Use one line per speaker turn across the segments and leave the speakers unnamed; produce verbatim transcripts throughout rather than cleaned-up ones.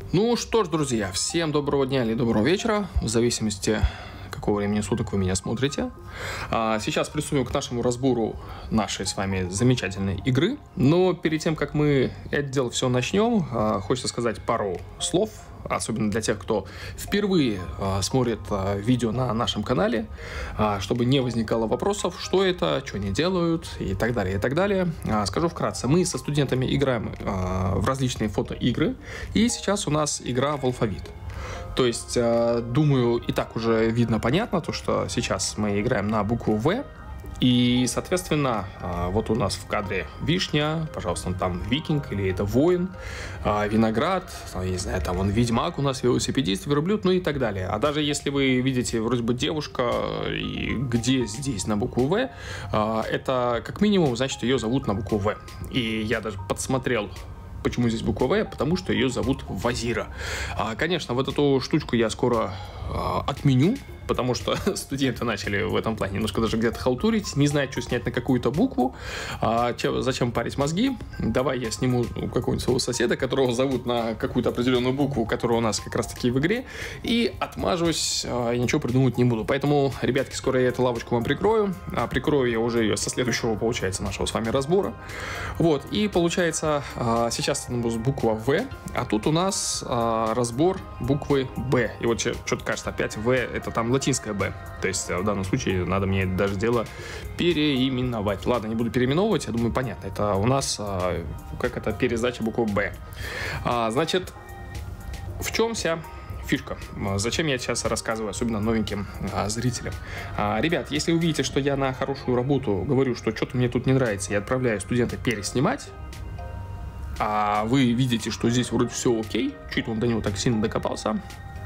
Ну что ж, друзья, всем доброго дня или доброго вечера, в зависимости, какого времени суток вы меня смотрите. Сейчас приступим к нашему разбору нашей с вами замечательной игры. Но перед тем, как мы это дело все начнем, хочется сказать пару слов, особенно для тех, кто впервые смотрит видео на нашем канале, чтобы не возникало вопросов, что это, что они делают и так далее, и так далее. Скажу вкратце, мы со студентами играем в различные фотоигры, и сейчас у нас игра в алфавит. То есть, думаю, и так уже видно, понятно, то, что сейчас мы играем на букву В. И, соответственно, вот у нас в кадре вишня, пожалуйста, там викинг или это воин, виноград, я не знаю, там он ведьмак у нас, велосипедист, верблюд, ну и так далее. А даже если вы видите вроде бы девушка, и где здесь на букву В, это как минимум, значит, ее зовут на букву В. И я даже подсмотрел, почему здесь буква В, потому что ее зовут Вазира. Конечно, вот эту штучку я скоро отменю, потому что студенты начали в этом плане немножко даже где-то халтурить, не знают, что снять на какую-то букву, а, че, зачем парить мозги. Давай я сниму у какого-нибудь своего соседа, которого зовут на какую-то определенную букву, которая у нас как раз-таки в игре, и отмажусь, а, и ничего придумывать не буду. Поэтому, ребятки, скоро я эту лавочку вам прикрою, а прикрою я уже ее со следующего, получается, нашего с вами разбора. Вот, и получается, а, сейчас это буква В, а тут у нас а, разбор буквы Б. И вот что-то кажется, опять В, это там латинское Б. То есть в данном случае надо мне даже дело переименовать. Ладно, не буду переименовывать, я думаю, понятно. Это у нас а, как это пересдача буквы Б. А, значит, в чем вся фишка? Зачем я сейчас рассказываю, особенно новеньким а, зрителям? А, ребят, если вы видите, что я на хорошую работу говорю, что что-то мне тут не нравится, я отправляю студента переснимать, а вы видите, что здесь вроде все окей, чуть он до него так сильно докопался,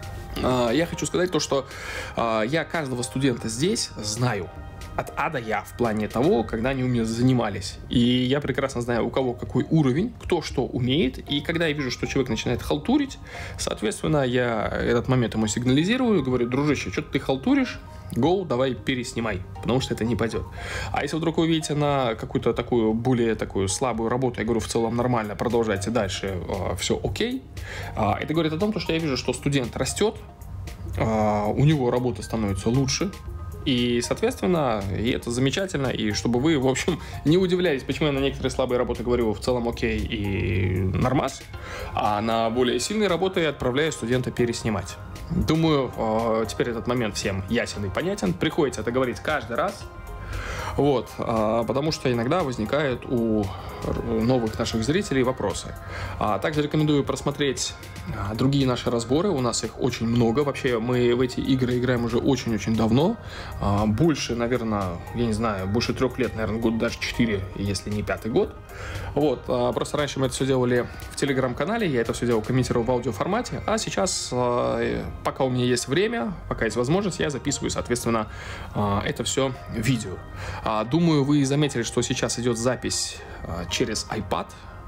я хочу сказать то, что я каждого студента здесь знаю от А до Я в плане того, когда они у меня занимались. И я прекрасно знаю, у кого какой уровень, кто что умеет. И когда я вижу, что человек начинает халтурить, соответственно, я этот момент ему сигнализирую, говорю: дружище, что ты халтуришь? Гоу, давай переснимай, потому что это не пойдет. А если вдруг вы видите на какую-то такую более такую слабую работу, я говорю, в целом нормально, продолжайте дальше, э, все окей. Э, это говорит о том, что я вижу, что студент растет, э, у него работа становится лучше. И, соответственно, и это замечательно, и чтобы вы, в общем, не удивлялись, почему я на некоторые слабые работы говорю в целом окей и нормас, а на более сильные работы я отправляю студента переснимать. Думаю, теперь этот момент всем ясен и понятен. Приходится это говорить каждый раз. Вот, потому что иногда возникают у новых наших зрителей вопросы. А также рекомендую просмотреть другие наши разборы, у нас их очень много. Вообще мы в эти игры играем уже очень-очень давно. Больше, наверное, я не знаю, больше трех лет, наверное, год даже четыре, если не пятый год. Вот, просто раньше мы это все делали в телеграм-канале, я это все делал, комментировал в аудиоформате, а сейчас, пока у меня есть время, пока есть возможность, я записываю, соответственно, это все в видео. Думаю, вы заметили, что сейчас идет запись через iPad.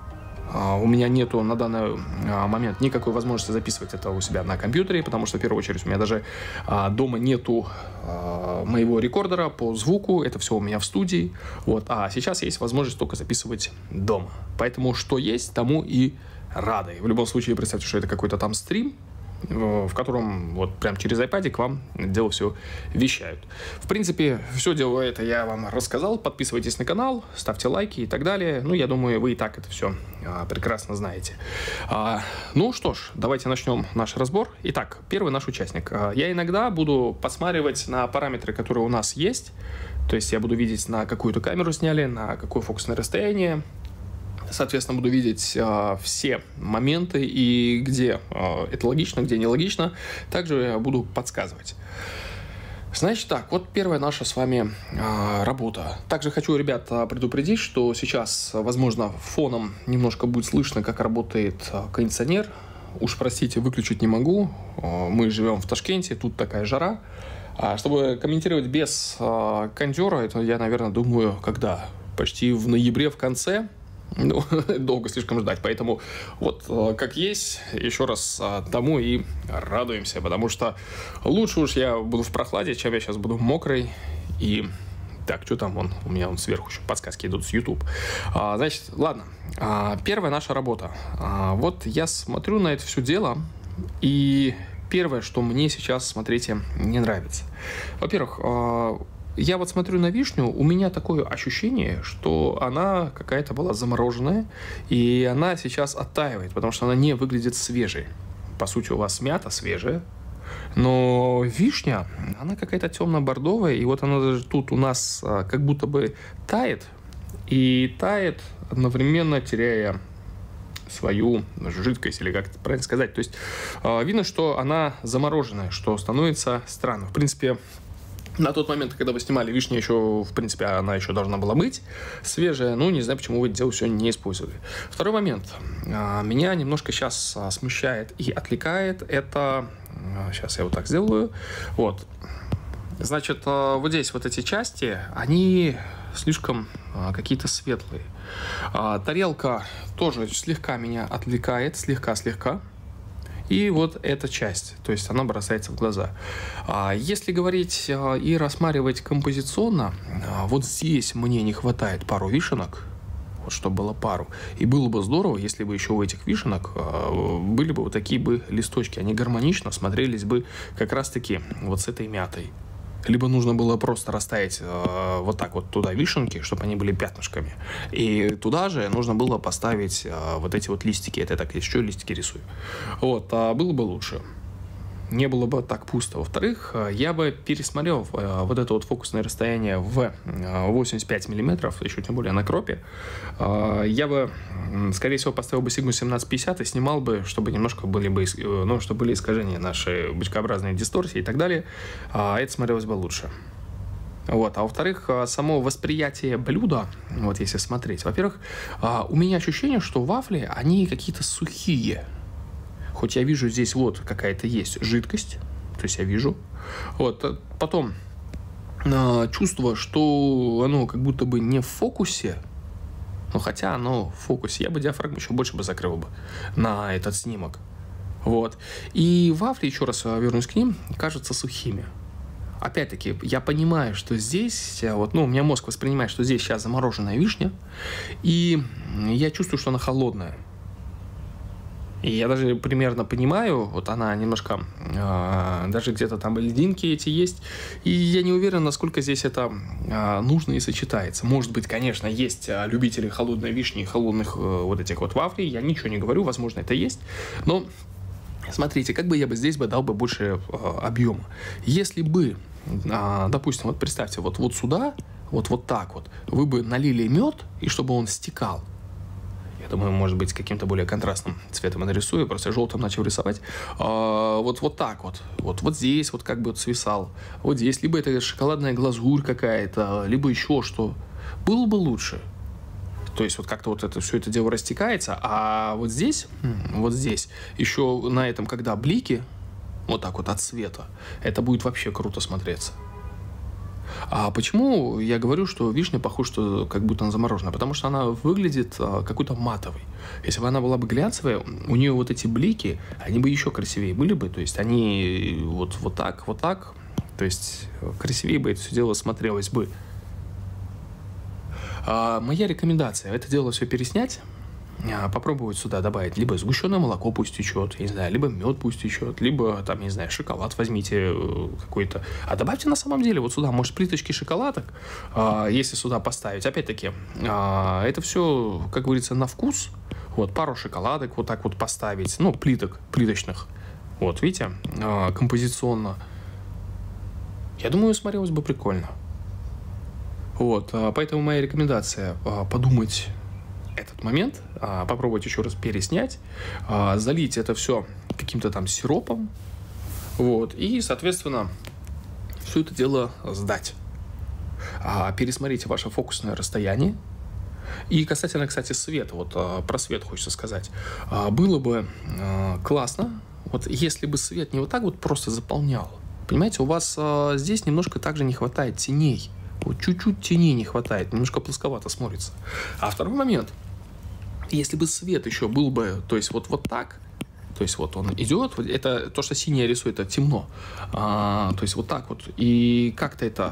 У меня нету на данный момент никакой возможности записывать это у себя на компьютере, потому что, в первую очередь, у меня даже дома нету моего рекордера по звуку, это все у меня в студии. Вот. А сейчас есть возможность только записывать дома. Поэтому что есть, тому и рады. В любом случае, представьте, что это какой-то там стрим, в котором вот прям через iPad к вам дело все вещают. В принципе, все дело это я вам рассказал. Подписывайтесь на канал, ставьте лайки и так далее. Ну, я думаю, вы и так это все а, прекрасно знаете. А, ну что ж, давайте начнем наш разбор. Итак, первый наш участник. А, я иногда буду посматривать на параметры, которые у нас есть. То есть я буду видеть, на какую-то камеру сняли, на какое фокусное расстояние. Соответственно, буду видеть э, все моменты и где э, это логично, где нелогично. Также я буду подсказывать. Значит так, вот первая наша с вами э, работа. Также хочу, ребят, предупредить, что сейчас, возможно, фоном немножко будет слышно, как работает э, кондиционер. Уж простите, выключить не могу. Э, мы живем в Ташкенте, тут такая жара. А чтобы комментировать без э, кондера, это я, наверное, думаю, когда? Почти в ноябре в конце. Ну, долго слишком ждать, поэтому вот как есть, еще раз тому и радуемся, потому что лучше уж я буду в прохладе, чем я сейчас буду мокрый и Так, что там вон? У меня вон сверху еще подсказки идут с YouTube. А, значит, ладно. А, первая наша работа. А, вот я смотрю на это все дело, и первое, что мне сейчас, смотрите, не нравится. Во-первых, а, я вот смотрю на вишню, у меня такое ощущение, что она какая-то была замороженная, и она сейчас оттаивает, потому что она не выглядит свежей. По сути, у вас мята свежая, но вишня, она какая-то темно-бордовая, и вот она даже тут у нас а, как будто бы тает, и тает, одновременно теряя свою жидкость, или как это правильно сказать. То есть а, видно, что она замороженная, что становится странно. В принципе, на тот момент, когда вы снимали, вишня еще, в принципе, она еще должна была быть свежая. Ну, не знаю, почему вы это дело все не использовали. Второй момент. А, меня немножко сейчас а, смущает и отвлекает. Это... А, сейчас я вот так сделаю. Вот. Значит, а, вот здесь вот эти части, они слишком а, какие-то светлые. А, тарелка тоже слегка меня отвлекает. Слегка-слегка. И вот эта часть, то есть она бросается в глаза. Если говорить и рассматривать композиционно, вот здесь мне не хватает пару вишенок, вот чтобы было пару. И было бы здорово, если бы еще у этих вишенок были бы вот такие бы листочки. Они гармонично смотрелись бы как раз-таки вот с этой мятой. Либо нужно было просто расставить э, вот так вот туда вишенки, чтобы они были пятнышками. И туда же нужно было поставить э, вот эти вот листики. Это я так еще листики рисую. Вот, а было бы лучше. Не было бы так пусто. Во-вторых, я бы пересмотрел э, вот это вот фокусное расстояние в восемьдесят пять миллиметров, еще тем более на кропе. Э, я бы, скорее всего, поставил бы Sigma семнадцать пятьдесят и снимал бы, чтобы немножко были бы, ну, чтобы были искажения, наши бычкообразные дисторсии и так далее. Э, это смотрелось бы лучше. Вот. А во-вторых, само восприятие блюда, вот если смотреть, во-первых, э, у меня ощущение, что вафли, они какие-то сухие. Хоть я вижу здесь вот какая-то есть жидкость, то есть я вижу. Вот, потом э, чувство, что оно как будто бы не в фокусе, но хотя оно в фокусе. Я бы диафрагму еще больше бы закрыл бы на этот снимок. Вот. И вафли, еще раз вернусь к ним, кажутся сухими. Опять-таки, я понимаю, что здесь, вот, ну, у меня мозг воспринимает, что здесь сейчас замороженная вишня, и я чувствую, что она холодная. И я даже примерно понимаю, вот она немножко, э, даже где-то там льдинки эти есть, и я не уверен, насколько здесь это э, нужно и сочетается. Может быть, конечно, есть любители холодной вишни и холодных э, вот этих вот вафлей, я ничего не говорю, возможно, это есть, но смотрите, как бы я бы здесь бы дал бы больше э, объема. Если бы, э, допустим, вот представьте, вот, вот сюда, вот, вот так вот, вы бы налили мед, и чтобы он стекал. Я думаю, может быть, каким-то более контрастным цветом я нарисую, просто желтым начал рисовать. А, вот, вот так вот. вот. Вот здесь вот как бы вот свисал. Вот здесь. Либо это шоколадная глазурь какая-то, либо еще что. Было бы лучше. То есть вот как-то вот это все это дело растекается. А вот здесь, вот здесь, еще на этом, когда блики, вот так вот от света, это будет вообще круто смотреться. А почему я говорю, что вишня похожа, что как будто она замороженная? Потому что она выглядит а, какой-то матовой. Если бы она была бы глянцевая, у нее вот эти блики, они бы еще красивее были бы. То есть они вот, вот так, вот так. То есть красивее бы это все дело смотрелось бы. А, моя рекомендация – это дело все переснять. Попробовать сюда добавить либо сгущенное молоко пусть течет, я не знаю, либо мед пусть течет, либо там, не знаю, шоколад возьмите какой-то. А добавьте на самом деле вот сюда, может, плиточки шоколадок, а, если сюда поставить. Опять-таки, а, это все, как говорится, на вкус. Вот, пару шоколадок вот так вот поставить, ну, плиток, плиточных. Вот, видите, а, композиционно. Я думаю, смотрелось бы прикольно. Вот, а, поэтому моя рекомендация а, подумать этот момент, а, попробовать еще раз переснять, а, залить это все каким-то там сиропом, вот, и, соответственно, все это дело сдать. А, пересмотрите ваше фокусное расстояние. И касательно, кстати, света, вот а, про свет хочется сказать. А, было бы а, классно, вот если бы свет не вот так вот просто заполнял. Понимаете, у вас а, здесь немножко также не хватает теней. Вот чуть-чуть теней не хватает, немножко плосковато смотрится. А второй момент. Если бы свет еще был бы, то есть вот, вот так, то есть вот он идет, это то, что синее рисует, это темно, а, то есть вот так вот, и как-то это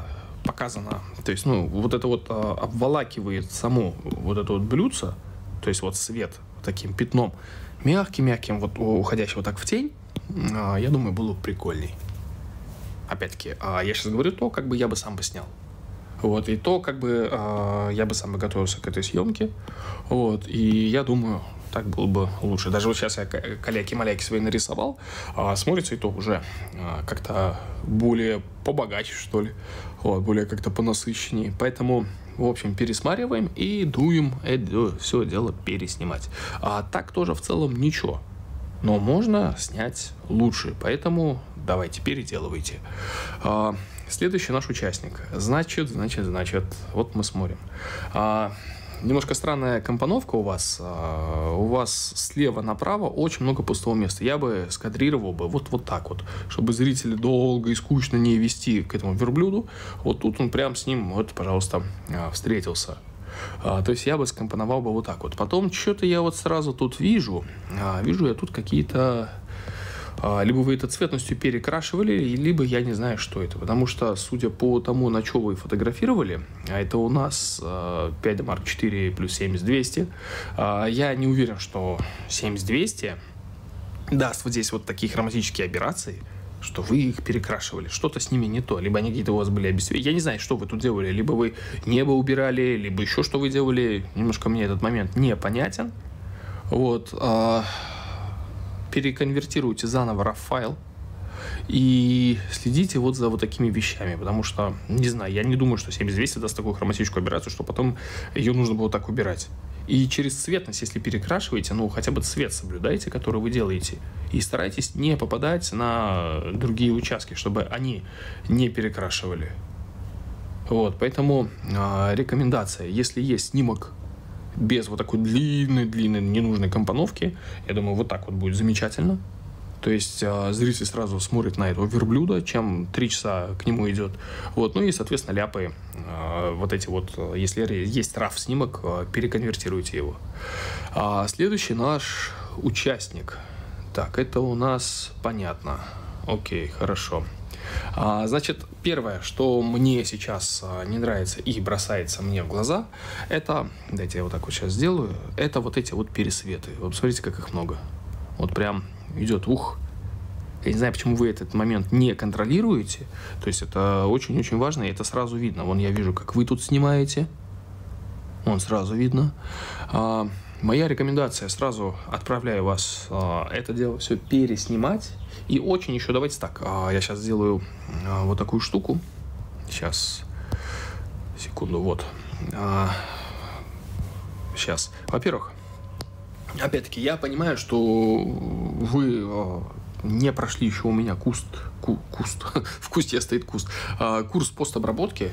показано, то есть, ну, вот это вот а, обволакивает само вот это вот блюдце, то есть вот свет таким пятном, мягким-мягким, вот уходящим вот так в тень, а, я думаю, было бы прикольней. Опять-таки, а, я сейчас говорю то, как бы я бы сам бы снял. Вот, и то, как бы а, я бы сам бы готовился к этой съемке. Вот, и я думаю, так было бы лучше. Даже вот сейчас я каляки-маляки свои нарисовал, а, смотрится и то уже а, как-то более побогаче, что ли. Вот, более как-то понасыщеннее. Поэтому, в общем, пересматриваем и дуем это все дело переснимать. А так тоже в целом ничего. Но можно снять лучше. Поэтому давайте, переделывайте. А, следующий наш участник. Значит, значит, значит, вот мы смотрим. А, немножко странная компоновка у вас. А, у вас слева направо очень много пустого места. Я бы скадрировал бы вот, вот так вот, чтобы зрители долго и скучно не вести к этому верблюду. Вот тут он прям с ним, вот, пожалуйста, встретился. А, то есть я бы скомпоновал бы вот так вот. Потом что-то я вот сразу тут вижу. А, вижу я тут какие-то... А, либо вы это цветностью перекрашивали, либо я не знаю, что это. Потому что, судя по тому, на что вы фотографировали, а это у нас а, пять дэ марк четыре плюс семьдесят двести, а, я не уверен, что семьдесят двести даст вот здесь вот такие хроматические аберрации, что вы их перекрашивали, что-то с ними не то, либо они какие-то у вас были обесцвечены. Я не знаю, что вы тут делали, либо вы небо убирали, либо еще что вы делали, немножко мне этот момент непонятен. Вот, а, переконвертируйте заново RAW файл и следите вот за вот такими вещами, потому что, не знаю, я не думаю, что семьдесят двести даст такую хроматическую аберрацию, что потом ее нужно было так убирать. И через цветность, если перекрашиваете, ну, хотя бы цвет соблюдайте, который вы делаете. И старайтесь не попадать на другие участки, чтобы они не перекрашивали. Вот, поэтому э, рекомендация, если есть снимок без вот такой длинной-длинной ненужной компоновки, я думаю, вот так вот будет замечательно. То есть э, зритель сразу смотрит на этого верблюда, чем три часа к нему идет. Вот, ну и, соответственно, ляпы, э, вот эти вот, если есть RAW снимок, э, переконвертируйте его. А следующий наш участник. Так, это у нас понятно. Окей, хорошо. А, значит, первое, что мне сейчас а, не нравится и бросается мне в глаза, это, дайте я вот так вот сейчас сделаю, это вот эти вот пересветы. Вот смотрите, как их много. Вот прям идет, ух. Я не знаю, почему вы этот момент не контролируете. То есть это очень-очень важно, и это сразу видно. Вон я вижу, как вы тут снимаете. Вон сразу видно. А, моя рекомендация, сразу отправляю вас а, это дело все переснимать. И очень еще, давайте так, а, я сейчас сделаю а, вот такую штуку. Сейчас, секунду, вот. А, сейчас. Во-первых, опять-таки, я понимаю, что вы э, не прошли еще у меня куст, ку, куст, в кусте стоит куст, э, курс постобработки,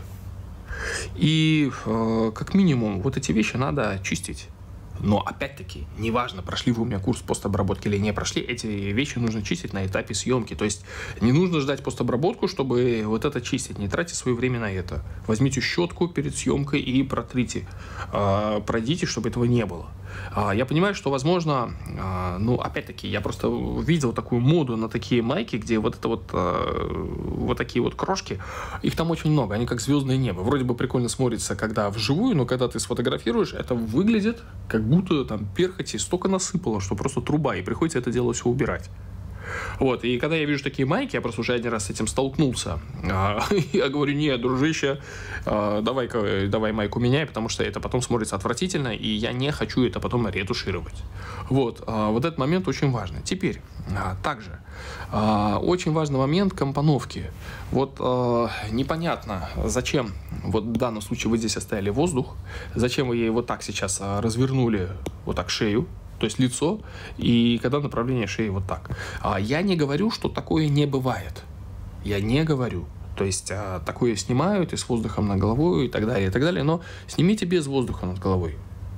и э, как минимум вот эти вещи надо чистить. Но опять-таки, неважно, прошли вы у меня курс постобработки или не прошли, эти вещи нужно чистить на этапе съемки. То есть не нужно ждать постобработку, чтобы вот это чистить. Не тратьте свое время на это. Возьмите щетку перед съемкой и протрите. Э, пройдите, чтобы этого не было. Э, я понимаю, что, возможно, э, ну, опять-таки, я просто видел такую моду на такие майки, где вот это вот, э, вот такие вот крошки, их там очень много, они как звездное небо. Вроде бы прикольно смотрится, когда вживую, но когда ты сфотографируешь, это выглядит как будто там перхоти столько насыпало, что просто труба, и приходится это дело все убирать. Вот, и когда я вижу такие майки, я просто уже один раз с этим столкнулся. А, я говорю, нет, дружище, а, давай-ка, давай майку меняй, потому что это потом смотрится отвратительно, и я не хочу это потом ретушировать. Вот, а, вот этот момент очень важный. Теперь, а, также, а, очень важный момент компоновки. Вот а, непонятно, зачем, вот в данном случае вы здесь оставили воздух, зачем вы ей вот так сейчас а, развернули, вот так шею, то есть лицо, и когда направление шеи вот так. А я не говорю, что такое не бывает. Я не говорю. То есть а, такое снимают и с воздухом над головой и так далее, и так далее, но снимите без воздуха над головой.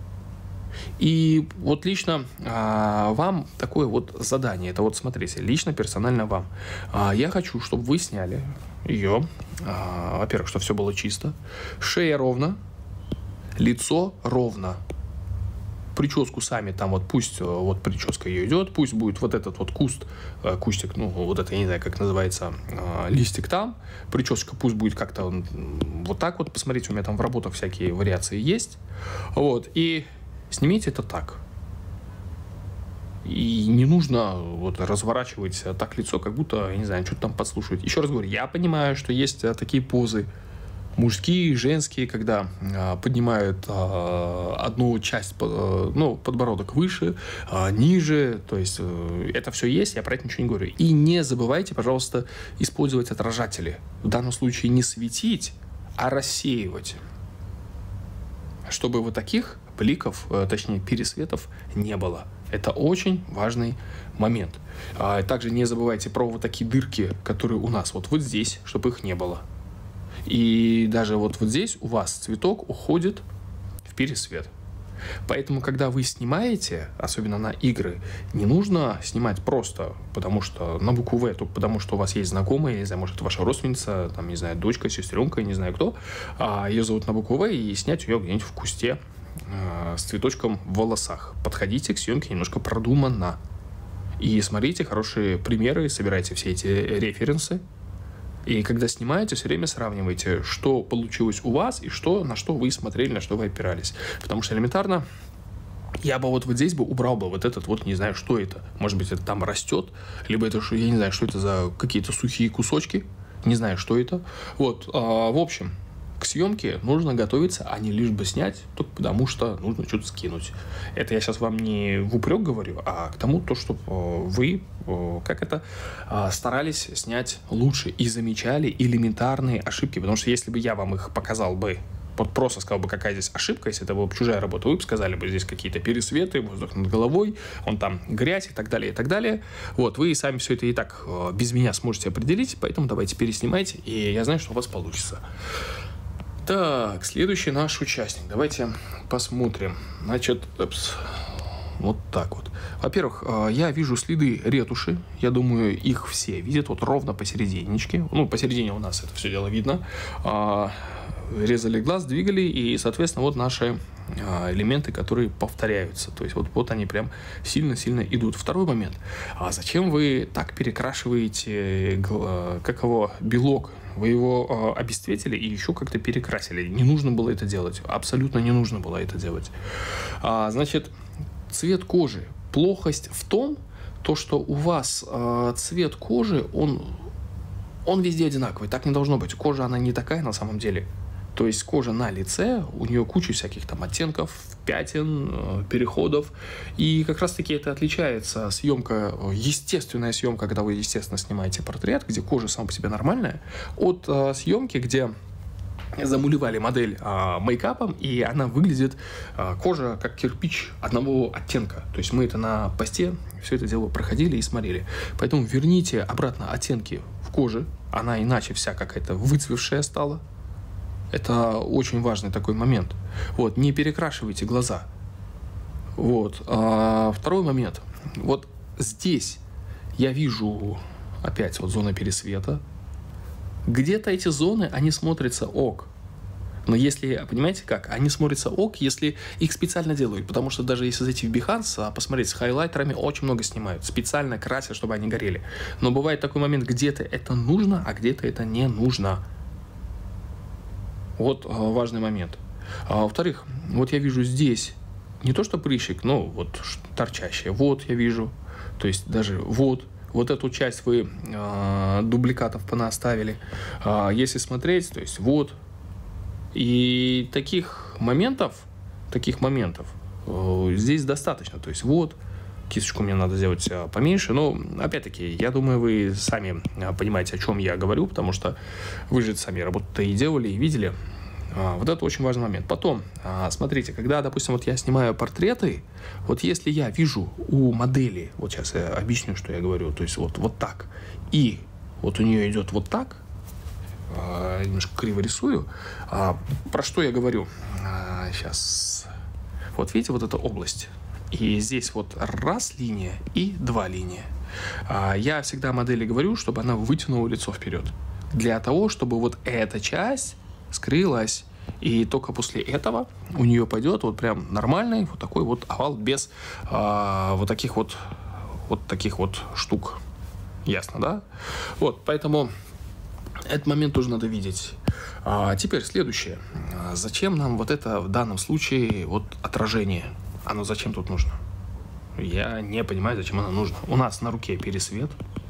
И вот лично а, вам такое вот задание, это вот смотрите, лично, персонально вам. А, я хочу, чтобы вы сняли ее, а, во-первых, чтобы все было чисто, шея ровно, лицо ровно. прическу сами, там вот пусть вот прическа ее идет, пусть будет вот этот вот куст, кустик, ну вот это, я не знаю, как называется, листик там, прическа пусть будет как-то вот так вот, посмотрите, у меня там в работах всякие вариации есть, вот, и снимите это так. И не нужно вот разворачивать так лицо, как будто, я не знаю, что-то там подслушивать. Еще раз говорю, я понимаю, что есть такие позы, мужские, женские, когда а, поднимают а, одну часть, а, ну, подбородок выше, а, ниже, то есть а, это все есть, я про это ничего не говорю. И не забывайте, пожалуйста, использовать отражатели. В данном случае не светить, а рассеивать, чтобы вот таких бликов, точнее пересветов, не было. Это очень важный момент. А также не забывайте про вот такие дырки, которые у нас вот, вот здесь, чтобы их не было. И даже вот, вот здесь у вас цветок уходит в пересвет. Поэтому, когда вы снимаете, особенно на игры, не нужно снимать просто, потому что на букву В, только потому что у вас есть знакомая, не знаю, может, ваша родственница, там, не знаю, дочка, сестренка, не знаю кто, а ее зовут на букву В, и снять ее где-нибудь в кусте э, с цветочком в волосах. Подходите к съемке немножко продуманно. И смотрите хорошие примеры, собирайте все эти референсы. И когда снимаете, все время сравнивайте, что получилось у вас и что, на что вы смотрели, на что вы опирались. Потому что элементарно я бы вот, вот здесь бы убрал бы вот этот вот, не знаю, что это. Может быть, это там растет, либо это, я не знаю, что это за какие-то сухие кусочки. Не знаю, что это. Вот, а, в общем, к съемке нужно готовиться, а не лишь бы снять, только потому что нужно что-то скинуть. Это я сейчас вам не в упрек говорю, а к тому, то, что вы, как это, старались снять лучше и замечали элементарные ошибки. Потому что если бы я вам их показал бы, вот просто сказал бы, какая здесь ошибка, если это была бы чужая работа, вы бы сказали бы, здесь какие-то пересветы, воздух над головой, он там грязь и так далее, и так далее. Вот, вы сами все это и так без меня сможете определить, поэтому давайте переснимайте, и я знаю, что у вас получится. Так, следующий наш участник. Давайте посмотрим. Значит, опс, вот так вот. Во-первых, я вижу следы ретуши. Я думаю, их все видят. Вот ровно посерединочке. Ну, посередине у нас это все дело видно. Резали глаз, двигали, и, соответственно, вот наши элементы, которые повторяются. То есть вот, вот они прям сильно-сильно идут. Второй момент. А зачем вы так перекрашиваете как его, белок? Вы его э, обесцветили и еще как-то перекрасили. Не нужно было это делать. Абсолютно не нужно было это делать. А, значит, цвет кожи. Плохость в том, то, что у вас э, цвет кожи, он, он везде одинаковый. Так не должно быть. Кожа, она не такая на самом деле. То есть кожа на лице, у нее куча всяких там оттенков, пятен, э, переходов. И как раз-таки это отличается съемка, естественная съемка, когда вы, естественно, снимаете портрет, где кожа сама по себе нормальная, от э, съемки, где замулевали модель э, мейкапом, и она выглядит, э, кожа как кирпич одного оттенка. То есть мы это на посте все это дело проходили и смотрели. Поэтому верните обратно оттенки в коже, она иначе вся какая-то выцвевшая стала. Это очень важный такой момент. Вот, не перекрашивайте глаза. Вот. А второй момент. Вот здесь я вижу опять вот зона пересвета. Где-то эти зоны, они смотрятся ок. Но если, понимаете как, они смотрятся ок, если их специально делают. Потому что даже если зайти в Behance, посмотреть, с хайлайтерами очень много снимают. Специально красят, чтобы они горели. Но бывает такой момент, где-то это нужно, а где-то это не нужно. Вот важный момент. А, во-вторых, вот я вижу здесь не то что прыщик, но вот торчащее. Вот я вижу. То есть даже вот. Вот эту часть вы э, дубликатов понаставили. А, если смотреть, то есть вот. И таких моментов, таких моментов э, здесь достаточно. То есть вот. Кисточку мне надо сделать поменьше. Но, опять-таки, я думаю, вы сами понимаете, о чем я говорю, потому что вы же сами работу-то и делали, и видели. Вот это очень важный момент. Потом, смотрите, когда, допустим, вот я снимаю портреты, вот если я вижу у модели, вот сейчас я объясню, что я говорю, то есть вот, вот так, и вот у нее идет вот так, немножко криво рисую, про что я говорю? Сейчас. Вот видите, вот эта область. И здесь вот раз линия и два линия. Я всегда модели говорю, чтобы она вытянула лицо вперед. Для того, чтобы вот эта часть скрылась. И только после этого у нее пойдет вот прям нормальный вот такой вот овал без а, вот таких вот, вот таких вот штук. Ясно, да? Вот, поэтому этот момент тоже надо видеть. А теперь следующее. Зачем нам вот это в данном случае вот отражение? Оно зачем тут нужно? Я не понимаю, зачем оно нужно. У нас на руке пересвет.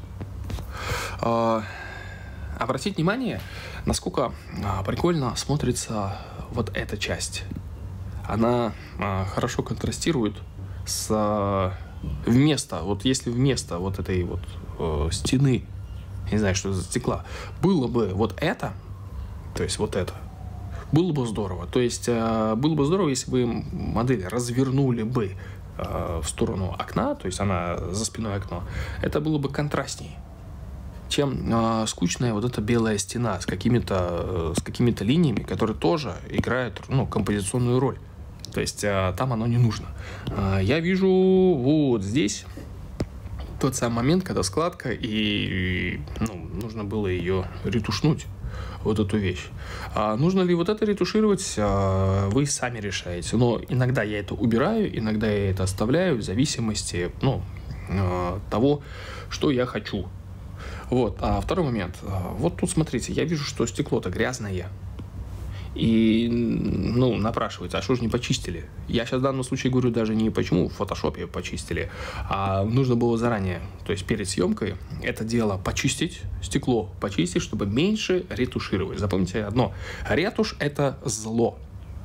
А, обратите внимание, насколько а, прикольно смотрится вот эта часть. Она а, хорошо контрастирует с а, вместо, вот если вместо вот этой вот а, стены, я не знаю, что за стекла, было бы вот это, то есть вот это, было бы здорово. То есть а, было бы здорово, если бы модель развернули бы а, в сторону окна, то есть она за спиной окно, это было бы контрастней, чем э, скучная вот эта белая стена с какими-то э, с какими-то линиями, которые тоже играют, ну, композиционную роль. То есть э, там оно не нужно. Э, я вижу вот здесь тот самый момент, когда складка, и, ну, нужно было ее ретушнуть, вот эту вещь. А нужно ли вот это ретушировать, э, вы сами решаете. Но иногда я это убираю, иногда я это оставляю в зависимости, ну, э, того, что я хочу. Вот, а второй момент. Вот тут, смотрите, я вижу, что стекло-то грязное. И, ну, напрашивается, а что же не почистили? Я сейчас в данном случае говорю даже не почему в фотошопе почистили, а нужно было заранее, то есть перед съемкой, это дело почистить, стекло почистить, чтобы меньше ретушировать. Запомните одно, ретушь – это зло.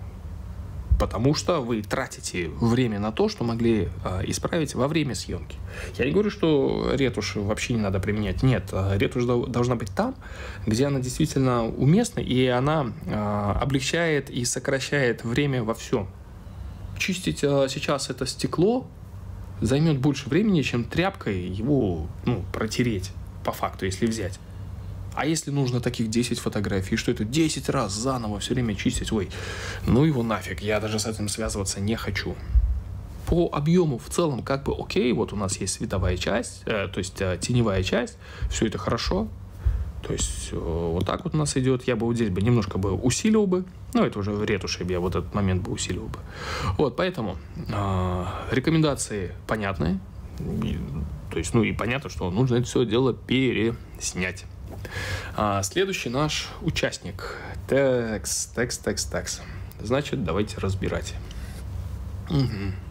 Потому что вы тратите время на то, что могли э, исправить во время съемки. Я не говорю, что ретушь вообще не надо применять. Нет, ретушь должна быть там, где она действительно уместна, и она э, облегчает и сокращает время во всем. Чистить э, сейчас это стекло займет больше времени, чем тряпкой его, ну, протереть, по факту, если взять. А если нужно таких десять фотографий, что это десять раз заново все время чистить, ой, ну его нафиг, я даже с этим связываться не хочу. По объему в целом как бы окей, вот у нас есть световая часть, э, то есть э, теневая часть, все это хорошо. То есть э, вот так вот у нас идет, я бы вот здесь бы немножко бы усилил бы, ну это уже в ретуши я вот этот момент бы усилил бы. Вот, поэтому э, рекомендации понятны, и, то есть, ну и понятно, что нужно это все дело переснять. А, следующий наш участник. Текс, текс, текс, текс. Значит, давайте разбирать. Угу.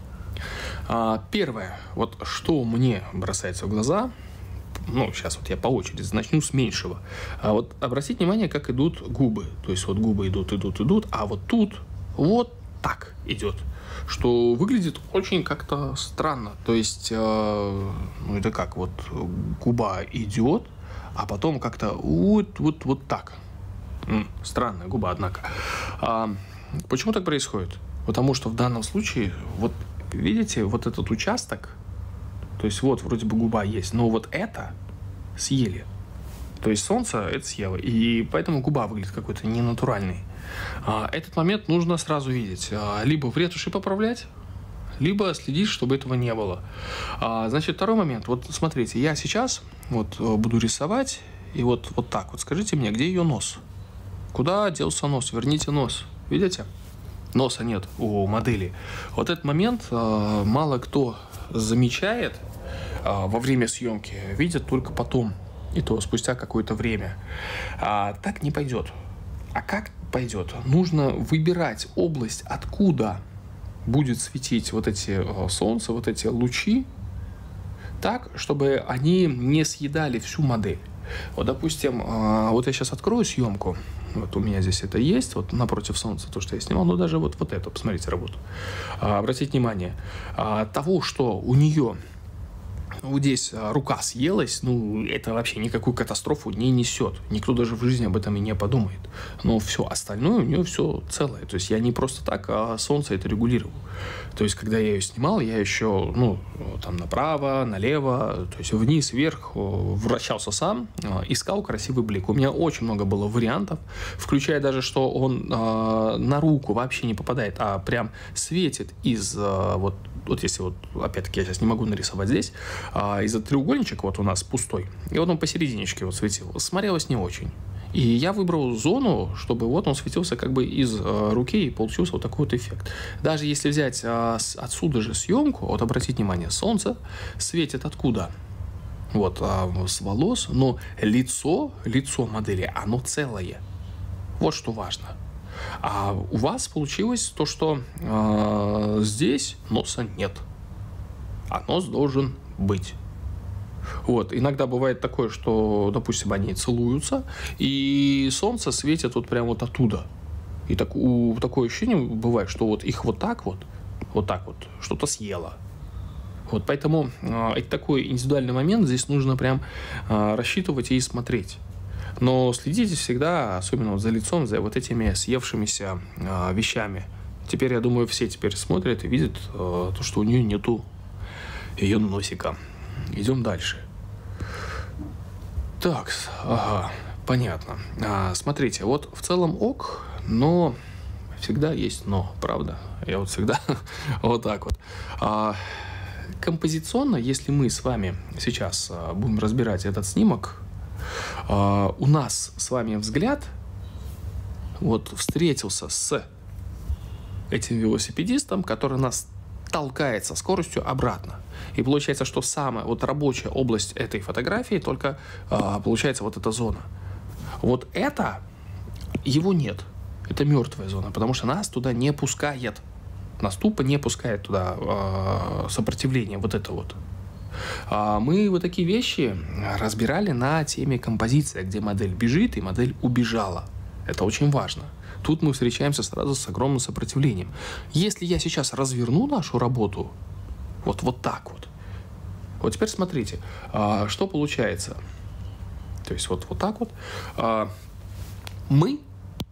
А, первое, вот что мне бросается в глаза, ну, сейчас вот я по очереди начну с меньшего. А вот обратите внимание, как идут губы. То есть вот губы идут, идут, идут, а вот тут вот так идет. Что выглядит очень как-то странно. То есть, э, ну это как, вот губа идет, а потом как-то вот, вот, вот так. М, странная губа, однако. А, почему так происходит? Потому что в данном случае, вот видите, вот этот участок, то есть вот вроде бы губа есть, но вот это съели. То есть солнце это съело, и поэтому губа выглядит какой-то ненатуральной. А, этот момент нужно сразу видеть. А, либо в ретуши поправлять, либо следить, чтобы этого не было. А, значит, второй момент. Вот смотрите, я сейчас вот буду рисовать, и вот, вот так вот. Скажите мне, где ее нос? Куда делся нос? Верните нос. Видите? Носа нет у модели. Вот этот момент а, мало кто замечает а, во время съемки. Видят только потом. И то спустя какое-то время. А, так не пойдет. А как пойдет? Нужно выбирать область, откуда будет светить вот эти солнце, вот эти лучи, так, чтобы они не съедали всю модель. Вот, допустим, вот я сейчас открою съемку. Вот у меня здесь это есть, вот напротив солнца, то, что я снимал, но даже вот, вот это, посмотрите работу. Обратите внимание, того, что у нее вот здесь рука съелась, ну, это вообще никакую катастрофу не несет. Никто даже в жизни об этом и не подумает. Но все остальное у нее все целое. То есть я не просто так а солнце это регулировал. То есть когда я ее снимал, я еще, ну, там направо, налево, то есть вниз, вверх вращался сам, искал красивый блик. У меня очень много было вариантов, включая даже, что он э, на руку вообще не попадает, а прям светит из э, вот вот если вот, опять-таки, я сейчас не могу нарисовать здесь, а, из-за треугольничек вот у нас пустой, и вот он посерединечке вот светил, смотрелось не очень. И я выбрал зону, чтобы вот он светился как бы из э, руки, и получился вот такой вот эффект. Даже если взять э, с, отсюда же съемку, вот обратите внимание, солнце светит откуда? Вот, э, с волос, но лицо, лицо модели, оно целое. Вот что важно. А у вас получилось то, что э, здесь носа нет. А нос должен быть. Вот. Иногда бывает такое, что, допустим, они целуются, и солнце светит вот прямо вот оттуда. И так, у, такое ощущение бывает, что вот их вот так вот, вот так вот, что-то съело. Вот, поэтому э, такой индивидуальный момент здесь нужно прям э, рассчитывать и смотреть. Но следите всегда, особенно вот за лицом, за вот этими съевшимися э, вещами. Теперь, я думаю, все теперь смотрят и видят э, то, что у нее нету ее носика. Идем дальше. Так, ага, понятно. А, смотрите, вот в целом ок, но всегда есть но, правда? Я вот всегда вот так вот. А, композиционно, если мы с вами сейчас а, будем разбирать этот снимок, а, у нас с вами взгляд вот встретился с этим велосипедистом, который нас толкает со скоростью обратно. И получается, что самая вот рабочая область этой фотографии только э, получается вот эта зона. Вот это, его нет. Это мертвая зона, потому что нас туда не пускает. Нас тупо не пускает туда э, сопротивление, вот это вот. А мы вот такие вещи разбирали на теме композиция, где модель бежит и модель убежала. Это очень важно. Тут мы встречаемся сразу с огромным сопротивлением. Если я сейчас разверну нашу работу, вот, вот так вот, вот теперь смотрите, а, что получается. То есть вот, вот так вот. А, мы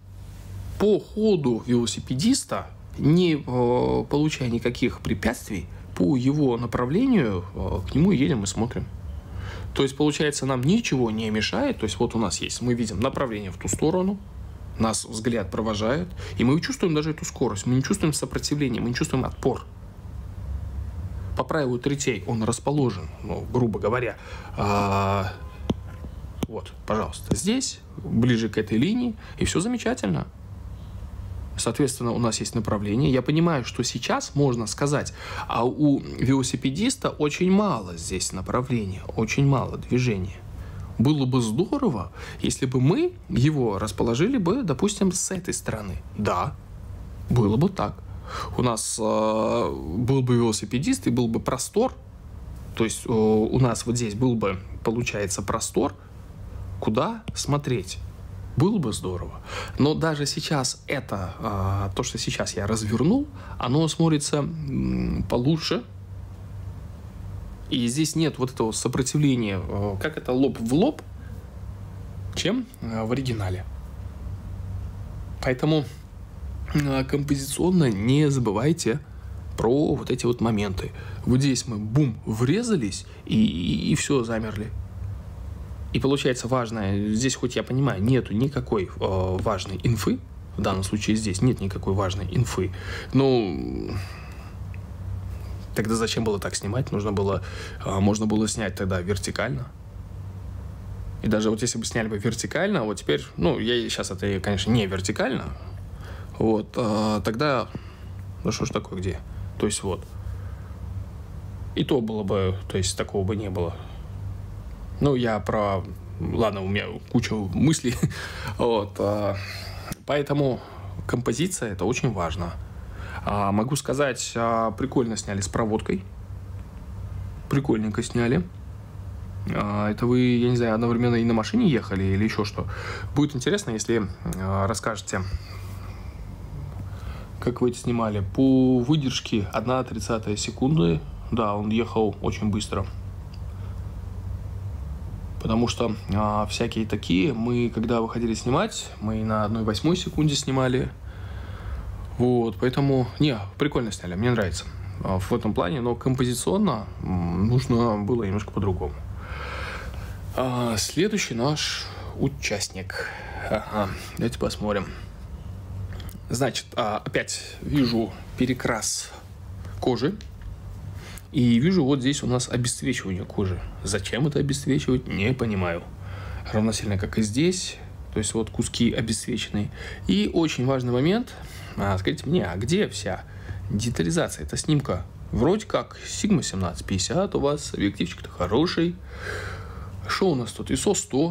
по ходу велосипедиста, не а, получая никаких препятствий, по его направлению а, к нему едем и смотрим. То есть, получается, нам ничего не мешает. То есть, вот у нас есть, мы видим направление в ту сторону, нас взгляд провожает, и мы чувствуем даже эту скорость, мы не чувствуем сопротивления, мы не чувствуем отпор. По правилу третей он расположен, ну, грубо говоря, а, вот, пожалуйста, здесь, ближе к этой линии, и все замечательно. Соответственно, у нас есть направление. Я понимаю, что сейчас можно сказать, а у велосипедиста очень мало здесь направления, очень мало движения. Было бы здорово, если бы мы его расположили бы, допустим, с этой стороны. Да, было бы так. У нас э, был бы велосипедист и был бы простор. То есть э, у нас вот здесь был бы, получается, простор, куда смотреть. Было бы здорово. Но даже сейчас это, э, то, что сейчас я развернул, оно смотрится м, получше. И здесь нет вот этого сопротивления, как это, лоб в лоб, чем в оригинале. Поэтому композиционно не забывайте про вот эти вот моменты. Вот здесь мы, бум, врезались, и, и, и все, замерли. И получается важное, здесь хоть я понимаю, нету никакой э, важной инфы, в данном случае здесь нет никакой важной инфы, но... Тогда зачем было так снимать? Нужно было, можно было снять тогда вертикально. И даже вот если бы сняли бы вертикально, вот теперь, ну, я сейчас это, конечно, не вертикально, вот, а, тогда, ну, что ж такое, где? То есть вот. И то было бы, то есть такого бы не было. Ну, я про... Ладно, у меня куча мыслей. Вот. А, поэтому композиция – это очень важно. А, могу сказать, а, прикольно сняли с проводкой. Прикольненько сняли. А, это вы, я не знаю, одновременно и на машине ехали или еще что. Будет интересно, если а, расскажете, как вы это снимали. По выдержке одна тридцатая секунды. Да, он ехал очень быстро. Потому что а, всякие такие, мы, когда выходили снимать, мы на одной восьмой секунде снимали. Вот, поэтому, не, прикольно сняли, мне нравится в этом плане, но композиционно нужно было немножко по-другому. А, следующий наш участник. Ага, давайте посмотрим. Значит, а, опять вижу перекрас кожи. И вижу, вот здесь у нас обесцвечивание кожи. Зачем это обесцвечивать, не понимаю. Равносильно, как и здесь. То есть вот куски обесцвеченные. И очень важный момент. А, скажите мне, а где вся детализация? Это снимка вроде как Sigma семнадцать пятьдесят у вас. Объективчик-то хороший. Что у нас тут? ай эс о сто.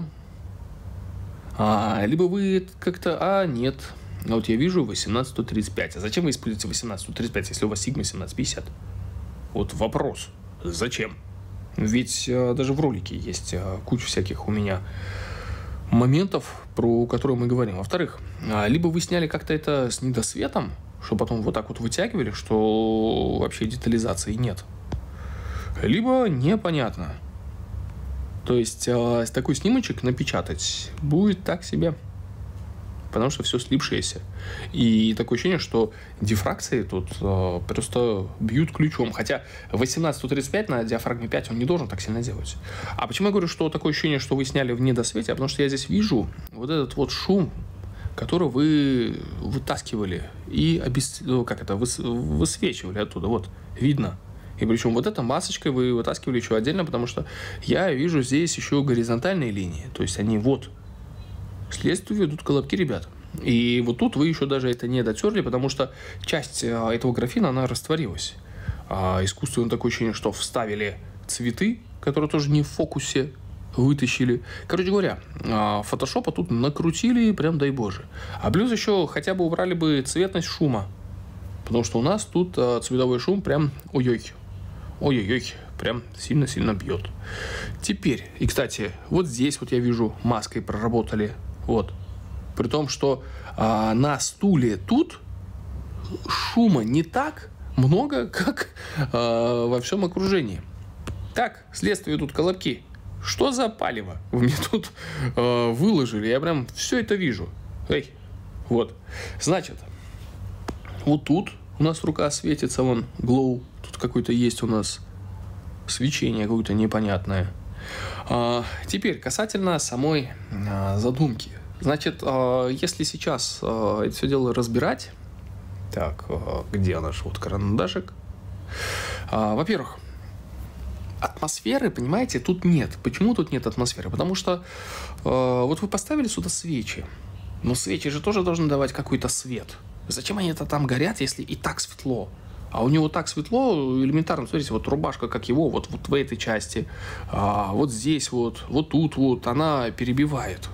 А, либо вы как-то... А, нет. А вот я вижу восемнадцать сто тридцать пять. А зачем вы используете восемнадцать сто тридцать пять, если у вас Sigma семнадцать пятьдесят? Вот вопрос. Зачем? Ведь а, даже в ролике есть а, куча всяких у меня моментов, про которые мы говорим. Во-вторых, а, либо вы сняли как-то это с недосветом, что потом вот так вот вытягивали, что вообще детализации нет. Либо непонятно. То есть а, такой снимочек напечатать будет так себе. Потому что все слипшееся. И такое ощущение, что дифракции тут э, просто бьют ключом. Хотя восемнадцать сто тридцать пять на диафрагме пять он не должен так сильно делать. А почему я говорю, что такое ощущение, что вы сняли в недосвете? Потому что я здесь вижу вот этот вот шум, который вы вытаскивали и обес... как это, выс... высвечивали оттуда. Вот, видно. И причем вот этой масочкой вы вытаскивали еще отдельно, потому что я вижу здесь еще горизонтальные линии. То есть они вот... Следствию ведут колобки, ребят. И вот тут вы еще даже это не дотерли, потому что часть этого графина, она растворилась. А искусственно такое ощущение, что вставили цветы, которые тоже не в фокусе, вытащили. Короче говоря, фотошопа тут накрутили, прям дай боже. А плюс еще хотя бы убрали бы цветность шума. Потому что у нас тут цветовой шум прям ой-ой. Ой-ой-ой, прям сильно-сильно бьет. Теперь, и кстати, вот здесь вот я вижу, маской проработали. Вот. При том, что а, на стуле тут шума не так много, как а, во всем окружении. Так, следствие тут колобки. Что за палево вы мне тут а, выложили? Я прям все это вижу. Эй, вот. Значит, вот тут у нас рука светится, вон, глоу. Тут какое-то есть у нас свечение какое-то непонятное. А, теперь, касательно самой а, задумки. Значит, а, если сейчас а, это все дело разбирать... Так, а, где наш вот карандашик? А, во-первых, атмосферы, понимаете, тут нет. Почему тут нет атмосферы? Потому что а, вот вы поставили сюда свечи. Но свечи же тоже должны давать какой-то свет. Зачем они это там горят, если и так светло? А у него так светло, элементарно, смотрите, вот рубашка, как его, вот, вот в этой части, а, вот здесь вот, вот тут вот, она перебивает.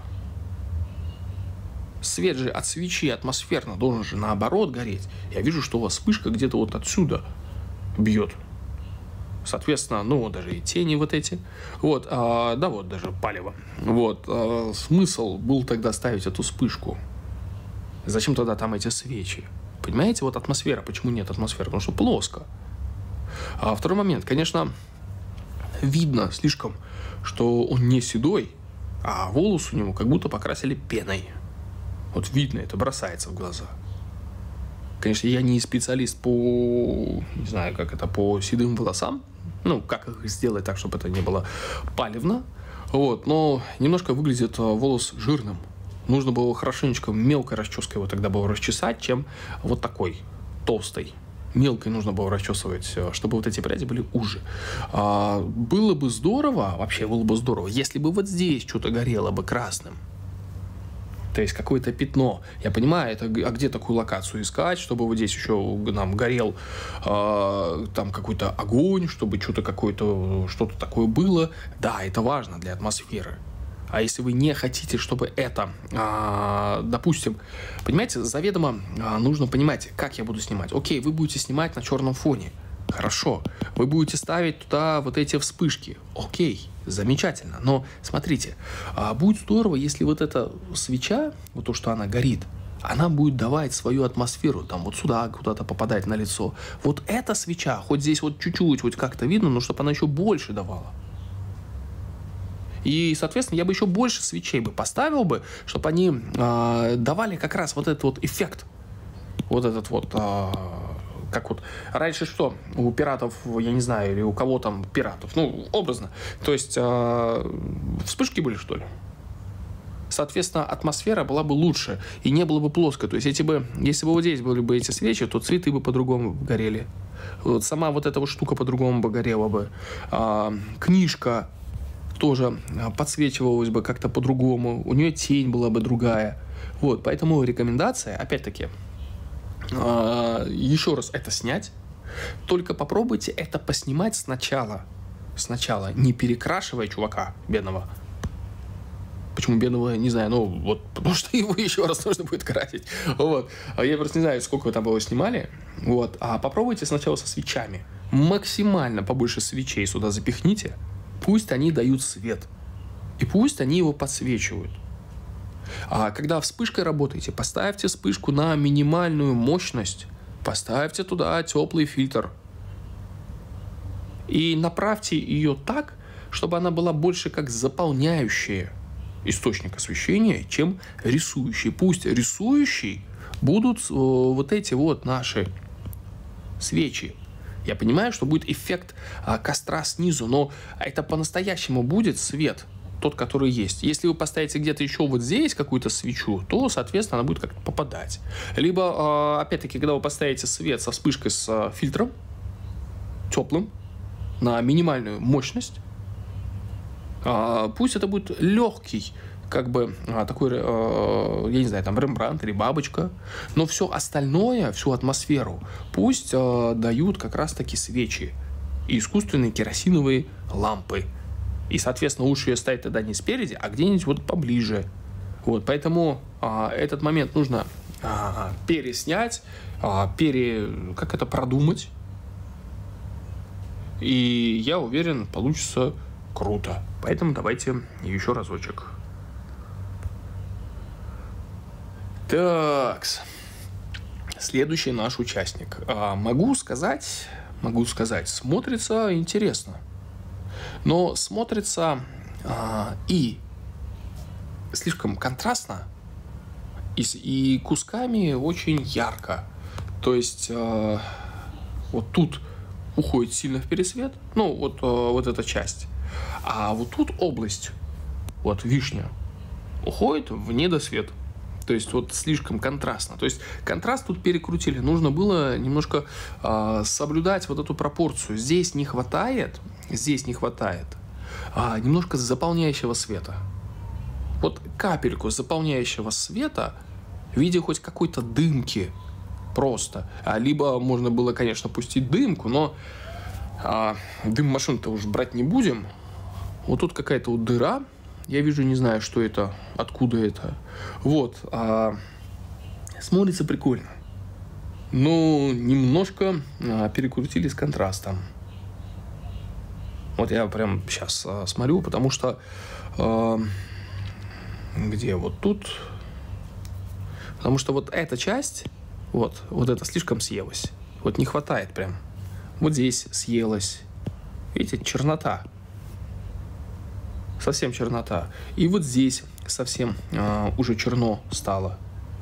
Свет же от свечи атмосферно должен же наоборот гореть. Я вижу, что у вас вспышка где-то вот отсюда бьет. Соответственно, ну, даже и тени вот эти. Вот, а, да, вот даже палево. Вот, а, смысл был тогда ставить эту вспышку. Зачем тогда там эти свечи? Понимаете, вот атмосфера. Почему нет атмосферы? Потому что плоско. А второй момент. Конечно, видно слишком, что он не седой, а волосы у него как будто покрасили пеной. Вот видно, это бросается в глаза. Конечно, я не специалист по, не знаю, как это, по седым волосам. Ну, как их сделать так, чтобы это не было палевно. Вот, но немножко выглядит волос жирным. Нужно было хорошенечко мелкой расческой его тогда было расчесать, чем вот такой толстой. Мелкой нужно было расчесывать, чтобы вот эти пряди были уже. А, было бы здорово, вообще было бы здорово, если бы вот здесь что-то горело бы красным. То есть какое-то пятно. Я понимаю, это, а где такую локацию искать, чтобы вот здесь еще нам горел э, там какой-то огонь, чтобы что-то какое-то, что-то такое было. Да, это важно для атмосферы. А если вы не хотите, чтобы это, э, допустим, понимаете, заведомо э, нужно понимать, как я буду снимать. Окей, вы будете снимать на черном фоне. Хорошо. Вы будете ставить туда вот эти вспышки. Окей, замечательно. Но смотрите, будет здорово, если вот эта свеча, вот то, что она горит, она будет давать свою атмосферу, там вот сюда куда-то попадать на лицо. Вот эта свеча, хоть здесь вот чуть-чуть, хоть как-то видно, но чтобы она еще больше давала. И, соответственно, я бы еще больше свечей бы поставил бы, чтобы они э, давали как раз вот этот вот эффект. Вот этот вот... Э, как вот раньше что? У пиратов, я не знаю, или у кого там пиратов, ну, образно. То есть э, вспышки были, что ли? соответственно, атмосфера была бы лучше и не было бы плоско. То есть, если бы, если бы вот здесь были бы эти свечи, то цветы бы по-другому горели. Вот сама вот эта вот штука по-другому бы горела бы. А, книжка тоже подсвечивалась бы как-то по-другому. У нее тень была бы другая. Вот, поэтому рекомендация, опять-таки, а, еще раз это снять. Только попробуйте это поснимать сначала. Сначала, не перекрашивая чувака бедного. Почему бедного, не знаю, ну вот, потому что его еще раз нужно будет красить. Вот. Я просто не знаю, сколько вы там его снимали. Вот. А попробуйте сначала со свечами. Максимально побольше свечей сюда запихните. Пусть они дают свет. И пусть они его подсвечивают. А когда вспышкой работаете, поставьте вспышку на минимальную мощность. Поставьте туда теплый фильтр. И направьте ее так, чтобы она была больше как заполняющая источник освещения, чем рисующий. Пусть рисующий будут э, вот эти вот наши свечи. Я понимаю, что будет эффект э, костра снизу, но это по-настоящему будет свет, тот, который есть. Если вы поставите где-то еще вот здесь какую-то свечу, то, соответственно, она будет как-то попадать. Либо, э, опять-таки, когда вы поставите свет со вспышкой с э, фильтром теплым на минимальную мощность, А, пусть это будет легкий, как бы а, такой, а, я не знаю, там Рембрандт или бабочка, но все остальное, всю атмосферу пусть а, дают как раз-таки свечи и искусственные керосиновые лампы. И, соответственно, лучше ее ставить тогда не спереди, а где-нибудь вот поближе. Вот, поэтому а, этот момент нужно а, переснять, а, пере, как это, продумать. И я уверен, получится круто. Поэтому давайте еще разочек. Так. Следующий наш участник. А, могу сказать, могу сказать, смотрится интересно. Но смотрится а, и слишком контрастно, и, и кусками очень ярко. То есть а, вот тут уходит сильно в пересвет, ну вот, а, вот эта часть. А вот тут область, вот вишня, уходит в недосвет. То есть вот слишком контрастно. То есть контраст тут перекрутили. Нужно было немножко э, соблюдать вот эту пропорцию. Здесь не хватает, здесь не хватает а, немножко заполняющего света. Вот капельку заполняющего света в виде хоть какой-то дымки просто. А, либо можно было, конечно, пустить дымку, но а, дым машин-то уж брать не будем. Вот тут какая-то вот дыра. Я вижу, не знаю, что это, откуда это. Вот. А, смотрится прикольно. Но немножко а, перекрутили с контрастом. Вот я прям сейчас а, смотрю, потому что... А, где? Вот тут. Потому что вот эта часть, вот, вот это слишком съелась. Вот не хватает прям. Вот здесь съелась. Видите, чернота. Совсем чернота. И вот здесь совсем а, уже черно стало.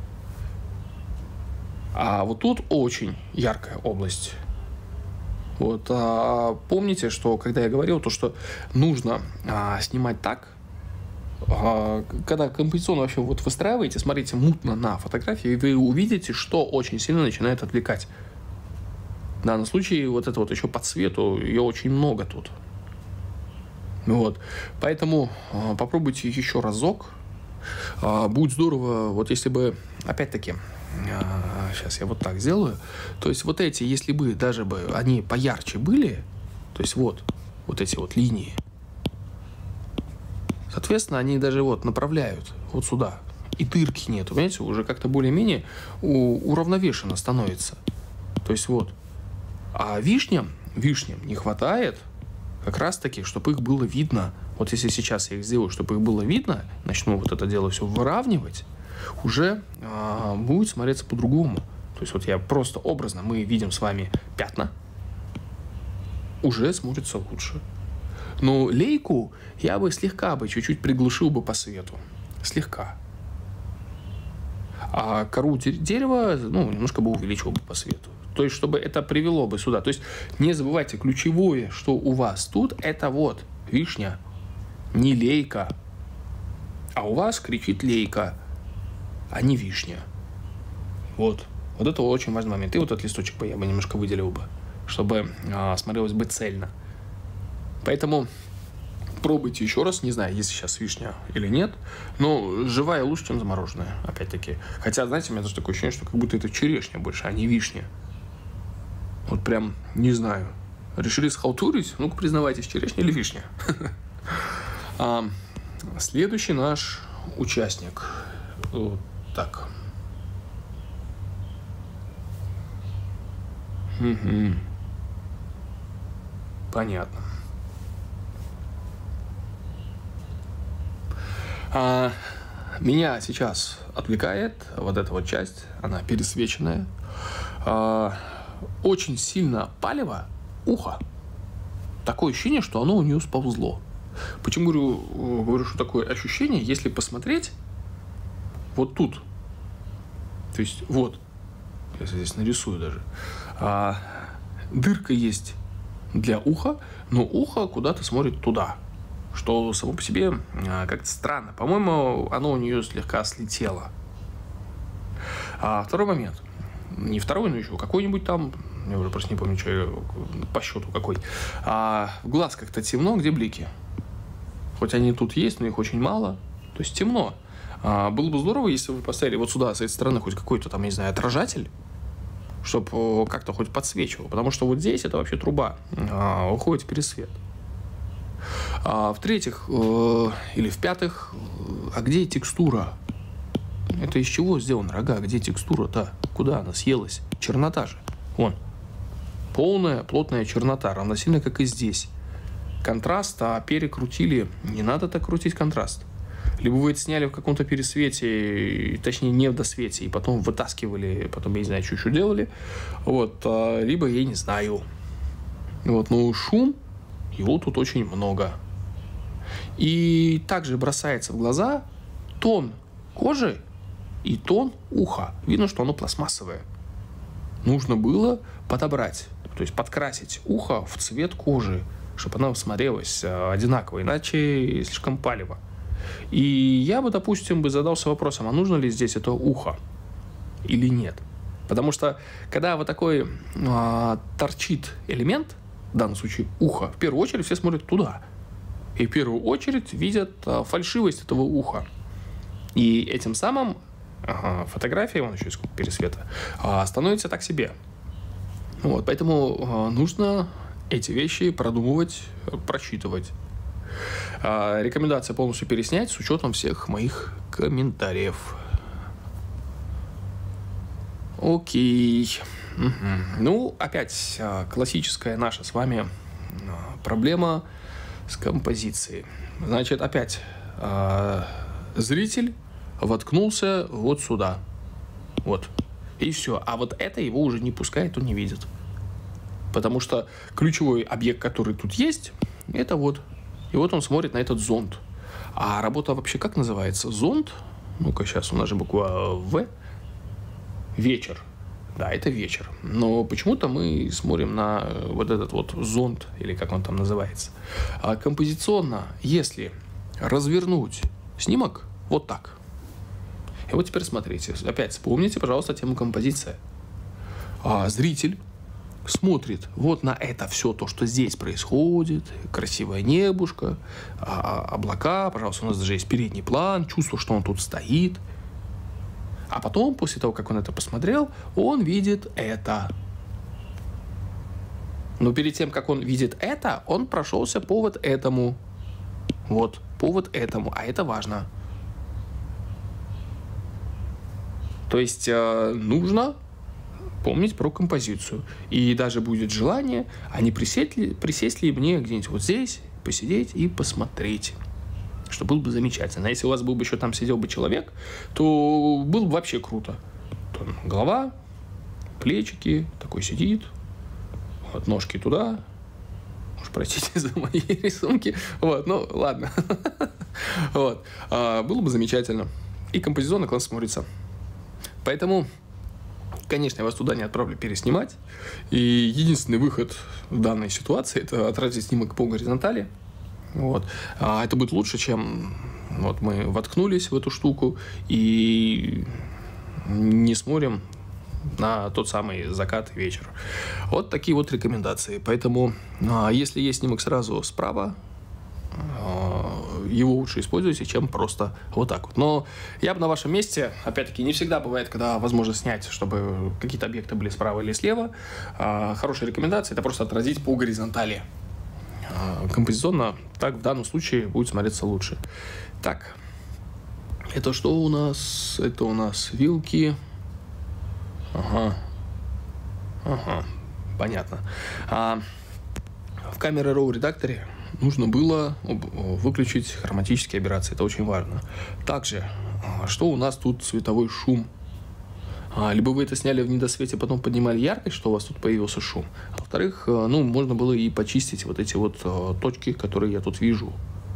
А вот тут очень яркая область. Вот, а, помните, что когда я говорил, то, что нужно а, снимать так, а, когда композиционно вообще вот выстраиваете, смотрите мутно на фотографии, и вы увидите, что очень сильно начинает отвлекать. В данном случае вот это вот еще по цвету, ее очень много тут. Вот. Поэтому э, попробуйте еще разок. Э, будет здорово, вот если бы, опять-таки, э, сейчас я вот так сделаю. То есть вот эти, если бы, даже бы они поярче были, то есть вот, вот эти вот линии, соответственно, они даже вот направляют вот сюда. И дырки нет, понимаете, уже как-то более-менее у, уравновешенно становится. То есть вот. А вишням, вишням не хватает как раз-таки, чтобы их было видно. Вот если сейчас я их сделаю, чтобы их было видно, начну вот это дело все выравнивать, уже а, будет смотреться по-другому. То есть вот я просто образно, мы видим с вами пятна, уже смотрится лучше. Но лейку я бы слегка бы, чуть-чуть приглушил бы по свету. Слегка. А кору дерева, ну, немножко бы увеличил бы по свету. То есть, чтобы это привело бы сюда. То есть, не забывайте, ключевое, что у вас тут, это вот вишня, не лейка. а у вас кричит лейка, а не вишня. Вот. Вот это очень важный момент. И вот этот листочек я бы немножко выделил бы, чтобы а, смотрелось бы цельно. Поэтому пробуйте еще раз. Не знаю, есть сейчас вишня или нет. Но живая лучше, чем замороженная. Опять-таки. Хотя, знаете, у меня даже такое ощущение, что как будто это черешня больше, а не вишня. Вот прям не знаю. Решили схалтурить? Ну-ка, признавайтесь, черешня или вишня? Следующий наш участник. Так. Угу. Понятно. А, меня сейчас отвлекает вот эта вот часть, она пересвеченная. А, очень сильно палево ухо. Такое ощущение, что оно у нее сползло. Почему говорю, говорю, что такое ощущение, если посмотреть вот тут. То есть вот, я здесь нарисую даже. А, дырка есть для уха, но ухо куда-то смотрит туда. Что само по себе а, как-то странно. По-моему, оно у нее слегка слетело. А второй момент. Не второй, но еще какой-нибудь там. Я уже просто не помню, что я, по счету какой. А в глаз как-то темно, где блики. Хоть они тут есть, но их очень мало. То есть темно. А, было бы здорово, если вы поставили вот сюда, с этой стороны, хоть какой-то там, не знаю, отражатель, чтобы как-то хоть подсвечивал. Потому что вот здесь это вообще труба. А, уходит в пересвет. А, в-третьих, э, или в-пятых, э, а где текстура? Это из чего сделан рога? Где текстура-то? Куда она съелась? Чернота же. Вон. Полная, плотная чернота, равносильно, как и здесь. Контраст, а перекрутили. Не надо так крутить контраст. Либо вы это сняли в каком-то пересвете, точнее, не в досвете, и потом вытаскивали, потом, я не знаю, что еще делали. Вот. А, либо, я не знаю. Вот. Но шум, его тут очень много. И также бросается в глаза тон кожи и тон уха. Видно, что оно пластмассовое. Нужно было подобрать, то есть подкрасить ухо в цвет кожи, чтобы она смотрелась одинаково, иначе слишком палево. И я бы, допустим, бы задался вопросом, а нужно ли здесь это ухо или нет. Потому что, когда вот такой а, торчит элемент, в данном случае ухо, в первую очередь все смотрят туда. И в первую очередь видят а, фальшивость этого уха. И этим самым ага, фотография, вон еще есть сколько пересвета, а, становится так себе. Вот, поэтому а, нужно эти вещи продумывать, просчитывать. А, рекомендация полностью переснять с учетом всех моих комментариев. Окей. Угу. Ну, опять а, классическая наша с вами а, проблема с композицией. Значит, опять а, зритель воткнулся вот сюда. Вот. И все. А вот это его уже не пускает, он не видит. Потому что ключевой объект, который тут есть, это вот. И вот он смотрит на этот зонд. А работа вообще как называется? Зонд? Ну-ка, сейчас у нас же буква В. Вечер. Да, это вечер. Но почему-то мы смотрим на вот этот вот зонд, или как он там называется. А композиционно, если развернуть снимок вот так. И вот теперь смотрите. Опять вспомните, пожалуйста, тему композиция. А зритель смотрит вот на это все то, что здесь происходит. Красивое небушко, а, облака. Пожалуйста, у нас даже есть передний план. Чувство, что он тут стоит. А потом, после того, как он это посмотрел, он видит это. Но перед тем, как он видит это, он прошелся по вот этому. Вот, по вот этому. А это важно. То есть э, нужно помнить про композицию. И даже будет желание, а не присесть ли, присесть ли мне где-нибудь вот здесь, посидеть и посмотреть. Что было бы замечательно. А если у вас был бы еще там сидел бы человек, то было бы вообще круто. Там голова, плечики, такой сидит, вот, ножки туда. Уж простите за мои рисунки. Вот, ну ладно. Вот. А, было бы замечательно. И композиционно классно смотрится. Поэтому, конечно, я вас туда не отправлю переснимать. И единственный выход в данной ситуации – это отразить снимок по горизонтали. Вот. А это будет лучше, чем Вот мы воткнулись в эту штуку и не смотрим на тот самый закат и вечер. Вот такие вот рекомендации. Поэтому, если есть снимок сразу справа, его лучше используйте, чем просто вот так вот. Но я бы на вашем месте, опять-таки, не всегда бывает, когда возможно снять, чтобы какие-то объекты были справа или слева. Хорошая рекомендация – это просто отразить по горизонтали. Композиционно так в данном случае будет смотреться лучше. Так, это что у нас? Это у нас вилки. Ага, ага, понятно. А в камере RAW редакторе нужно было выключить хроматические аберрации. Это очень важно. Также, что у нас тут цветовой шум? Либо вы это сняли в недосвете, потом поднимали яркость, что у вас тут появился шум. А во-вторых, ну, можно было и почистить вот эти вот точки, которые я тут вижу,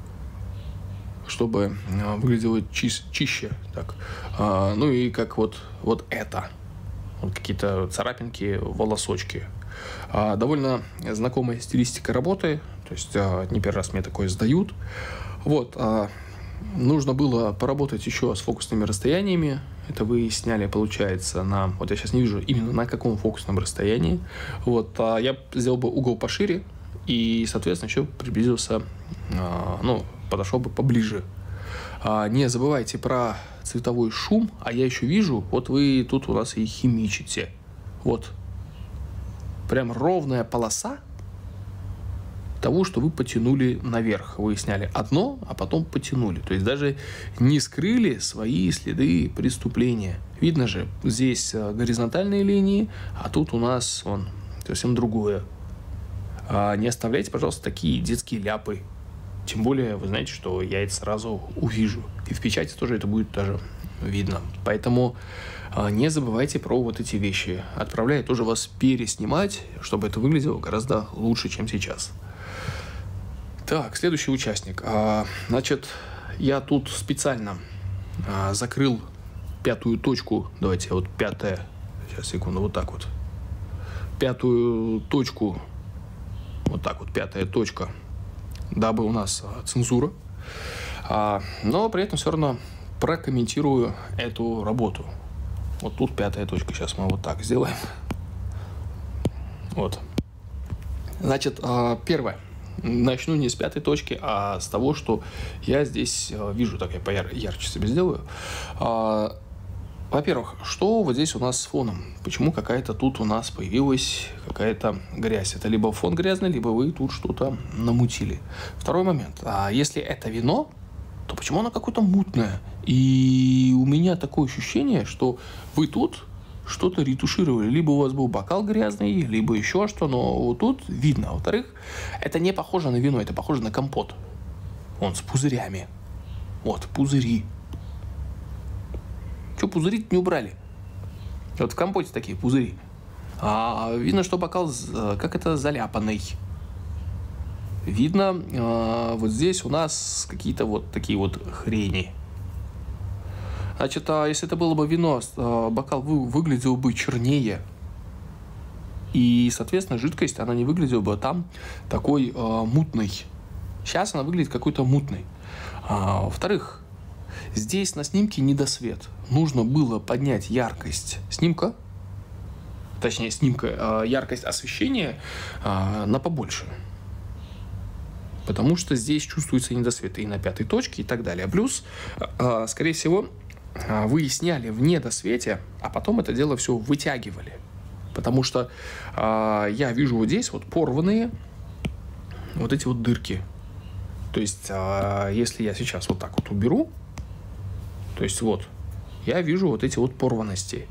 чтобы выглядело чис- чище. Так. Ну и как вот, вот это. Вот какие-то царапинки, волосочки. Довольно знакомая стилистика работы. То есть не первый раз мне такое сдают. Вот. Нужно было поработать еще с фокусными расстояниями. Это вы сняли, получается, на... Вот я сейчас не вижу именно на каком фокусном расстоянии. Вот. А я сделал бы угол пошире и, соответственно, еще приблизился, ну, подошел бы поближе. Не забывайте про цветовой шум, а я еще вижу, вот вы тут у нас и химичите. Вот. Прям ровная полоса того, что вы потянули наверх. Вы сняли одно, а потом потянули. То есть даже не скрыли свои следы преступления. Видно же, здесь горизонтальные линии, а тут у нас он совсем другое. А не оставляйте, пожалуйста, такие детские ляпы. Тем более, вы знаете, что я это сразу увижу. И в печати тоже это будет даже видно. Поэтому не забывайте про вот эти вещи. Отправляю тоже вас переснимать, чтобы это выглядело гораздо лучше, чем сейчас. Так, следующий участник. Значит, я тут специально закрыл пятую точку. Давайте, вот пятая. Сейчас, секунду, вот так вот. Пятую точку. Вот так вот, пятая точка. Дабы у нас цензура. Но при этом все равно прокомментирую эту работу. Вот тут пятая точка. Сейчас мы вот так сделаем. Вот. Значит, первое. Начну не с пятой точки, а с того, что я здесь вижу. Так, я поярче себе сделаю. Во-первых, что вот здесь у нас с фоном? Почему какая-то тут у нас появилась какая-то грязь? Это либо фон грязный, либо вы тут что-то намутили. Второй момент. А если это вино, то почему оно какое-то мутное? И у меня такое ощущение, что вы тут что-то ретушировали. Либо у вас был бокал грязный, либо еще что, но вот тут видно. Во-вторых, это не похоже на вино, это похоже на компот. Он с пузырями. Вот, пузыри. Что, пузыри не убрали? Вот в компоте такие пузыри. А видно, что бокал, как это, заляпанный. Видно, э, вот здесь у нас какие-то вот такие вот хрени. Значит, а если это было бы вино, э, бокал вы, выглядел бы чернее. И, соответственно, жидкость, она не выглядела бы там такой э, мутной. Сейчас она выглядит какой-то мутной. А, во-вторых, здесь на снимке недосвет. Нужно было поднять яркость снимка, точнее, снимка, э, яркость освещения э, на побольше. Потому что здесь чувствуется недосвет и на пятой точке и так далее. Плюс, э, скорее всего, вы сняли в недосвете, а потом это дело все вытягивали. Потому что э, я вижу вот здесь вот порванные вот эти вот дырки. То есть, э, если я сейчас вот так вот уберу, то есть вот, я вижу вот эти вот порванности.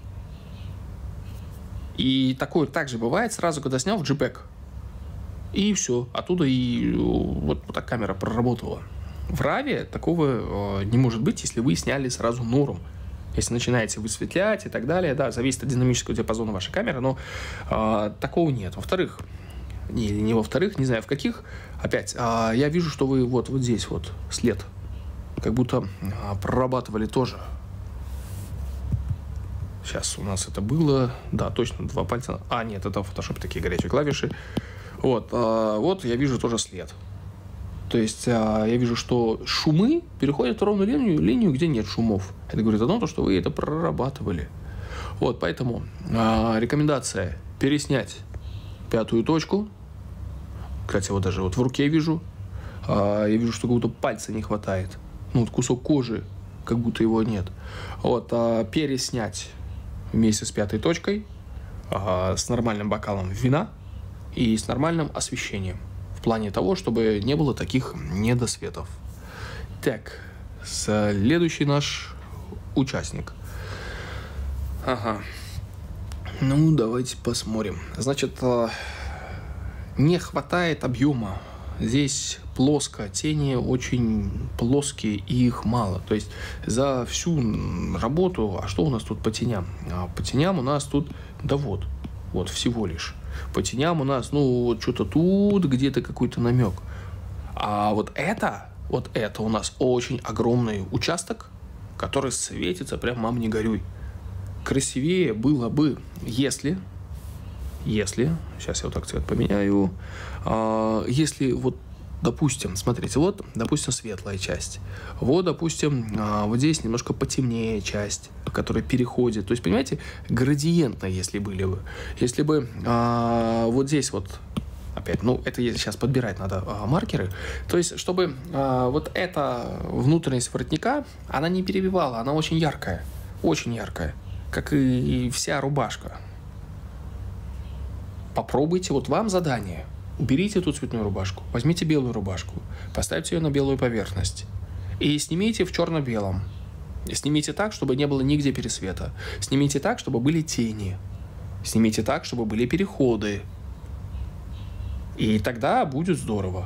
И такое также бывает сразу, когда снял в JPEG. И все, оттуда и вот, вот так камера проработала. В раве такого э, не может быть, если вы сняли сразу норм. Если начинаете высветлять и так далее, да, зависит от динамического диапазона вашей камеры, но э, такого нет. Во-вторых, не, не во-вторых, не знаю в каких, опять, э, я вижу, что вы вот, вот здесь вот след, как будто э, прорабатывали тоже. Сейчас у нас это было, да, точно, два пальца. А, нет, это в фотошопе такие горячие клавиши. Вот, э, вот я вижу тоже след. То есть я вижу, что шумы переходят в ровную линию, линию, где нет шумов. Это говорит о том, что вы это прорабатывали. Вот, поэтому рекомендация переснять пятую точку. Кстати, вот даже вот в руке вижу. Я вижу, что как будто пальца не хватает. Ну, вот кусок кожи, как будто его нет. Вот, переснять вместе с пятой точкой, с нормальным бокалом вина и с нормальным освещением. В плане того, чтобы не было таких недосветов. Так, следующий наш участник. Ага. Ну, давайте посмотрим. Значит, не хватает объема. Здесь плоско, тени очень плоские и их мало. То есть за всю работу, а что у нас тут по теням? А по теням у нас тут, да вот, вот всего лишь. По теням у нас, ну, вот что-то тут где-то какой-то намек. А вот это, вот это у нас очень огромный участок, который светится прям, мам, не горюй. Красивее было бы, если, если, сейчас я вот так цвет поменяю, а, если вот, допустим, смотрите, вот, допустим, светлая часть, вот, допустим, а, вот здесь немножко потемнее часть, которая переходит, то есть, понимаете, градиентно, если были бы, если бы а, вот здесь вот, опять, ну, это сейчас подбирать надо а, маркеры, то есть, чтобы а, вот эта внутренность воротника, она не перебивала, она очень яркая, очень яркая, как и вся рубашка. Попробуйте, вот вам задание. Уберите эту цветную рубашку, возьмите белую рубашку, поставьте ее на белую поверхность и снимите в черно-белом. Снимите так, чтобы не было нигде пересвета. Снимите так, чтобы были тени. Снимите так, чтобы были переходы. И тогда будет здорово.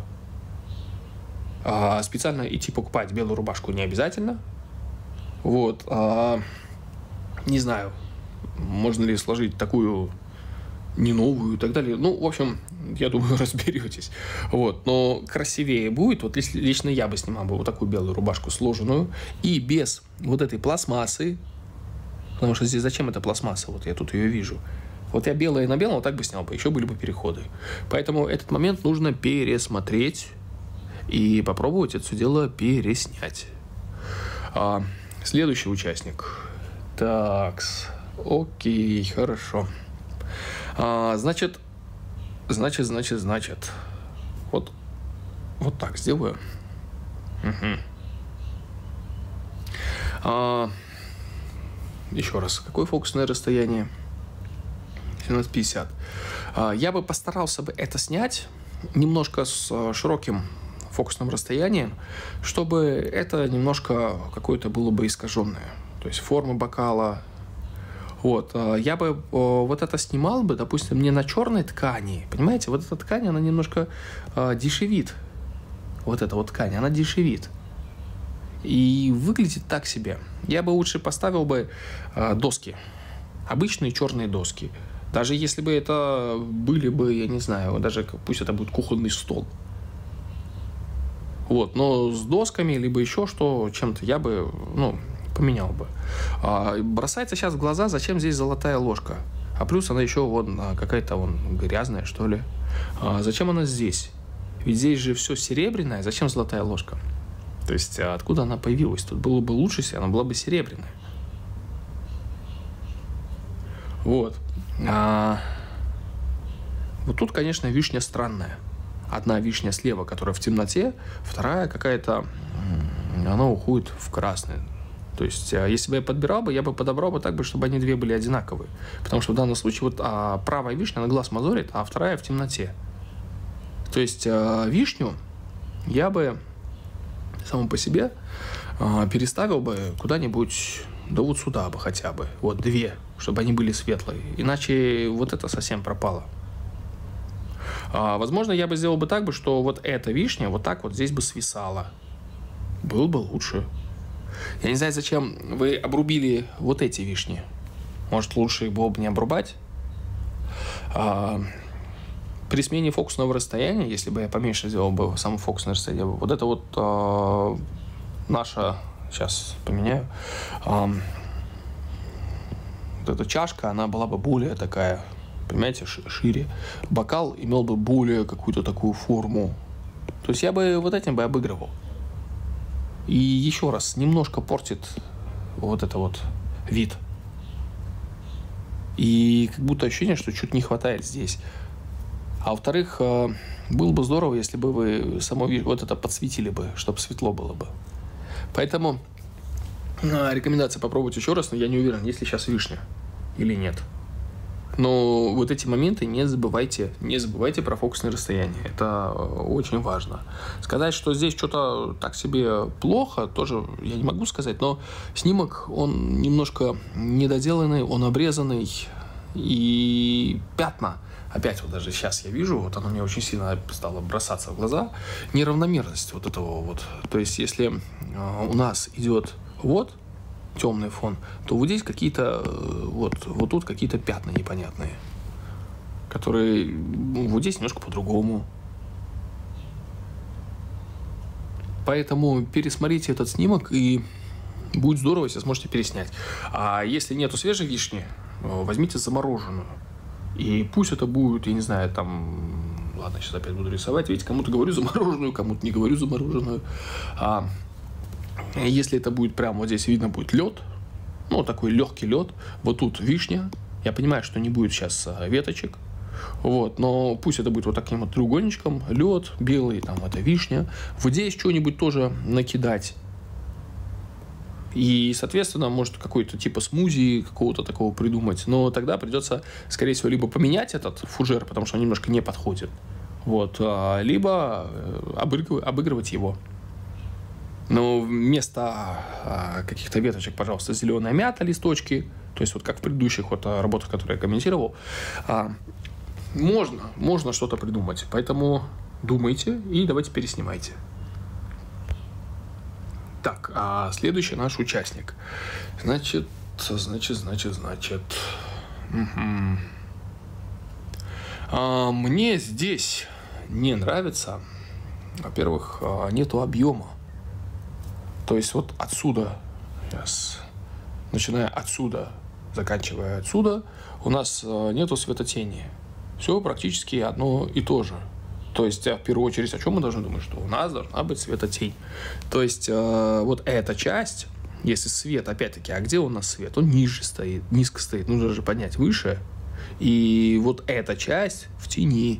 А специально идти покупать белую рубашку не обязательно. Вот. А, не знаю, можно ли сложить такую не новую и так далее. Ну, в общем, я думаю, разберетесь. Вот. Но красивее будет. Вот лично я бы снимал бы вот такую белую рубашку сложенную и без вот этой пластмассы. Потому что здесь зачем эта пластмасса? Вот я тут ее вижу. Вот я белое на белом вот так бы снял бы. Еще были бы переходы. Поэтому этот момент нужно пересмотреть и попробовать это все дело переснять. А, следующий участник. Такс. Окей, хорошо. А, значит, значит, значит, значит. Вот, вот так сделаю. Угу. А, еще раз, какое фокусное расстояние? семнадцать пятьдесят. А, я бы постарался бы это снять немножко с широким фокусным расстоянием, чтобы это немножко какое-то было бы искаженное. То есть форма бокала. Вот, я бы вот это снимал бы, допустим, не на черной ткани, понимаете, вот эта ткань, она немножко э, дешевит, вот эта вот ткань, она дешевит, и выглядит так себе. Я бы лучше поставил бы э, доски, обычные черные доски, даже если бы это были бы, я не знаю, даже пусть это будет кухонный стол. Вот, но с досками, либо еще что, чем-то я бы, ну, поменял бы. А, бросается сейчас в глаза, зачем здесь золотая ложка. А плюс она еще вот какая-то вон грязная, что ли. А зачем она здесь? Ведь здесь же все серебряное. Зачем золотая ложка? То есть откуда она появилась? Тут было бы лучше, если она была бы серебряная. Вот. А, вот тут, конечно, вишня странная. Одна вишня слева, которая в темноте, вторая какая-то, она уходит в красный. То есть, если бы я подбирал бы, я бы подобрал бы так бы, чтобы они две были одинаковые. Потому что в данном случае вот а, правая вишня на глаз мозолит, а вторая в темноте. То есть, а, вишню я бы саму по себе а, переставил бы куда-нибудь, да вот сюда бы хотя бы. Вот две, чтобы они были светлые. Иначе вот это совсем пропало. А, возможно, я бы сделал бы так бы, что вот эта вишня вот так вот здесь бы свисала. Было бы лучше. Я не знаю, зачем вы обрубили вот эти вишни. Может, лучше их было бы не обрубать. А, при смене фокусного расстояния, если бы я поменьше сделал бы само фокусное расстояние, вот это вот а, наша, сейчас поменяю, а, вот эта чашка, она была бы более такая, понимаете, шире. Бокал имел бы более какую-то такую форму. То есть я бы вот этим бы обыгрывал. И еще раз, немножко портит вот это вот вид. И как будто ощущение, что чуть не хватает здесь. А во-вторых, было бы здорово, если бы вы само вот это подсветили бы, чтобы светло было бы. Поэтому рекомендация попробовать еще раз, но я не уверен, есть ли сейчас вишня или нет. Но вот эти моменты не забывайте, не забывайте про фокусное расстояние. Это очень важно. Сказать, что здесь что-то так себе плохо, тоже я не могу сказать, но снимок, он немножко недоделанный, он обрезанный, и пятна, опять вот даже сейчас я вижу, вот оно мне очень сильно стало бросаться в глаза, неравномерность вот этого вот. То есть, если у нас идет вот темный фон, то вот здесь какие-то, вот, вот тут какие-то пятна непонятные, которые вот здесь немножко по-другому. Поэтому пересмотрите этот снимок, и будет здорово, если сможете переснять. А если нету свежей вишни, возьмите замороженную. И пусть это будет, я не знаю, там... Ладно, сейчас опять буду рисовать. Видите, кому-то говорю замороженную, кому-то не говорю замороженную. А если это будет прямо вот здесь видно будет лед, ну, такой легкий лед, вот тут вишня. Я понимаю, что не будет сейчас веточек. Вот, но пусть это будет вот таким вот треугольничком. Лед белый, там это вишня. Вот здесь что-нибудь тоже накидать. И, соответственно, может какой-то типа смузи какого-то такого придумать. Но тогда придется, скорее всего, либо поменять этот фужер, потому что он немножко не подходит. Вот, либо обыгрывать его. Но вместо каких-то веточек, пожалуйста, зеленая мята, листочки. То есть, вот как в предыдущих вот работах, которые я комментировал. Можно, можно что-то придумать. Поэтому думайте и давайте переснимайте. Так, а следующий наш участник. Значит, значит, значит, значит. Угу. А, мне здесь не нравится. Во-первых, нету объема. То есть вот отсюда, yes, начиная отсюда, заканчивая отсюда, у нас нету светотени. Все практически одно и то же. То есть, в первую очередь, о чем мы должны думать? Что у нас должна быть светотень. То есть, э, вот эта часть, если свет, опять-таки, а где у нас свет? Он ниже стоит, низко стоит, нужно же поднять выше. И вот эта часть в тени.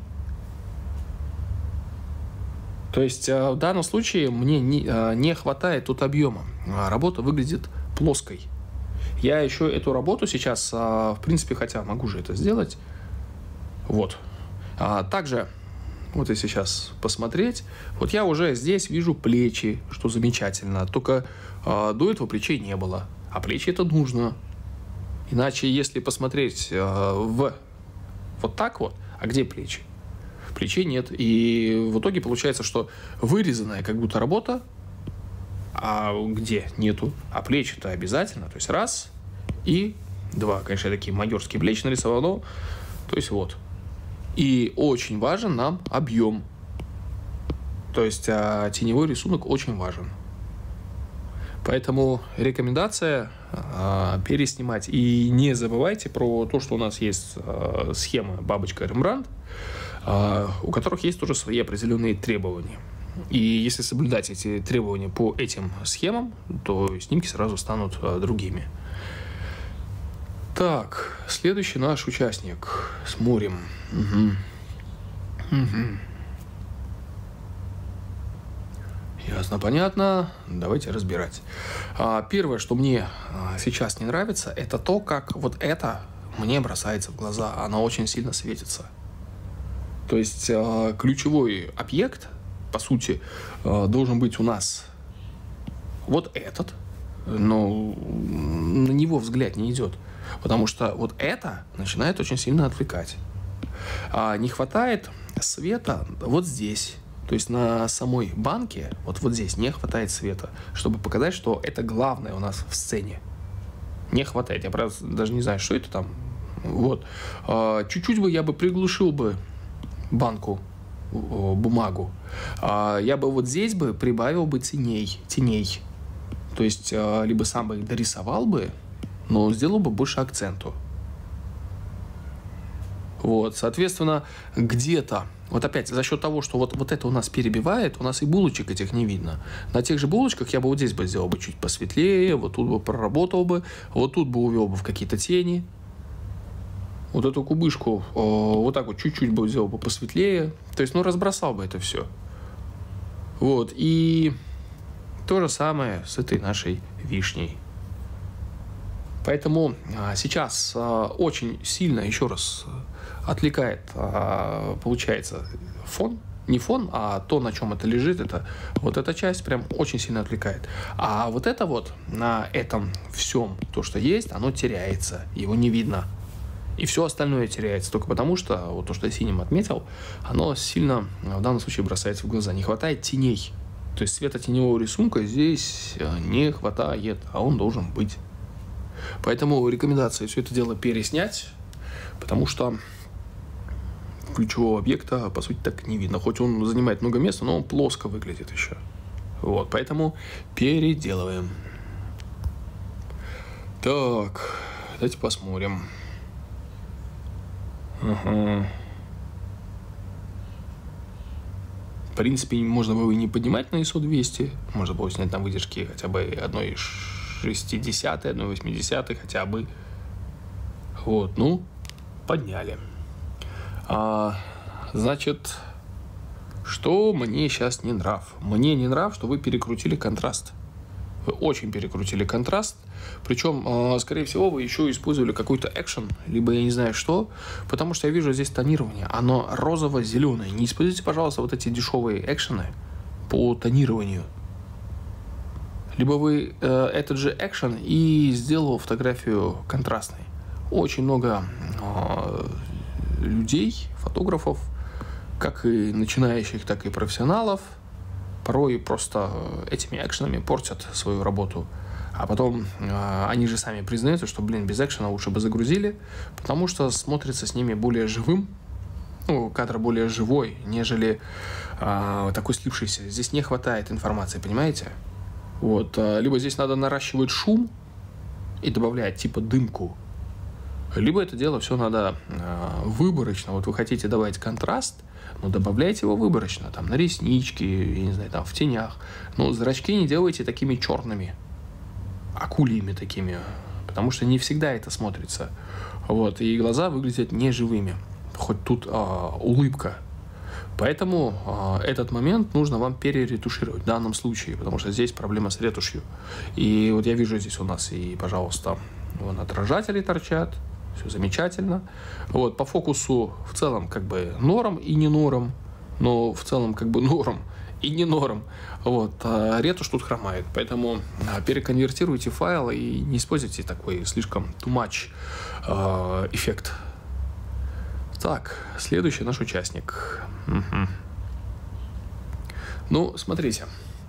То есть, э, в данном случае мне не, э, не хватает тут объема. Работа выглядит плоской. Я еще эту работу сейчас, э, в принципе, хотя могу же это сделать. Вот. А также... Вот если сейчас посмотреть, вот я уже здесь вижу плечи, что замечательно. Только э, до этого плечей не было. А плечи это нужно. Иначе, если посмотреть э, в вот так вот, а где плечи? Плечей нет. И в итоге получается, что вырезанная как будто работа, а где нету. А плечи-то обязательно. То есть раз и два. Конечно, я такие майорские плечи нарисовал, но то есть вот. И очень важен нам объем. То есть а, теневой рисунок очень важен. Поэтому рекомендация а, переснимать. И не забывайте про то, что у нас есть а, схема бабочка Рембрандт, а, у которых есть тоже свои определенные требования. И если соблюдать эти требования по этим схемам, то снимки сразу станут а, другими. Так, следующий наш участник. Смотрим. Угу. Угу. Ясно, понятно. Давайте разбирать. А, первое, что мне а, сейчас не нравится, это то, как вот это мне бросается в глаза. Она очень сильно светится. То есть а, ключевой объект, по сути, а, должен быть у нас вот этот, но на него взгляд не идет. Потому что вот это начинает очень сильно отвлекать. А не хватает света вот здесь. То есть на самой банке, вот, вот здесь не хватает света, чтобы показать, что это главное у нас в сцене. Не хватает. Я, правда, даже не знаю, что это там. Вот. А, чуть-чуть бы я бы приглушил бы банку, бумагу. А, я бы вот здесь бы прибавил бы теней. теней. То есть а, либо сам бы их дорисовал бы, но сделал бы больше акценту. Вот, соответственно, где-то, вот опять, за счет того, что вот, вот это у нас перебивает, у нас и булочек этих не видно. На тех же булочках я бы вот здесь бы сделал бы чуть посветлее, вот тут бы проработал бы, вот тут бы увел бы в какие-то тени. Вот эту кубышку о, вот так вот чуть-чуть бы сделал бы посветлее. То есть, ну, разбросал бы это все. Вот, и то же самое с этой нашей вишней. Поэтому а, сейчас а, очень сильно, еще раз, отвлекает, а, получается, фон. Не фон, а то, на чем это лежит, это вот эта часть прям очень сильно отвлекает. А вот это вот, на этом всем, то, что есть, оно теряется, его не видно. И все остальное теряется только потому, что вот то, что я синим отметил, оно сильно в данном случае бросается в глаза. Не хватает теней. То есть светотеневого рисунка здесь не хватает, а он должен быть. Поэтому рекомендация все это дело переснять, потому что ключевого объекта, по сути, так не видно. Хоть он занимает много места, но он плоско выглядит еще. Вот, поэтому переделываем. Так, давайте посмотрим. Ага. В принципе, можно было и не поднимать на ай эс о двести. Можно было снять там выдержки хотя бы одной шестидесятой, одной восьмидесятой хотя бы. Вот, ну, подняли. А, значит, что мне сейчас не нрав? Мне не нрав, что вы перекрутили контраст. Вы очень перекрутили контраст. Причем, скорее всего, вы еще использовали какой-то экшен, либо я не знаю что, потому что я вижу здесь тонирование. Оно розово-зеленое. Не используйте, пожалуйста, вот эти дешевые экшены по тонированию. Либо вы э, этот же экшен и сделал фотографию контрастной. Очень много э, людей, фотографов, как и начинающих, так и профессионалов, порой просто этими экшенами портят свою работу. А потом э, они же сами признаются, что, блин, без экшена лучше бы загрузили, потому что смотрится с ними более живым, ну, кадр более живой, нежели э, такой слипшийся. Здесь не хватает информации, понимаете? Вот, э, либо здесь надо наращивать шум и добавлять типа дымку, либо это дело все надо э, выборочно. Вот вы хотите добавить контраст, но добавляйте его выборочно, там, на реснички, я не знаю, там, в тенях. Но зрачки не делайте такими черными, акульями такими, потому что не всегда это смотрится. Вот, и глаза выглядят неживыми, хоть тут э, улыбка. Поэтому э, этот момент нужно вам переретушировать в данном случае, потому что здесь проблема с ретушью. И вот я вижу здесь у нас и, пожалуйста, вон отражатели торчат, все замечательно. Вот, по фокусу в целом как бы норм и не норм, но в целом как бы норм и не норм. Вот, а ретушь тут хромает, поэтому а, переконвертируйте файл и не используйте такой слишком too much э, эффект. Так, следующий наш участник. Угу. Ну, смотрите.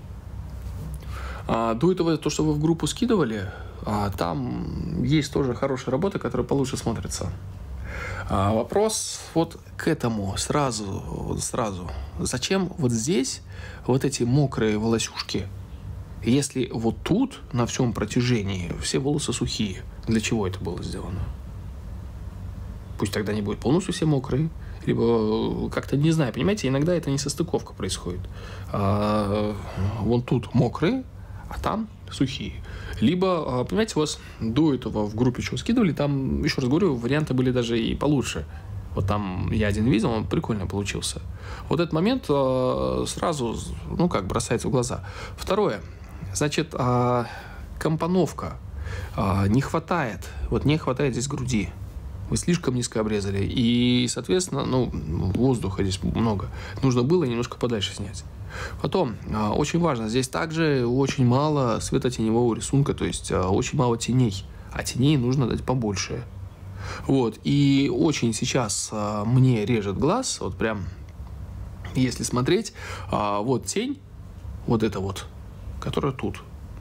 А, до этого то, что вы в группу скидывали, а, там есть тоже хорошая работа, которая получше смотрится. А, вопрос вот к этому сразу, вот сразу. Зачем вот здесь вот эти мокрые волосюшки, если вот тут на всем протяжении все волосы сухие? Для чего это было сделано? Пусть тогда не будет полностью все мокрые, либо как-то, не знаю, понимаете, иногда это несостыковка происходит. А, вон тут мокрые, а там сухие. Либо, понимаете, у вас до этого в группе чего скидывали, там, еще раз говорю, варианты были даже и получше. Вот там я один видел, он прикольно получился. Вот этот момент а, сразу, ну как, бросается в глаза. Второе, значит, а, компоновка. А, не хватает, вот не хватает здесь груди. Вы слишком низко обрезали. И, соответственно, ну, воздуха здесь много. Нужно было немножко подальше снять. Потом, очень важно, здесь также очень мало светотеневого рисунка, то есть очень мало теней. А теней нужно дать побольше. Вот. И очень сейчас мне режет глаз, вот прям, если смотреть, вот тень, вот эта вот, которая тут.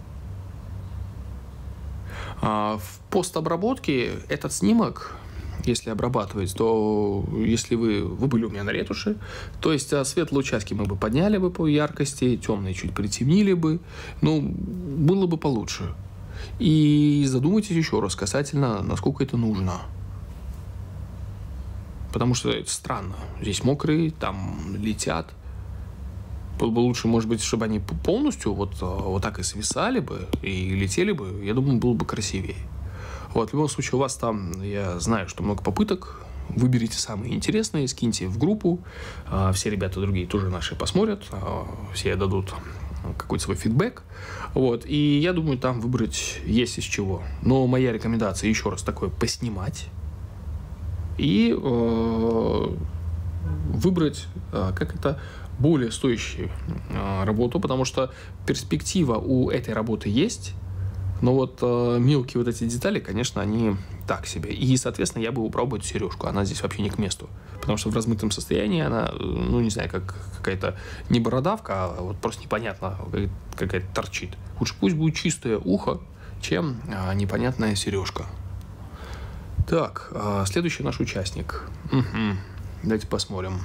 В постобработке этот снимок, если обрабатывать, то если вы, вы были у меня на ретуши, то есть светлые участки мы бы подняли бы по яркости, темные чуть притемнили бы, ну, было бы получше. И задумайтесь еще раз касательно, насколько это нужно. Потому что это странно. Здесь мокрые, там летят. Было бы лучше, может быть, чтобы они полностью вот, вот так и свисали бы, и летели бы. Я думаю, было бы красивее. Вот, в любом случае, у вас там, я знаю, что много попыток. Выберите самые интересные, скиньте в группу. Все ребята другие тоже наши посмотрят. Все дадут какой-то свой фидбэк. Вот, и я думаю, там выбрать есть из чего. Но моя рекомендация, еще раз, такое поснимать. И э, выбрать, э, как это, более стоящую э, работу, потому что перспектива у этой работы есть, но вот э, мелкие вот эти детали, конечно, они так себе. И, соответственно, я бы убрал бы эту сережку, она здесь вообще не к месту, потому что в размытом состоянии она, ну, не знаю, как какая-то не бородавка, а вот просто непонятно, какая-то торчит. Лучше пусть будет чистое ухо, чем э, непонятная сережка. Так, э, следующий наш участник. Угу. Давайте посмотрим.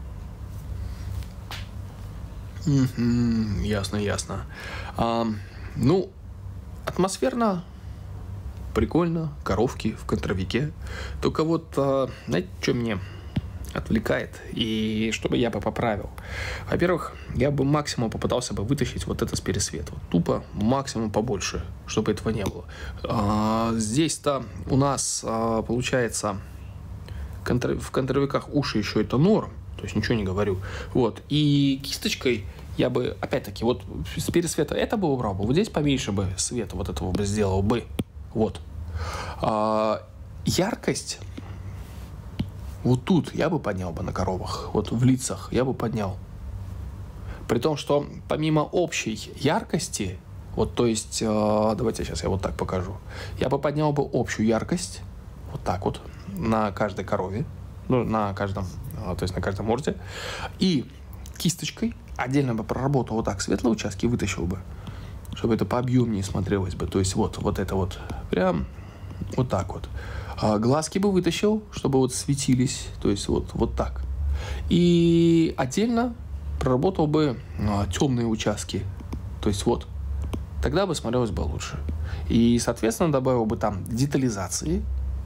Угу, ясно, ясно. А, ну, атмосферно, прикольно, коровки в контровике. Только вот, а, знаете, что мне отвлекает? И чтобы я бы поправил. Во-первых, я бы максимум попытался бы вытащить вот это с пересвета. Вот тупо максимум побольше, чтобы этого не было. А, здесь-то у нас, а, получается, контр... в контровиках уши еще это норм. То есть ничего не говорю. Вот. И кисточкой я бы, опять-таки, вот с пересвета это бы убрал бы. Вот здесь поменьше бы света вот этого бы сделал бы. Вот. А, яркость вот тут я бы поднял бы на коровах. Вот в лицах я бы поднял. При том, что помимо общей яркости, вот то есть, а, давайте сейчас я вот так покажу. Я бы поднял бы общую яркость. Вот так вот. На каждой корове. Ну, на каждом, то есть на каждом морде. И кисточкой отдельно бы проработал вот так светлые участки, вытащил бы, чтобы это пообъемнее смотрелось бы. То есть вот, вот это вот, прям вот так вот. А глазки бы вытащил, чтобы вот светились, то есть вот, вот так. И отдельно проработал бы а, темные участки, то есть вот. Тогда бы смотрелось бы лучше. И, соответственно, добавил бы там детализации.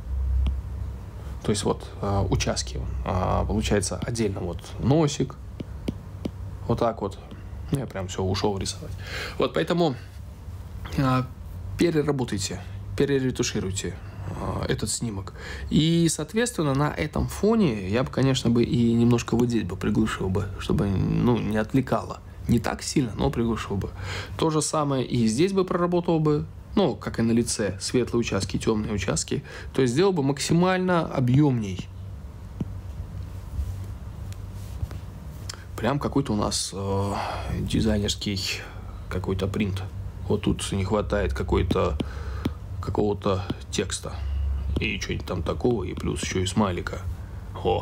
То есть вот э, участки, э, получается, отдельно вот носик, вот так вот. Я прям все ушел рисовать. Вот поэтому э, переработайте, переретушируйте э, этот снимок. И, соответственно, на этом фоне я бы, конечно, бы и немножко вот здесь бы приглушил бы, чтобы, ну, не отвлекало. Не так сильно, но приглушил бы. То же самое и здесь бы проработал бы. Ну, как и на лице, светлые участки, темные участки. То есть сделал бы максимально объемней. Прям какой-то у нас э, дизайнерский какой-то принт. Вот тут не хватает какой-то какого-то текста. И что-нибудь там такого, и плюс еще и смайлика. О!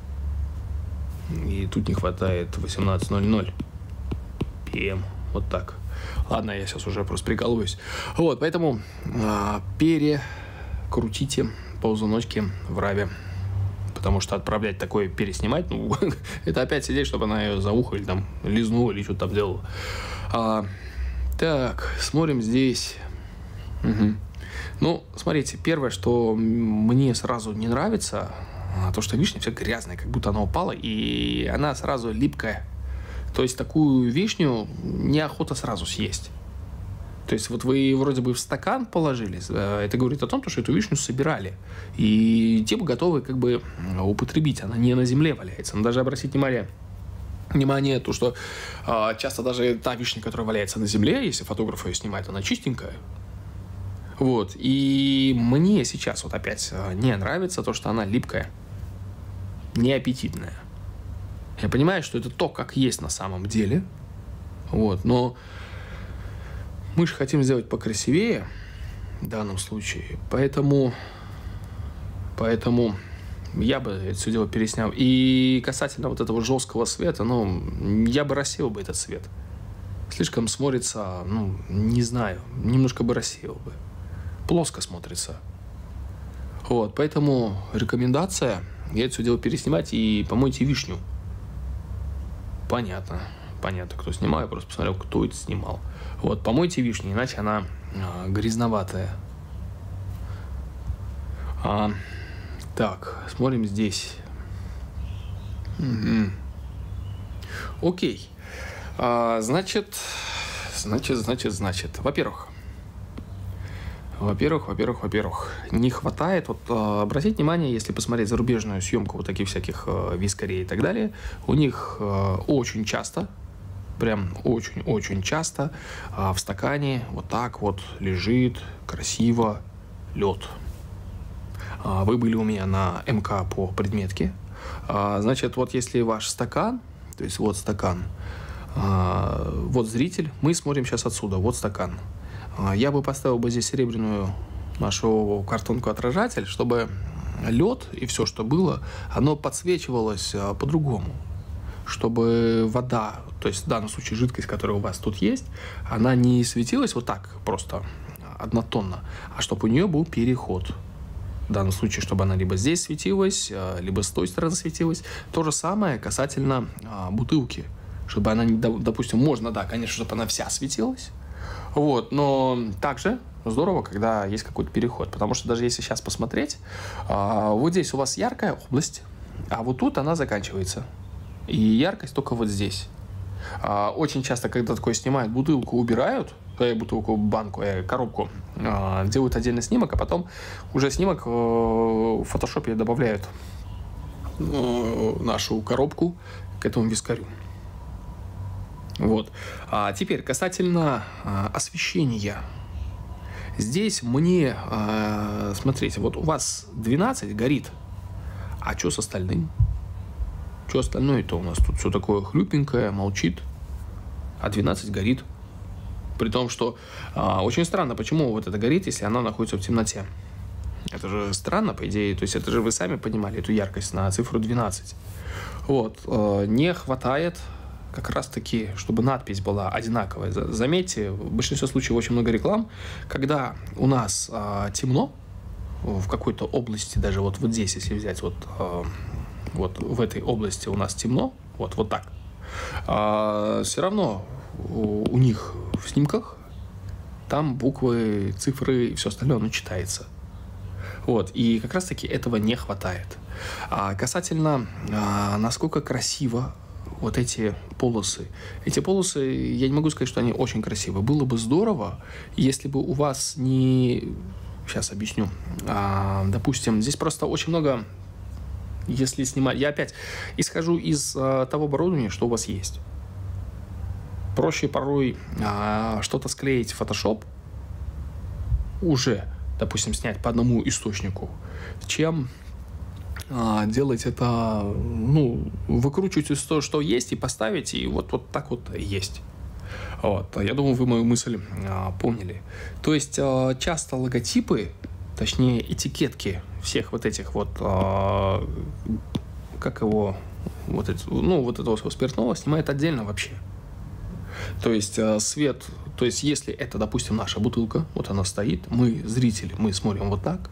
И тут не хватает восемнадцать ноль ноль пи эм. Вот так. Ладно, я сейчас уже просто прикалываюсь. Вот, поэтому а, перекрутите ползуночки в раве. Потому что отправлять такое, переснимать, ну, это опять сидеть, чтобы она ее за ухо или там лизнула, или что-то там делала. А, так, смотрим здесь. Угу. Ну, смотрите, первое, что мне сразу не нравится, то, что вишня вся грязная, как будто она упала, и она сразу липкая. То есть такую вишню неохота сразу съесть. То есть вот вы вроде бы в стакан положили, это говорит о том, что эту вишню собирали. И те бы готовы как бы употребить, она не на земле валяется. Но даже обратите внимание, внимание то, что а, часто даже та вишня, которая валяется на земле, если фотограф ее снимает, она чистенькая. Вот. И мне сейчас вот опять не нравится то, что она липкая, неаппетитная. Я понимаю, что это то, как есть на самом деле. Вот, но мы же хотим сделать покрасивее в данном случае. Поэтому, поэтому я бы это все дело переснял. И касательно вот этого жесткого света, ну, я бы рассеял бы этот свет. Слишком смотрится, ну, не знаю, немножко бы рассеял бы. Плоско смотрится. Вот, поэтому рекомендация, я это все дело переснимать и помойте вишню. Понятно. Понятно, кто снимал. Я просто посмотрел, кто это снимал. Вот, помойте вишню, иначе она а, грязноватая. А, так, смотрим здесь. Угу. Окей. А, значит, значит, значит, значит. Во-первых, Во-первых, во-первых, во-первых, не хватает, вот э, обратите внимание, если посмотреть зарубежную съемку вот таких всяких э, вискарей и так далее, у них э, очень часто, прям очень-очень часто э, в стакане вот так вот лежит красиво лед. Э, вы были у меня на эм ка по предметке, э, значит, вот если ваш стакан, то есть вот стакан, э, вот зритель, мы смотрим сейчас отсюда, вот стакан. Я бы поставил бы здесь серебряную нашу картонку-отражатель, чтобы лед и все, что было, оно подсвечивалось по-другому. Чтобы вода, то есть в данном случае жидкость, которая у вас тут есть, она не светилась вот так просто однотонно, а чтобы у нее был переход. В данном случае, чтобы она либо здесь светилась, либо с той стороны светилась. То же самое касательно бутылки. Чтобы она, допустим, можно, да, конечно, чтобы она вся светилась. Вот, но также здорово, когда есть какой-то переход, потому что даже если сейчас посмотреть, а, вот здесь у вас яркая область, а вот тут она заканчивается, и яркость только вот здесь. А, очень часто, когда такое снимают, бутылку убирают, э, бутылку, банку, э, коробку, э, делают отдельный снимок, а потом уже снимок э, в фотошопе добавляют э, нашу коробку к этому вискарю. Вот. А теперь касательно а, освещения. Здесь мне, а, смотрите, вот у вас двенадцать горит, а что с остальным? Что остальное-то у нас тут все такое хлюпенькое, молчит, а двенадцать горит. При том, что а, очень странно, почему вот это горит, если оно находится в темноте. Это же странно, по идее, то есть это же вы сами понимали эту яркость на цифру двенадцать. Вот, а, не хватает как раз-таки, чтобы надпись была одинаковая. Заметьте, в большинстве случаев очень много реклам, когда у нас а, темно, в какой-то области, даже вот, вот здесь, если взять, вот, а, вот в этой области у нас темно, вот, вот так, а, все равно у, у них в снимках там буквы, цифры и все остальное, оно читается. Вот, и как раз-таки этого не хватает. А касательно, а, насколько красиво вот эти полосы. Эти полосы, я не могу сказать, что они очень красивые. Было бы здорово, если бы у вас не... Сейчас объясню. А, допустим, здесь просто очень много... Если снимать... Я опять исхожу из а, того оборудования, что у вас есть. Проще порой а, что-то склеить в Photoshop, уже, допустим, снять по одному источнику, чем... делать это, ну, выкручивать из того, что есть, и поставить, и вот, вот так вот есть. Вот. Я думаю, вы мою мысль а, поняли. То есть а, часто логотипы, точнее этикетки всех вот этих вот, а, как его, вот это, ну, вот этого спиртного снимают отдельно вообще. То есть а, свет, то есть если это, допустим, наша бутылка, вот она стоит, мы, зрители, мы смотрим вот так,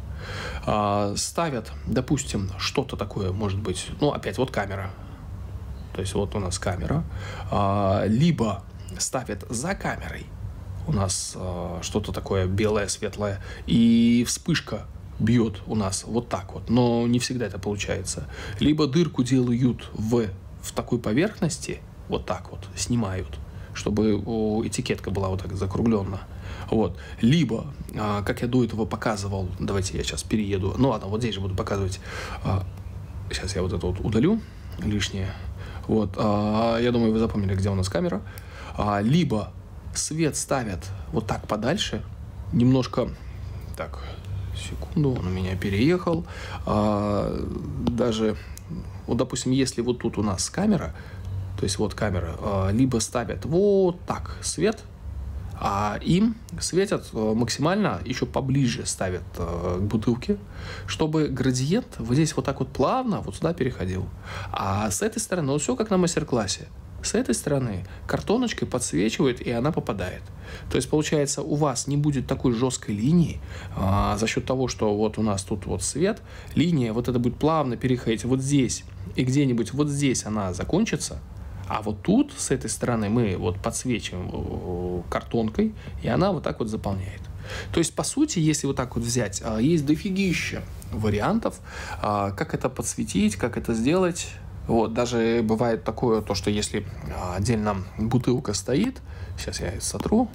ставят, допустим, что-то такое, может быть, ну, опять вот камера, то есть вот у нас камера, либо ставят за камерой, у нас что-то такое белое, светлое, и вспышка бьет у нас вот так вот, но не всегда это получается. Либо дырку делают в, в такой поверхности, вот так вот, снимают, чтобы этикетка была вот так закруглена. Вот. Либо, а, как я до этого показывал, давайте я сейчас перееду, ну ладно, вот здесь же буду показывать, а, сейчас я вот это вот удалю лишнее, вот, а, я думаю, вы запомнили, где у нас камера, а, либо свет ставят вот так подальше, немножко, так, секунду, он у меня переехал, а, даже, вот, допустим, если вот тут у нас камера, то есть вот камера, а, либо ставят вот так свет, а им светят максимально, еще поближе ставят э, к бутылке, чтобы градиент вот здесь вот так вот плавно вот сюда переходил. А с этой стороны, ну все как на мастер-классе, с этой стороны картоночкой подсвечивает, и она попадает. То есть, получается, у вас не будет такой жесткой линии э, за счет того, что вот у нас тут вот свет, линия вот это будет плавно переходить вот здесь, и где-нибудь вот здесь она закончится. А вот тут, с этой стороны, мы вот подсвечиваем картонкой, и она вот так вот заполняет. То есть, по сути, если вот так вот взять, есть дофигища вариантов, как это подсветить, как это сделать. Вот, даже бывает такое, то, что если отдельно бутылка стоит, сейчас я сотру,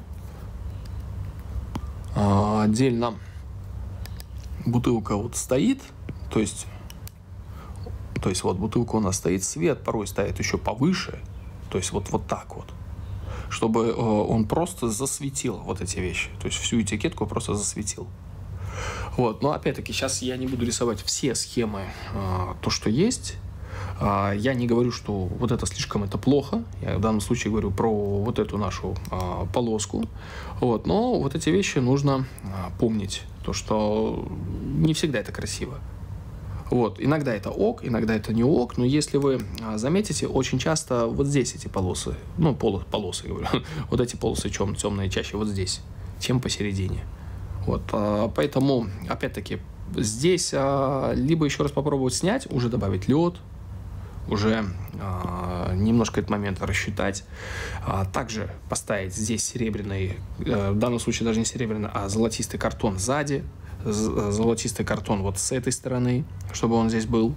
отдельно бутылка вот стоит, то есть, то есть вот бутылка у нас стоит, свет порой стоит еще повыше, то есть вот, вот так вот, чтобы он просто засветил вот эти вещи, то есть всю этикетку просто засветил. Вот, но опять-таки сейчас я не буду рисовать все схемы, то, что есть. Я не говорю, что вот это слишком это плохо. Я в данном случае говорю про вот эту нашу а, полоску. Вот. Но вот эти вещи нужно а, помнить. То, что не всегда это красиво. Вот. Иногда это ок, иногда это не ок. Но если вы а, заметите, очень часто вот здесь эти полосы, ну, полос, полосы, говорю, вот эти полосы чем, темные чаще вот здесь, чем посередине. Вот. А, поэтому, опять-таки, здесь а, либо еще раз попробовать снять, уже добавить лед, уже э, немножко этот момент рассчитать. А также поставить здесь серебряный, э, в данном случае даже не серебряный, а золотистый картон сзади, золотистый картон вот с этой стороны, чтобы он здесь был.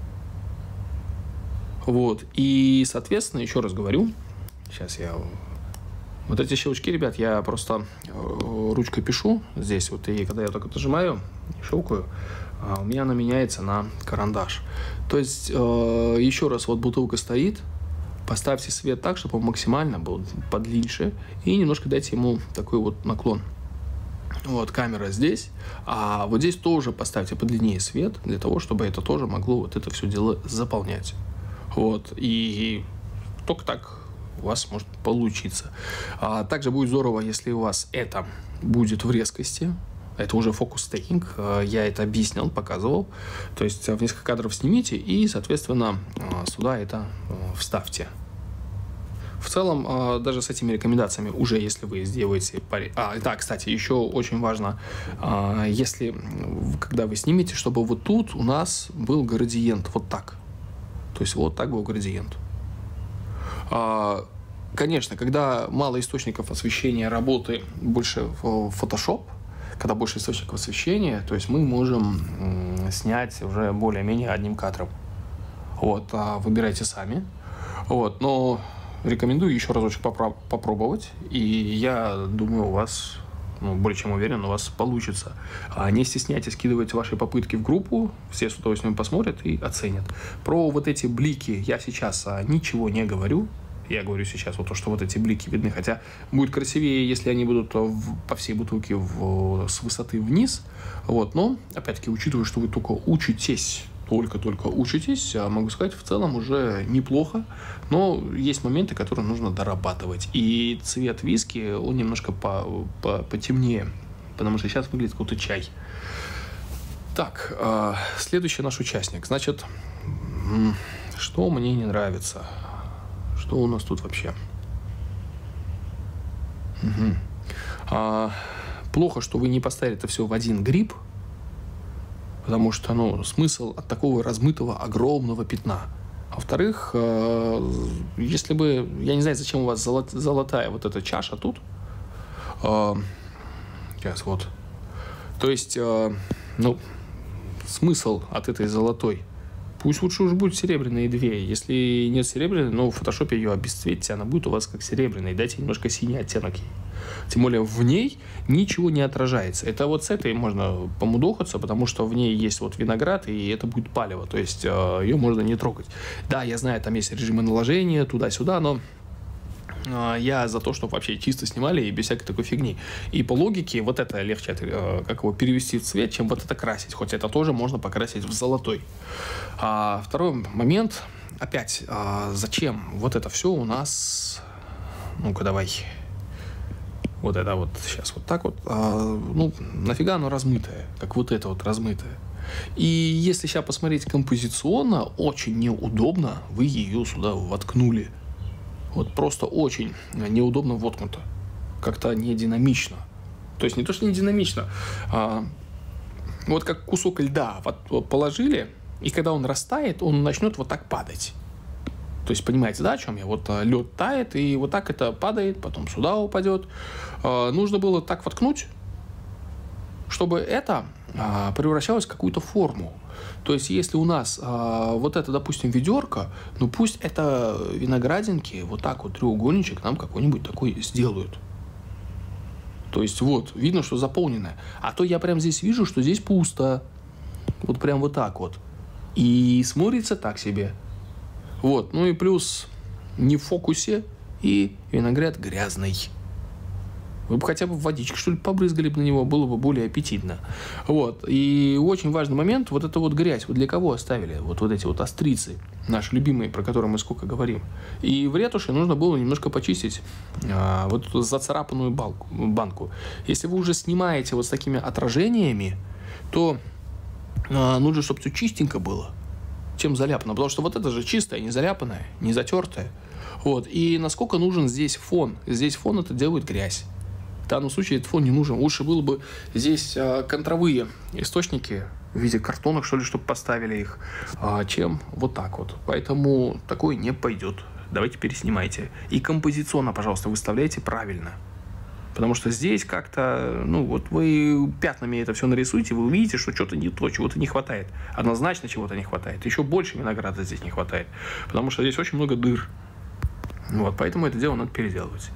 Вот. И, соответственно, еще раз говорю, сейчас я... Вот эти щелчки, ребят, я просто ручкой пишу здесь, вот, и когда я только нажимаю, щелкаю, у меня она меняется на карандаш. То есть, э, еще раз, вот бутылка стоит, поставьте свет так, чтобы он максимально был подлиннее, и немножко дайте ему такой вот наклон. Вот, камера здесь, а вот здесь тоже поставьте подлиннее свет, для того, чтобы это тоже могло вот это все дело заполнять. Вот, и только так у вас может получиться. А также будет здорово, если у вас это будет в резкости. Это уже фокус-стейкинг, я это объяснял, показывал. То есть в несколько кадров снимите и, соответственно, сюда это вставьте. В целом, даже с этими рекомендациями, уже если вы сделаете... А, да, кстати, еще очень важно, если, когда вы снимете, чтобы вот тут у нас был градиент, вот так. То есть вот так был градиент. Конечно, когда мало источников освещения работы, больше в Photoshop, когда больше источников освещения, то есть мы можем снять уже более-менее одним кадром. Вот, а выбирайте сами. Вот, но рекомендую еще разочек попро- попробовать, и я думаю, у вас, ну, более чем уверен, у вас получится. А не стесняйтесь скидывать ваши попытки в группу, все с удовольствием посмотрят и оценят. Про вот эти блики я сейчас а, ничего не говорю. Я говорю сейчас вот то, что вот эти блики видны, хотя будет красивее, если они будут в, по всей бутылке в, с высоты вниз. Вот, но, опять-таки, учитывая, что вы только учитесь, только-только учитесь, могу сказать, в целом уже неплохо, но есть моменты, которые нужно дорабатывать. И цвет виски, он немножко по, по, потемнее, потому что сейчас выглядит какой-то чай. Так, э, следующий наш участник. Значит, что мне не нравится? Что у нас тут вообще? Угу. А, плохо, что вы не поставили это все в один гриб, потому что, ну, смысл от такого размытого огромного пятна. А во-вторых, э, если бы, я не знаю, зачем у вас золот, золотая вот эта чаша тут. Э, сейчас вот. То есть, э, ну, смысл от этой золотой. Пусть лучше уж будет серебряные две. Если нет серебряной, но в фотошопе ее обесцветьте, она будет у вас как серебряная. Дайте немножко синий оттенок ей. Тем более в ней ничего не отражается. Это вот с этой можно помудохаться, потому что в ней есть вот виноград, и это будет палево. То есть э, ее можно не трогать. Да, я знаю, там есть режимы наложения, туда-сюда, но э, я за то, чтобы вообще чисто снимали и без всякой такой фигни. И по логике вот это легче э, как его перевести в цвет, чем вот это красить. Хоть это тоже можно покрасить в золотой. А второй момент. Опять, а зачем вот это все у нас... Ну-ка, давай... Вот это вот сейчас вот так вот. А, ну, нафига оно размытое, как вот это вот размытое. И если сейчас посмотреть композиционно, очень неудобно вы ее сюда воткнули. Вот просто очень неудобно воткнуто. Как-то не динамично. То есть не то, что не динамично. А, вот как кусок льда вот положили, и когда он растает, он начнет вот так падать. То есть, понимаете, да, о чем я? Вот лед тает, и вот так это падает, потом сюда упадет. Э, нужно было так воткнуть, чтобы это а, превращалась в какую-то форму. То есть, если у нас а, вот это, допустим, ведерко, ну пусть это виноградинки, вот так вот треугольничек нам какой-нибудь такой сделают. То есть, вот, видно, что заполненное. А то я прям здесь вижу, что здесь пусто. Вот прям вот так вот. И смотрится так себе. Вот, ну и плюс не в фокусе, и виноград грязный. Вы бы хотя бы водичкой, что ли, побрызгали бы на него, было бы более аппетитно. Вот. И очень важный момент, вот это вот грязь, вот для кого оставили? Вот, вот эти вот острицы, наши любимые, про которые мы сколько говорим. И в ретуши нужно было немножко почистить а, вот эту зацарапанную балку, банку. Если вы уже снимаете вот с такими отражениями, то а, нужно, чтобы все чистенько было, чем заляпано. Потому что вот это же чистое, не заляпанное, не затертое. Вот. И насколько нужен здесь фон? Здесь фон это делает грязь. В данном случае этот фон не нужен. Лучше было бы здесь а, контровые источники в виде картонок, что ли, чтобы поставили их, а, чем вот так вот. Поэтому такое не пойдет. Давайте переснимайте. И композиционно, пожалуйста, выставляйте правильно. Потому что здесь как-то, ну, вот вы пятнами это все нарисуете, вы увидите, что что-то не то, чего-то не хватает. Однозначно чего-то не хватает. Еще больше винограда здесь не хватает. Потому что здесь очень много дыр. Вот, поэтому это дело надо переделывать.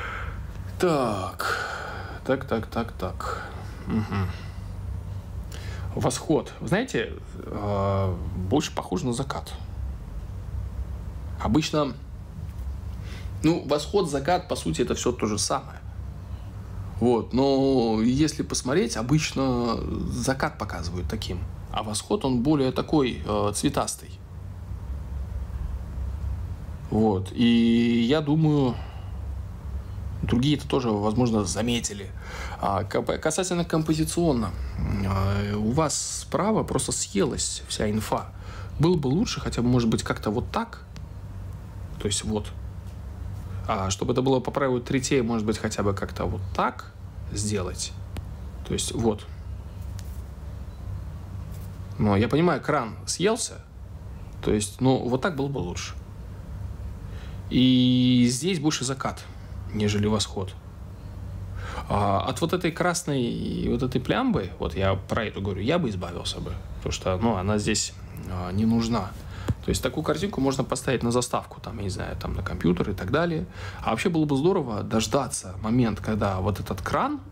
Так, так, так, так, так. Угу. Восход. Вы знаете, э, больше похож на закат. Обычно, ну, восход, закат, по сути, это все то же самое. Вот, но если посмотреть, обычно закат показывают таким, а восход, он более такой э, цветастый. Вот, и я думаю... Другие это тоже, возможно, заметили. А, касательно композиционно, а, у вас справа просто съелась вся инфа. Было бы лучше хотя бы, может быть, как-то вот так. То есть вот. А чтобы это было по правилу третей, может быть, хотя бы как-то вот так сделать. То есть вот. Но я понимаю, кран съелся. То есть, ну, вот так было бы лучше. И здесь больше закат, нежели восход. А от вот этой красной, вот этой плямбы, вот я про эту говорю, я бы избавился бы, потому что, ну, она здесь а, не нужна. То есть такую картинку можно поставить на заставку, там, я не знаю, там, на компьютер и так далее. А вообще было бы здорово дождаться момент, когда вот этот кран,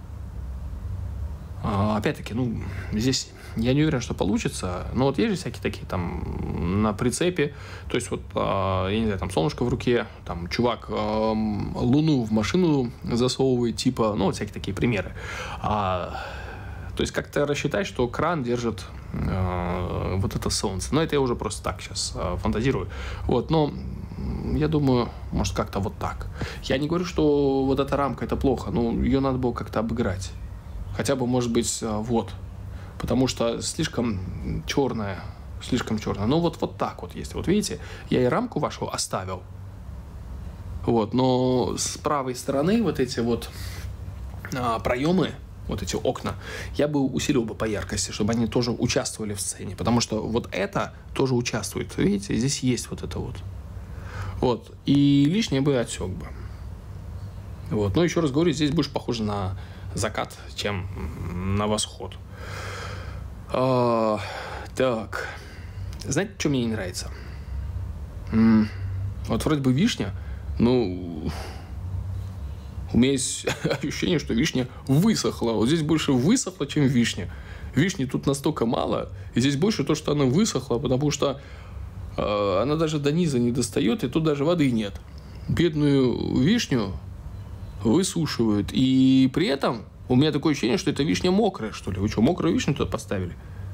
а, опять-таки, ну, здесь я не уверен, что получится, но вот есть же всякие такие там на прицепе, то есть вот, а, я не знаю, там солнышко в руке, там чувак а, луну в машину засовывает, типа, ну, вот всякие такие примеры. А, то есть как-то рассчитать, что кран держит а, вот это солнце. Но это я уже просто так сейчас а, фантазирую. Вот, но я думаю, может, как-то вот так. Я не говорю, что вот эта рамка это плохо, но ее надо было как-то обыграть. Хотя бы, может быть, а, вот. Потому что слишком черная, слишком черная. Ну, вот, вот так вот есть. Вот видите, я и рамку вашу оставил. Вот, но с правой стороны вот эти вот а, проемы, вот эти окна, я бы усилил бы по яркости, чтобы они тоже участвовали в сцене. Потому что вот это тоже участвует. Видите, здесь есть вот это вот. Вот. И лишнее бы отсек бы. Вот. Но еще раз говорю, здесь больше похоже на закат, чем на восход. А, так. Знаете, что мне не нравится? М-м, вот вроде бы вишня, но у меня есть ощущение, что вишня высохла. Вот здесь больше высохла, чем вишня. Вишни тут настолько мало, и здесь больше то, что она высохла, потому что э, она даже до низа не достает, и тут даже воды нет. Бедную вишню высушивают. И при этом у меня такое ощущение, что эта вишня мокрая, что ли. Вы что, мокрую вишню туда поставили?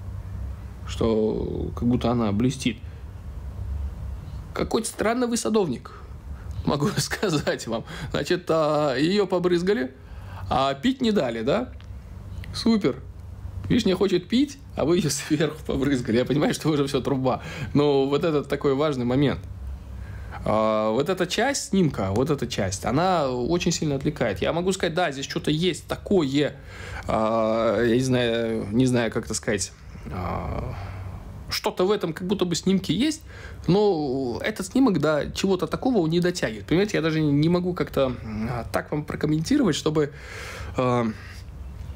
Что как будто она блестит. Какой-то странный вы садовник, могу сказать вам. Значит, ее побрызгали, а пить не дали, да? Супер. Вишня хочет пить, а вы ее сверху побрызгали. Я понимаю, что уже все труба. Но вот этот такой важный момент. Вот эта часть снимка, вот эта часть, она очень сильно отвлекает. Я могу сказать, да, здесь что-то есть такое, я не знаю, не знаю, как это сказать, что-то в этом как будто бы снимке есть, но этот снимок до чего-то такого не дотягивает. Понимаете, я даже не могу как-то так вам прокомментировать, чтобы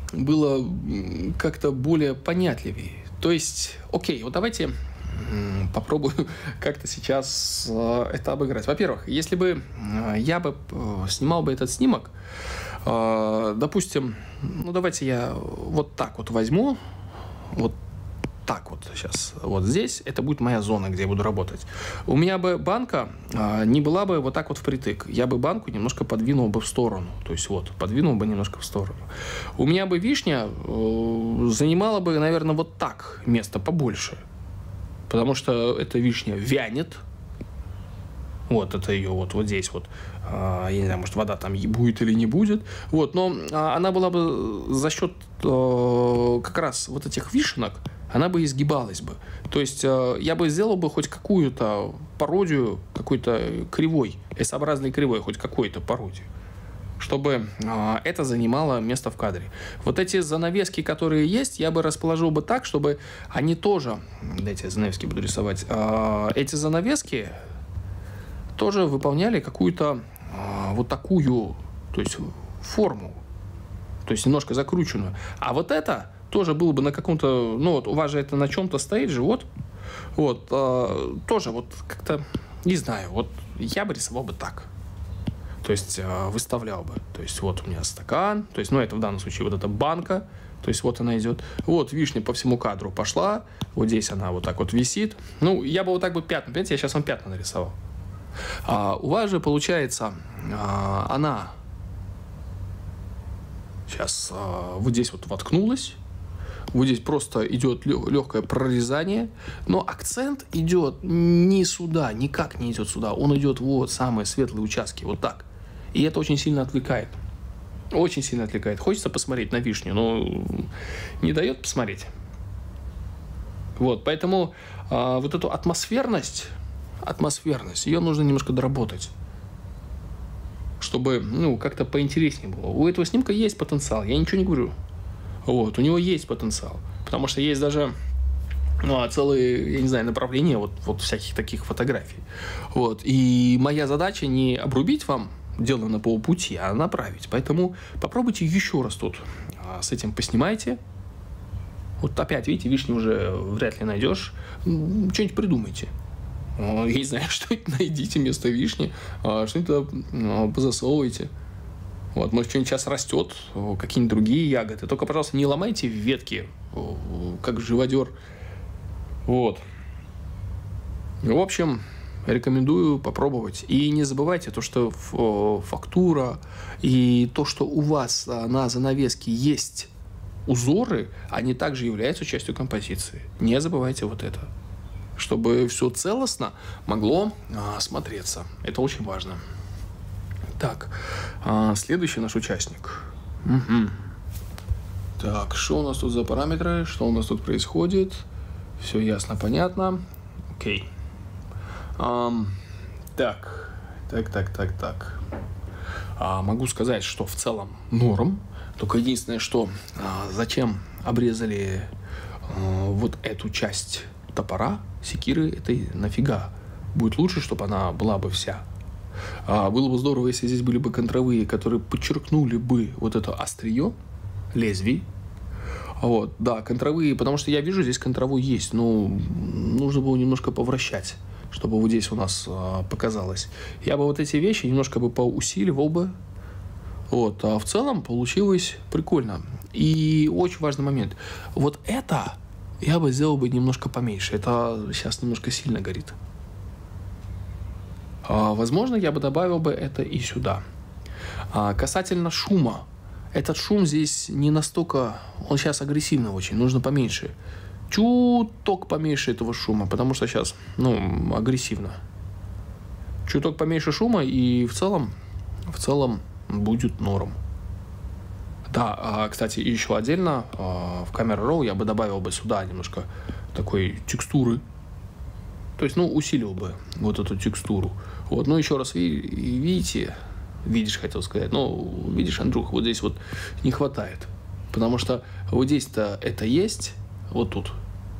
было как-то более понятливее. То есть, окей, вот давайте попробую как-то сейчас это обыграть. Во-первых, если бы я бы снимал бы этот снимок, допустим, ну давайте я вот так вот возьму, вот так вот сейчас, вот здесь, это будет моя зона, где я буду работать. У меня бы банка не была бы вот так вот впритык. Я бы банку немножко подвинул бы в сторону. То есть вот, подвинул бы немножко в сторону. У меня бы вишня занимала бы, наверное, вот так место побольше. Потому что эта вишня вянет. Вот, это ее вот, вот здесь вот. Я не знаю, может, вода там будет или не будет. Вот, но она была бы за счет как раз вот этих вишенок, она бы изгибалась бы. То есть я бы сделал бы хоть какую-то пародию, какой-то кривой, S-образной кривой, хоть какую-то пародию, чтобы это занимало место в кадре. Вот эти занавески, которые есть, я бы расположил бы так, чтобы они тоже... Дайте я занавески буду рисовать. Эти занавески тоже выполняли какую-то вот такую, то есть форму, то есть немножко закрученную. А вот это тоже было бы на каком-то, ну вот у вас же это на чем-то стоит же, вот, вот, э, тоже вот как-то, не знаю, вот я бы рисовал бы так, то есть э, выставлял бы, то есть вот у меня стакан, то есть, ну это в данном случае вот эта банка, то есть вот она идет, вот вишня по всему кадру пошла, вот здесь она вот так вот висит, ну я бы вот так бы пятна, понимаете, я сейчас вам пятна нарисовал. А у вас же получается а, она сейчас а, вот здесь вот воткнулась. Вот здесь просто идет легкое прорезание, но акцент идет не сюда, никак не идет сюда. Он идет вот самые светлые участки, вот так. И это очень сильно отвлекает. Очень сильно отвлекает. Хочется посмотреть на вишню, но не дает посмотреть. Вот, поэтому а, вот эту атмосферность, атмосферность, ее нужно немножко доработать, чтобы, ну, как-то поинтереснее было. У этого снимка есть потенциал, я ничего не говорю. Вот, у него есть потенциал, потому что есть даже, ну, целые, я не знаю, направления вот, вот всяких таких фотографий. Вот, и моя задача не обрубить вам дело на полпути, а направить. Поэтому попробуйте еще раз тут а, с этим поснимайте. Вот опять, видите, вишни уже вряд ли найдешь. Что-нибудь придумайте. Я не знаю, что-нибудь найдите вместо вишни, что-нибудь позасовывайте. Вот, может, что-нибудь сейчас растет, какие-нибудь другие ягоды. Только, пожалуйста, не ломайте ветки, как живодер. Вот. В общем, рекомендую попробовать. И не забывайте то, что фактура и то, что у вас на занавеске есть узоры, они также являются частью композиции. Не забывайте вот это. Чтобы все целостно могло а, смотреться. Это очень важно. Так, а, следующий наш участник. Угу. Так, что у нас тут за параметры? Что у нас тут происходит? Все ясно, понятно. Окей. А, так, так, так, так, так. А, могу сказать, что в целом норм. Только единственное, что а, зачем обрезали а, вот эту часть топора, секиры этой, нафига? Будет лучше, чтобы она была бы вся. А, было бы здорово, если здесь были бы контровые, которые подчеркнули бы вот это острие лезвий. Вот, да, контровые, потому что я вижу, здесь контровой есть, но нужно было немножко повращать, чтобы вот здесь у нас а, показалось. Я бы вот эти вещи немножко бы поусиливал бы. Вот, а в целом получилось прикольно. И очень важный момент. Вот это я бы сделал бы немножко поменьше. Это сейчас немножко сильно горит. А, возможно, я бы добавил бы это и сюда. А, касательно шума. Этот шум здесь не настолько... Он сейчас агрессивный очень. Нужно поменьше. Чуток поменьше этого шума. Потому что сейчас, ну, агрессивно. Чуток поменьше шума. И в целом, в целом будет норм. Да, а, кстати, еще отдельно а, в Camera Raw я бы добавил бы сюда немножко такой текстуры. То есть, ну, усилил бы вот эту текстуру. Вот, ну, еще раз, видите, видишь, хотел сказать, ну, видишь, Андрюх, вот здесь вот не хватает. Потому что вот здесь-то это есть, вот тут.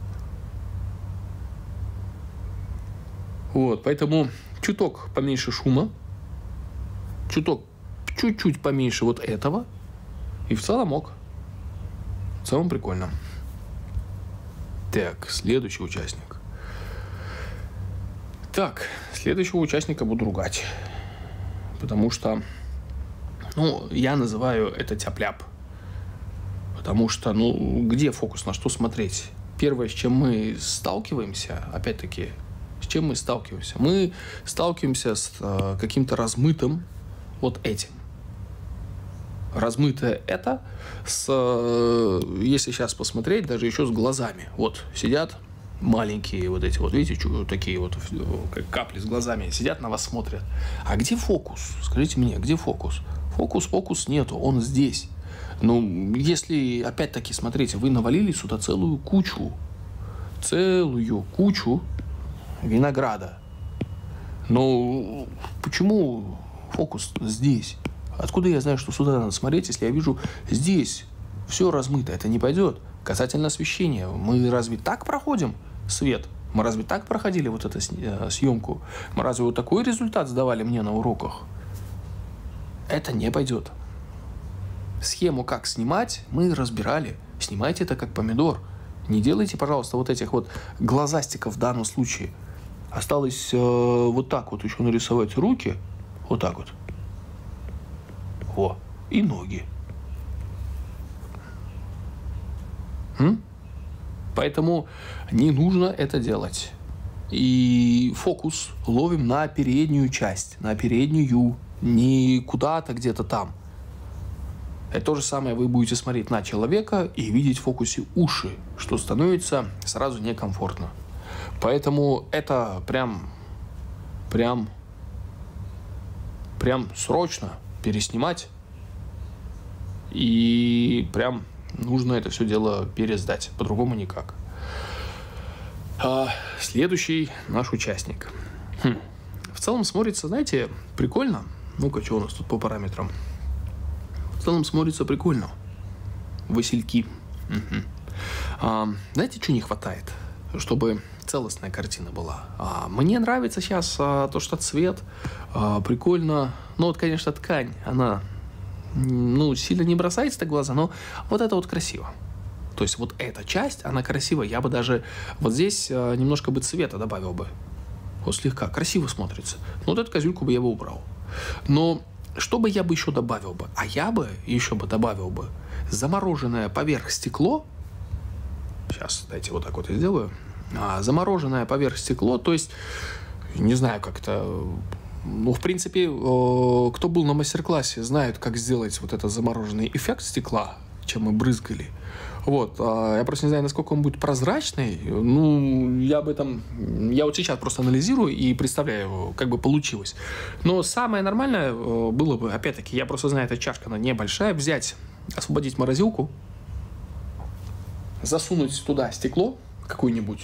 Вот, поэтому чуток поменьше шума, чуток, чуть-чуть поменьше вот этого, и в целом ок. В целом прикольно. Так, следующий участник. Так, следующего участника буду ругать. Потому что, ну, я называю это тяп-ляп. Потому что, ну, где фокус, на что смотреть? Первое, с чем мы сталкиваемся, опять-таки, с чем мы сталкиваемся? Мы сталкиваемся с э, каким-то размытым вот этим. Размытое это, с, э, если сейчас посмотреть, даже еще с глазами. Вот, сидят маленькие вот эти вот, видите, такие вот, как капли с глазами, сидят на вас, смотрят. А где фокус? Скажите мне, где фокус? Фокус, фокус нету, он здесь. Ну, если, опять-таки, смотрите, вы навалили сюда целую кучу, целую кучу винограда. Но почему фокус здесь? Откуда я знаю, что сюда надо смотреть, если я вижу здесь все размыто? Это не пойдет. Касательно освещения. Мы разве так проходим свет? Мы разве так проходили вот эту съемку? Мы разве вот такой результат сдавали мне на уроках? Это не пойдет. Схему, как снимать, мы разбирали. Снимайте это как помидор. Не делайте, пожалуйста, вот этих вот глазастиков в данном случае. Осталось э, вот так вот еще нарисовать руки. Вот так вот. Во. И ноги. М? Поэтому не нужно это делать. И фокус ловим на переднюю часть. На переднюю. Не куда-то где-то там. Это то же самое вы будете смотреть на человека и видеть в фокусе уши, что становится сразу некомфортно. Поэтому это прям, прям, прям срочно переснимать. И прям нужно это все дело пересдать. По-другому никак. А следующий наш участник. Хм. В целом смотрится, знаете, прикольно. Ну-ка, что у нас тут по параметрам? В целом смотрится прикольно. Васильки. Угу. А, знаете, что не хватает? Чтобы целостная картина была. А, мне нравится сейчас а, то, что цвет а, прикольно. Ну, вот, конечно, ткань, она ну, сильно не бросается в глаза, но вот это вот красиво. То есть вот эта часть, она красивая. Я бы даже вот здесь а, немножко бы цвета добавил бы. Вот слегка. Красиво смотрится. Ну, вот эту козюльку бы я бы убрал. Но что бы я бы еще добавил бы? А я бы еще бы добавил бы замороженное поверх стекло. Сейчас, дайте вот так вот я сделаю. А, замороженное поверх стекло, то есть, не знаю, как-то... Ну, в принципе, э, кто был на мастер-классе, знает, как сделать вот этот замороженный эффект стекла, чем мы брызгали. Вот, а, я просто не знаю, насколько он будет прозрачный. Ну, я об этом... Я вот сейчас просто анализирую и представляю, как бы получилось. Но самое нормальное было бы, опять-таки, я просто знаю, эта чашка, она небольшая, взять, освободить морозилку, засунуть туда стекло какое-нибудь,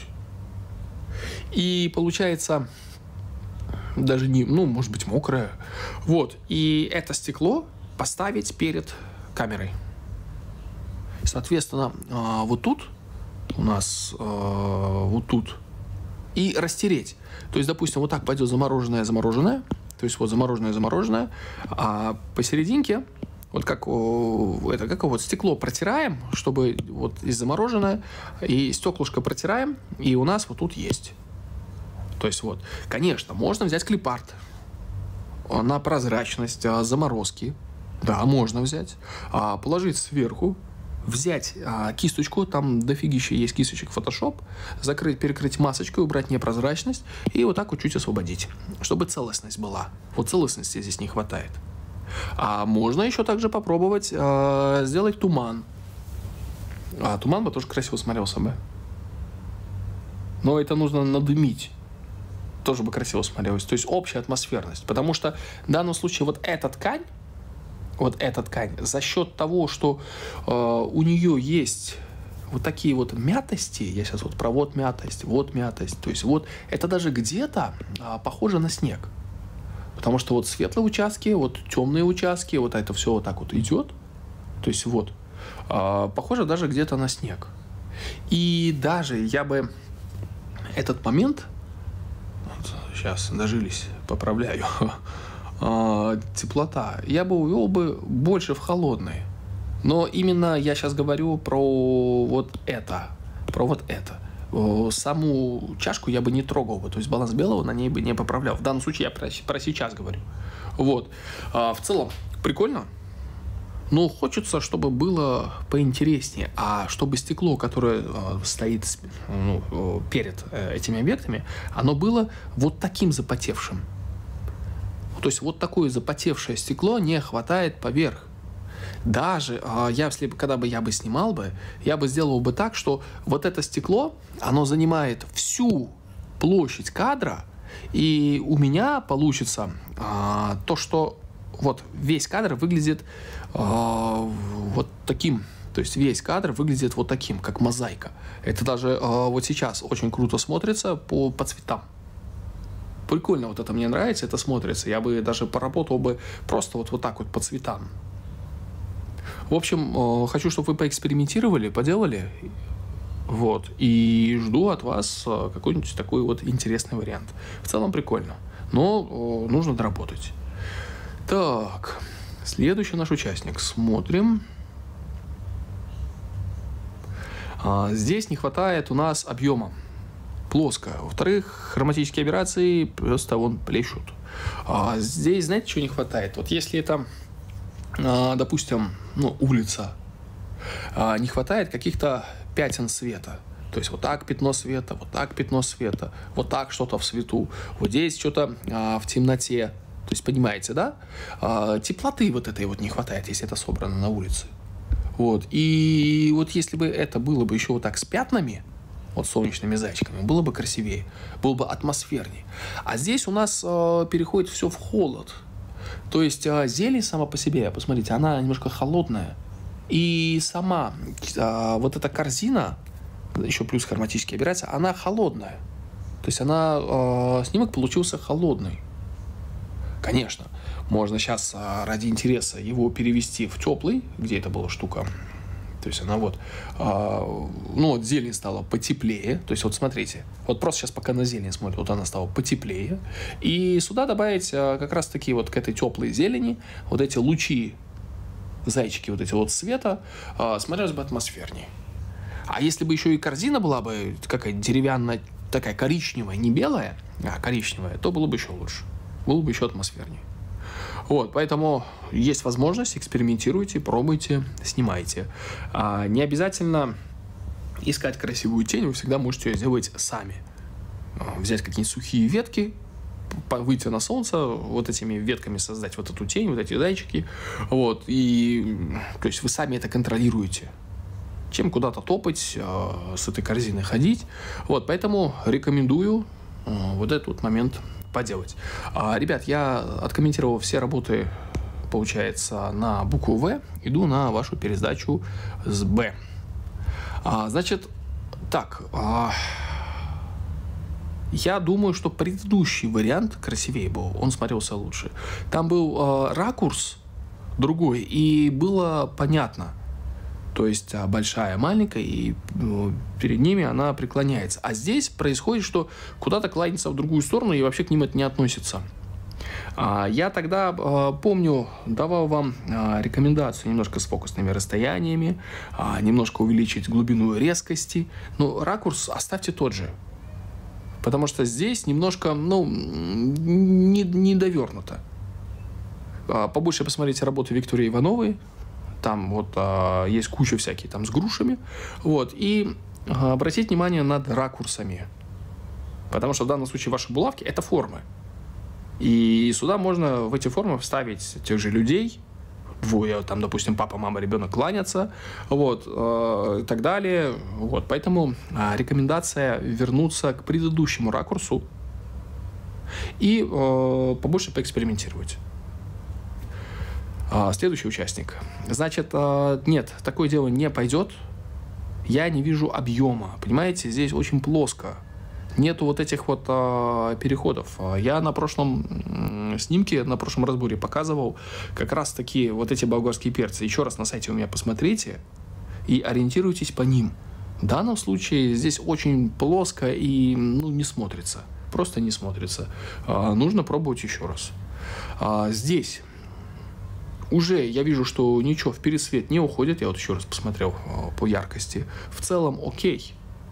и получается... Даже не... Ну, может быть, мокрое. Вот, и это стекло поставить перед камерой. Соответственно, вот тут у нас вот тут и растереть. То есть, допустим, вот так пойдет замороженное, замороженное. То есть, вот замороженное, замороженное. А посерединке, вот как, это, как вот стекло протираем, чтобы вот и замороженное, и стеклышко протираем, и у нас вот тут есть. То есть, вот, конечно, можно взять клипарт на прозрачность заморозки. Да, можно взять. Положить сверху. Взять а, кисточку, там дофигища есть кисточек Photoshop, закрыть, перекрыть масочкой, убрать непрозрачность и вот так вот чуть освободить, чтобы целостность была. Вот целостности здесь не хватает. А можно еще также попробовать а, сделать туман. А туман бы тоже красиво смотрелся бы. Но это нужно надымить. Тоже бы красиво смотрелось. То есть общая атмосферность. Потому что в данном случае вот эта ткань, вот эта ткань, за счет того, что э, у нее есть вот такие вот мятости, я сейчас вот про вот мятость, вот мятость, то есть вот это даже где-то э, похоже на снег. Потому что вот светлые участки, вот темные участки, вот это все вот так вот идет, то есть вот, э, похоже даже где-то на снег. И даже я бы этот момент, вот, сейчас дожились, поправляю, теплота, я бы увел бы больше в холодный. Но именно я сейчас говорю про вот это, про вот это. Саму чашку я бы не трогал бы, то есть баланс белого на ней бы не поправлял. В данном случае я про, про сейчас говорю. Вот. А в целом прикольно, но хочется, чтобы было поинтереснее. А чтобы стекло, которое э, стоит ну, перед э, этими объектами, оно было вот таким запотевшим. То есть вот такое запотевшее стекло не хватает поверх. Даже э, я, если, когда бы я бы снимал бы, я бы сделал бы так, что вот это стекло, оно занимает всю площадь кадра, и у меня получится э, то, что вот весь кадр выглядит э, вот таким. То есть весь кадр выглядит вот таким, как мозаика. Это даже э, вот сейчас очень круто смотрится по, по цветам. Прикольно, вот это мне нравится, это смотрится. Я бы даже поработал бы просто вот, вот так вот по цветам. В общем, э, хочу, чтобы вы поэкспериментировали, поделали. Вот. И жду от вас э, какой-нибудь такой вот интересный вариант. В целом прикольно. Но э, нужно доработать. Так, следующий наш участник. Смотрим. А, здесь не хватает у нас объема. Плоско. Во-вторых, хроматические операции просто вон плещут. А, здесь, знаете, чего не хватает? Вот если это, а, допустим, ну, улица, а, не хватает каких-то пятен света. То есть вот так пятно света, вот так пятно света, вот так что-то в свету, вот здесь что-то а, в темноте. То есть, понимаете, да? А, теплоты вот этой вот не хватает, если это собрано на улице. Вот. И вот если бы это было бы еще вот так с пятнами, вот солнечными зайчиками, было бы красивее, было бы атмосфернее. А здесь у нас а, переходит все в холод. То есть а, зелень сама по себе, посмотрите, она немножко холодная. И сама а, вот эта корзина, еще плюс хроматические операции, она холодная. То есть она, а, снимок получился холодный. Конечно, можно сейчас ради интереса его перевести в теплый, где это была штука. То есть она вот, а, ну вот зелень стала потеплее. То есть вот смотрите, вот просто сейчас пока на зелень смотрю, вот она стала потеплее. И сюда добавить а, как раз таки вот к этой теплой зелени вот эти лучи, зайчики вот эти вот света, а, смотрелось бы атмосфернее. А если бы еще и корзина была бы какая-то деревянная, такая коричневая, не белая, а коричневая, то было бы еще лучше. Было бы еще атмосфернее. Вот, поэтому есть возможность, экспериментируйте, пробуйте, снимайте. А, не обязательно искать красивую тень, вы всегда можете ее сделать сами. А, взять какие-нибудь сухие ветки, выйти на солнце, вот этими ветками создать вот эту тень, вот эти зайчики. Вот, и, то есть вы сами это контролируете. Чем куда-то топать, а, с этой корзиной ходить. Вот, поэтому рекомендую а, вот этот вот момент поделать. А, ребят, я откомментировал все работы, получается, на букву В. Иду на вашу пересдачу с Б. А, значит, так. А, я думаю, что предыдущий вариант красивее был. Он смотрелся лучше. Там был а, ракурс другой, и было понятно. То есть а, большая, маленькая, и ну, перед ними она преклоняется. А здесь происходит, что куда-то клонится в другую сторону, и вообще к ним это не относится. А, я тогда, а, помню, давал вам а, рекомендацию немножко с фокусными расстояниями, а, немножко увеличить глубину резкости, но ракурс оставьте тот же. Потому что здесь немножко, ну, не, не довернуто. А, побольше посмотрите работы Виктории Ивановой. Там вот а, есть куча всяких там с грушами. Вот. И а, обратите внимание над ракурсами. Потому что в данном случае ваши булавки – это формы. И сюда можно в эти формы вставить тех же людей. Двое, там, допустим, папа, мама, ребенок кланятся. Вот. А, и так далее. Вот. Поэтому а, рекомендация вернуться к предыдущему ракурсу и а, побольше поэкспериментировать. Следующий участник. Значит, нет, такое дело не пойдет. Я не вижу объема. Понимаете, здесь очень плоско. Нету вот этих вот переходов. Я на прошлом снимке, на прошлом разборе показывал как раз таки вот эти болгарские перцы. Еще раз на сайте у меня посмотрите и ориентируйтесь по ним. В данном случае здесь очень плоско и ну, не смотрится. Просто не смотрится. Нужно пробовать еще раз. Здесь уже я вижу, что ничего в пересвет не уходит. Я вот еще раз посмотрел по яркости. В целом окей.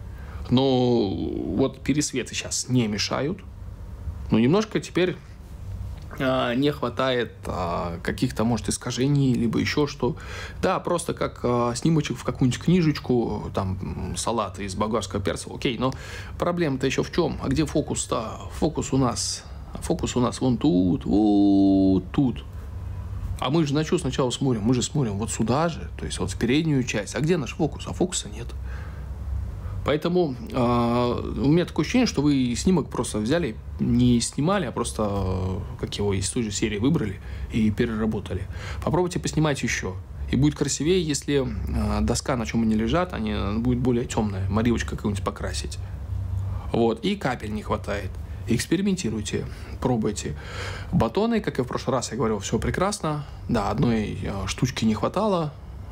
Но вот пересветы сейчас не мешают. Но немножко теперь а, не хватает а, каких-то, может, искажений, либо еще что. Да, просто как а, снимочек в какую-нибудь книжечку, там, салаты из болгарского перца, окей. Но проблема-то еще в чем? А где фокус-то? Фокус у нас... Фокус у нас вон тут, вот тут. А мы же на что сначала смотрим? Мы же смотрим вот сюда же, то есть вот в переднюю часть. А где наш фокус? А фокуса нет. Поэтому э, у меня такое ощущение, что вы снимок просто взяли, не снимали, а просто, э, как его из той же серии выбрали и переработали. Попробуйте поснимать еще. И будет красивее, если э, доска, на чем они лежат, они, будет более темная. Моривочка какую-нибудь покрасить. Вот. И капель не хватает. Экспериментируйте, пробуйте. Батоны, как и в прошлый раз я говорил, все прекрасно. Да, одной э, штучки не хватало,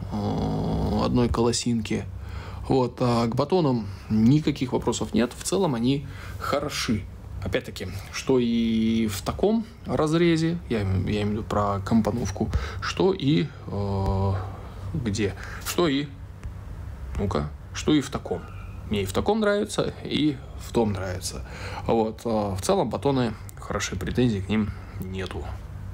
э, одной колосинки. Вот, а к батонам никаких вопросов нет. В целом они хороши. Опять-таки, что и в таком разрезе, я, я имею в виду про компоновку, что и э, где, что и, ну-ка, что и в таком. Мне и в таком нравится, и в том нравится. Вот, э, в целом батоны хороши, претензий к ним нету.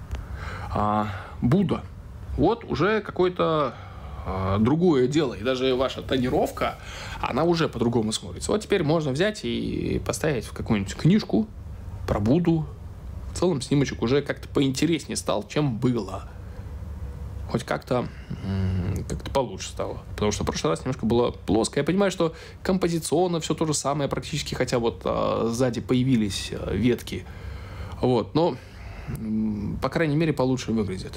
А, Будда. Вот уже какой-то другое дело. И даже ваша тонировка, она уже по-другому смотрится. Вот теперь можно взять и поставить в какую-нибудь книжку про Будду. В целом снимочек уже как-то поинтереснее стал, чем было. Хоть как-то как-то получше стало. Потому что в прошлый раз немножко было плоско. Я понимаю, что композиционно все то же самое практически, хотя вот а, сзади появились а, ветки. Вот. Но, по крайней мере, получше выглядит.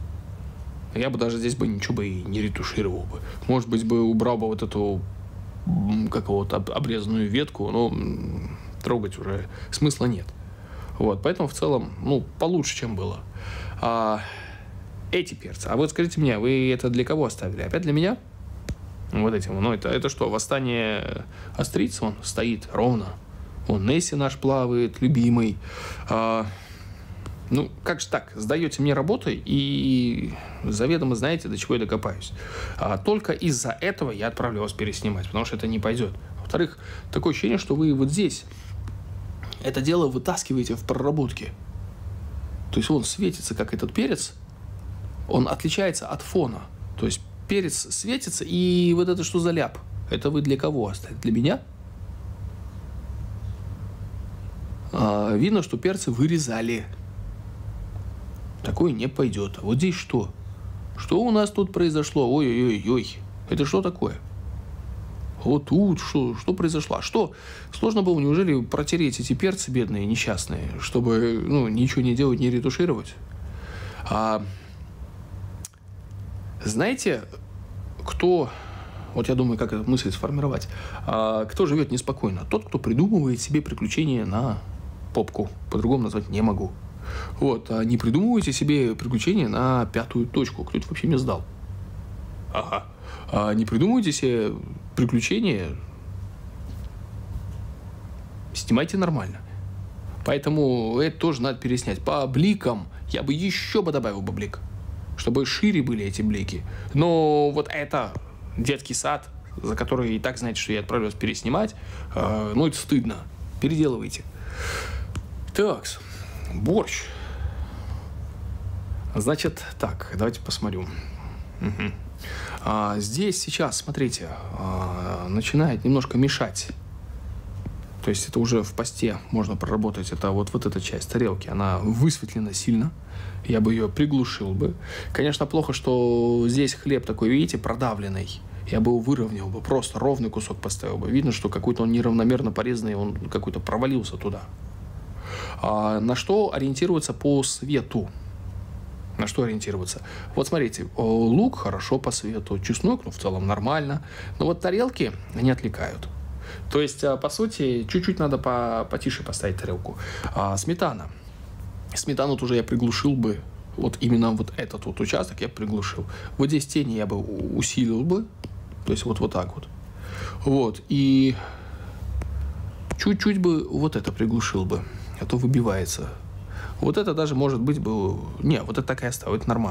Я бы даже здесь бы ничего бы и не ретушировал бы. Может быть, бы убрал бы вот эту какого-то обрезанную ветку, но трогать уже смысла нет. Вот, поэтому в целом, ну, получше, чем было. А, эти перцы. А вот скажите мне, вы это для кого оставили? Опять для меня? Вот этим. Ну, это, это что, восстание остриц? Он стоит ровно. Вон Несси наш плавает, любимый. А, Ну, как же так? Сдаете мне работу и заведомо знаете, до чего я докопаюсь. А только из-за этого я отправлю вас переснимать, потому что это не пойдет. Во-вторых, такое ощущение, что вы вот здесь это дело вытаскиваете в проработке. То есть он светится, как этот перец, он отличается от фона. То есть перец светится, и вот это что за ляп? Это вы для кого оставили? Для меня? А, видно, что перцы вырезали. Такое не пойдет. А вот здесь что? Что у нас тут произошло? Ой-ой-ой-ой. Это что такое? Вот тут что, что произошло? А что? Сложно было, неужели, протереть эти перцы бедные, несчастные, чтобы, ну, ничего не делать, не ретушировать? А, знаете, кто... Вот я думаю, как эту мысль сформировать. А, кто живет неспокойно? Тот, кто придумывает себе приключения на попку. По-другому назвать не могу. Вот, а не придумывайте себе приключения на пятую точку. Кто это вообще мне сдал? Ага. А не придумывайте себе приключения. Снимайте нормально. Поэтому это тоже надо переснять. По бликам я бы еще бы добавил бы блик, чтобы шире были эти блики. Но вот это детский сад, за который и так знаете, что я отправлюсь переснимать, э, ну это стыдно. Переделывайте. Так. Борщ. Значит, так, давайте посмотрю. Угу. А, здесь сейчас, смотрите, а, начинает немножко мешать. То есть это уже в посте можно проработать. Это вот, вот эта часть тарелки, она высветлена сильно. Я бы ее приглушил бы. Конечно, плохо, что здесь хлеб такой, видите, продавленный. Я бы его выровнял бы, просто ровный кусок поставил бы. Видно, что какой-то он неравномерно порезанный, он какой-то провалился туда. А на что ориентироваться по свету? На что ориентироваться? Вот смотрите, лук хорошо по свету, чеснок, ну, в целом нормально. Но вот тарелки, они отвлекают. То есть, по сути, чуть-чуть надо по потише поставить тарелку. А, сметана. Сметану тоже я приглушил бы. Вот именно вот этот вот участок я приглушил. Вот здесь тени я бы усилил бы. То есть, вот, вот так вот. Вот. И чуть-чуть бы вот это приглушил бы. А то выбивается. Вот это даже может быть бы... Не, вот это такая стала, это нормас.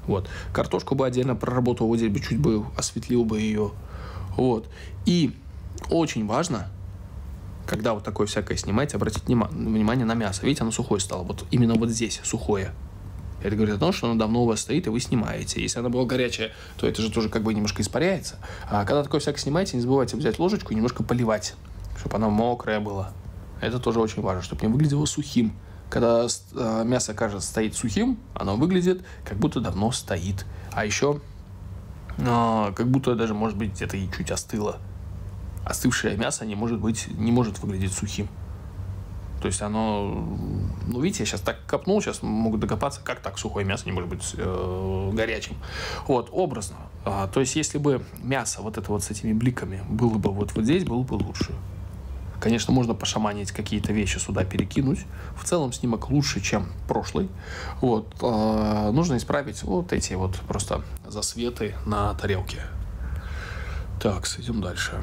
Вот. Картошку бы отдельно проработал, вот здесь бы чуть бы осветлил бы ее. Вот. И очень важно, когда вот такое всякое снимаете, обратите внимание на мясо. Видите, оно сухое стало. Вот именно вот здесь сухое. Это говорит о том, что оно давно у вас стоит, и вы снимаете. Если оно было горячее, то это же тоже как бы немножко испаряется. А когда такое всякое снимаете, не забывайте взять ложечку и немножко поливать, чтобы оно мокрое было. Это тоже очень важно, чтобы не выглядело сухим. Когда э, мясо, кажется, стоит сухим, оно выглядит, как будто давно стоит. А еще, э, как будто даже, может быть, где-то и чуть остыло. Остывшее мясо не может быть, не может выглядеть сухим. То есть оно, ну, видите, я сейчас так копнул, сейчас могут докопаться, как так сухое мясо не может быть э, горячим. Вот, образно. А, то есть если бы мясо вот это вот с этими бликами было бы вот, вот здесь, было бы лучше. Конечно, можно пошаманить, какие-то вещи сюда перекинуть. В целом снимок лучше, чем прошлый. Вот. Э, нужно исправить вот эти вот просто засветы на тарелке. Так, идем дальше.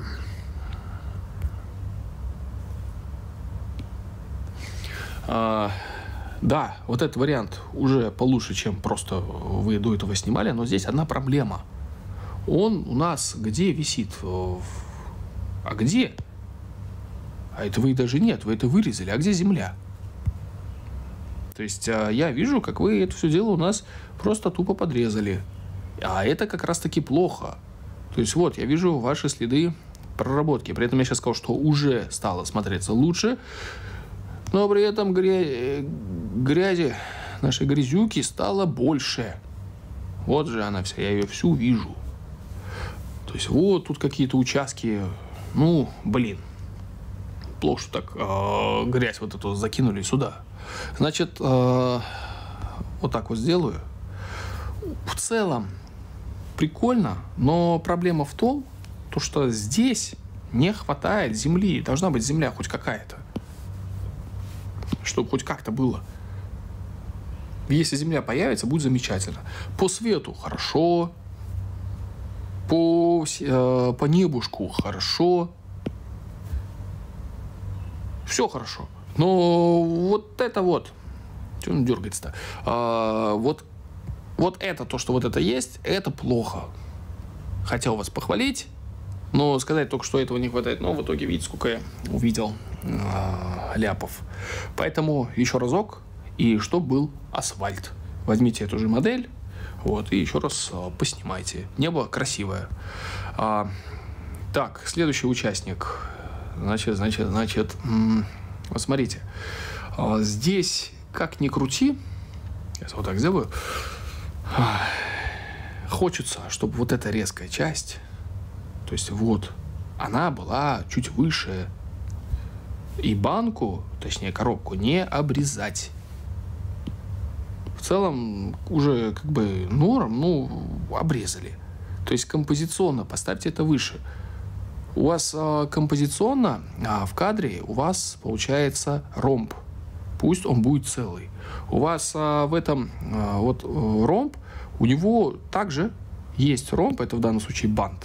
А, да, вот этот вариант уже получше, чем просто вы до этого снимали, но здесь одна проблема. Он у нас где висит? А где? А этого и даже нет, вы это вырезали. А где земля? То есть я вижу, как вы это все дело у нас просто тупо подрезали. А это как раз-таки плохо. То есть вот, я вижу ваши следы проработки. При этом я сейчас сказал, что уже стало смотреться лучше. Но при этом гря... грязи, нашей грязюки стало больше. Вот же она вся, я ее всю вижу. То есть вот тут какие-то участки. Ну, блин. Плохо, что так э, грязь вот эту закинули сюда. Значит, э, вот так вот сделаю. В целом прикольно, но проблема в том, то, что здесь не хватает земли. Должна быть земля хоть какая-то. Чтобы хоть как-то было. Если земля появится, будет замечательно. По свету хорошо. По, э, по небушку хорошо. Все хорошо. Но вот это вот. Что он дергается-то? А, вот, вот это, то, что вот это есть, это плохо. Хотел вас похвалить, но сказать только, что этого не хватает. Но в итоге, видите, сколько я увидел а, ляпов. Поэтому еще разок. И чтоб был асфальт. Возьмите эту же модель. Вот, и еще раз а, поснимайте. Небо красивое. А, так, следующий участник. Значит, значит, значит. М- вот смотрите. А, здесь, как ни крути, я вот так сделаю. А, хочется, чтобы вот эта резкая часть, то есть вот, она была чуть выше. И банку, точнее коробку, не обрезать. В целом уже как бы норм, ну, обрезали. То есть композиционно поставьте это выше. У вас а, композиционно а, в кадре у вас получается ромб. Пусть он будет целый. У вас а, в этом а, вот ромб, у него также есть ромб, это в данном случае бант.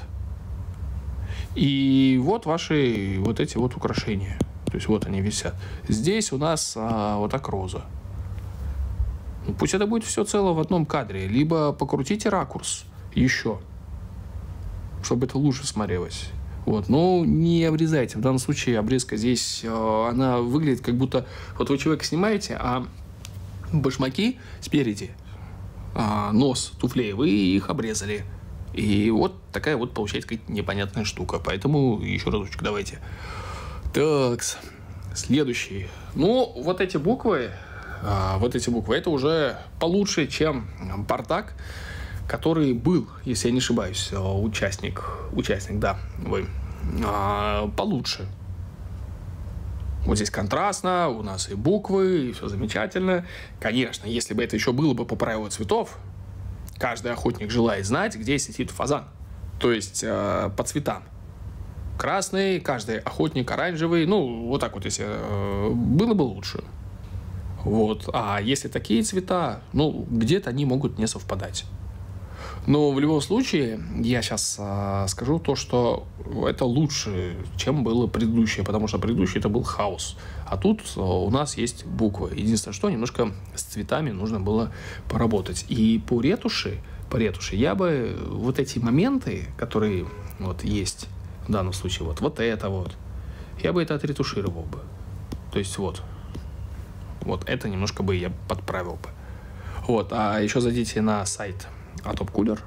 И вот ваши вот эти вот украшения. То есть вот они висят. Здесь у нас а, вот так роза. Ну, пусть это будет все цело в одном кадре. Либо покрутите ракурс еще, чтобы это лучше смотрелось. Вот. Но не обрезайте. В данном случае обрезка здесь, э, она выглядит как будто... Вот вы человека снимаете, а башмаки спереди, э, нос туфлей, вы их обрезали. И вот такая вот получается какая-то непонятная штука. Поэтому еще разочек давайте. Так, следующий. Ну, вот эти буквы, э, вот эти буквы, это уже получше, чем бардак, который был, если я не ошибаюсь, участник, участник, да, вы, а, получше. Вот здесь контрастно, у нас и буквы, и все замечательно. Конечно, если бы это еще было бы по правилу цветов, каждый охотник желает знать, где сидит фазан. То есть а, по цветам. Красный, каждый охотник оранжевый, ну, вот так вот, если а, было бы лучше. Вот. А если такие цвета, ну, где-то они могут не совпадать. Но в любом случае, я сейчас а, скажу то, что это лучше, чем было предыдущее, потому что предыдущее это был хаос. А тут а, у нас есть буквы. Единственное, что немножко с цветами нужно было поработать. И по ретуши, по ретуши я бы вот эти моменты, которые вот есть в данном случае, вот, вот это вот, я бы это отретушировал бы. То есть вот, вот это немножко бы я подправил бы. Вот, а еще зайдите на сайт Adobe Cooler.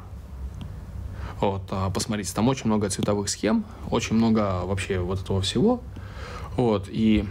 Вот, посмотрите, там очень много цветовых схем, очень много вообще вот этого всего. Вот, и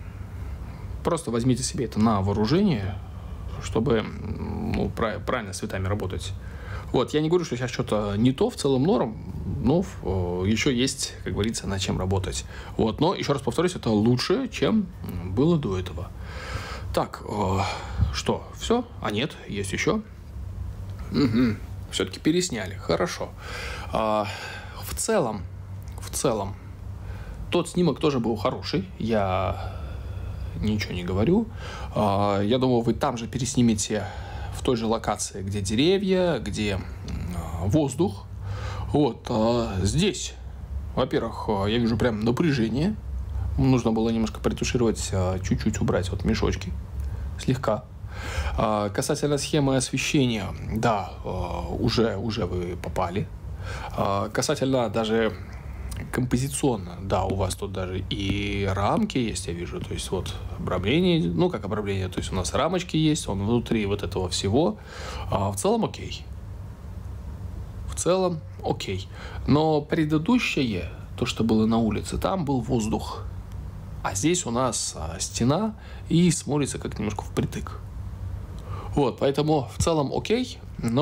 просто возьмите себе это на вооружение, чтобы ну, правильно с цветами работать. Вот, я не говорю, что сейчас что-то не то, в целом норм, но еще есть, как говорится, над чем работать. Вот, но, еще раз повторюсь, это лучше, чем было до этого. Так, что, все? А нет, есть еще. Угу. Все-таки пересняли. Хорошо. А, в целом, в целом, тот снимок тоже был хороший. Я ничего не говорю. А, я думаю, вы там же переснимете в той же локации, где деревья, где а, воздух. Вот. А, здесь, во-первых, я вижу прям напряжение. Нужно было немножко притушировать, а, чуть-чуть убрать вот мешочки. Слегка. Касательно схемы освещения, да, уже, уже вы попали. Касательно даже композиционно, да, у вас тут даже и рамки есть, я вижу, то есть вот обрамление, ну как обрамление, то есть у нас рамочки есть, он внутри вот этого всего. В целом окей. В целом окей. Но предыдущее, то, что было на улице, там был воздух. А здесь у нас стена и смотрится как немножко впритык. Вот, поэтому в целом окей,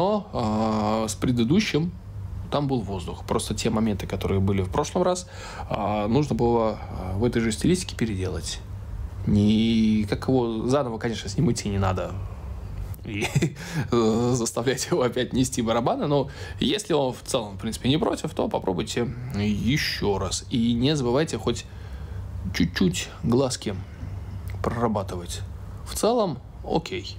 но э, с предыдущим там был воздух. Просто те моменты, которые были в прошлом раз, э, нужно было в этой же стилистике переделать. Не, как его заново, конечно, снимать и не надо. И заставлять его опять нести барабаны, но если он в целом, в принципе, не против, то попробуйте еще раз. И не забывайте хоть чуть-чуть глазки прорабатывать. В целом окей.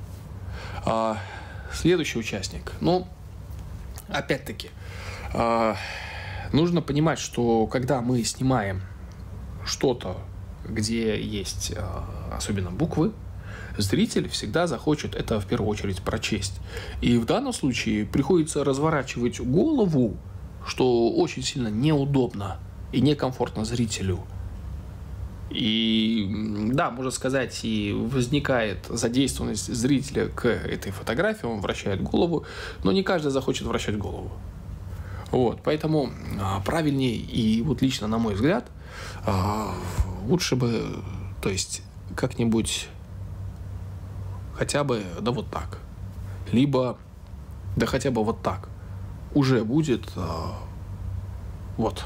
А, следующий участник. Ну, опять-таки, а, нужно понимать, что когда мы снимаем что-то, где есть а, особенно буквы, зритель всегда захочет это в первую очередь прочесть. И в данном случае приходится разворачивать голову, что очень сильно неудобно и некомфортно зрителю. И да, можно сказать, и возникает задействованность зрителя к этой фотографии, он вращает голову, но не каждый захочет вращать голову. Вот, поэтому а, правильнее, и вот лично на мой взгляд, а, лучше бы, то есть как-нибудь хотя бы, да вот так, либо да хотя бы вот так, уже будет а, вот.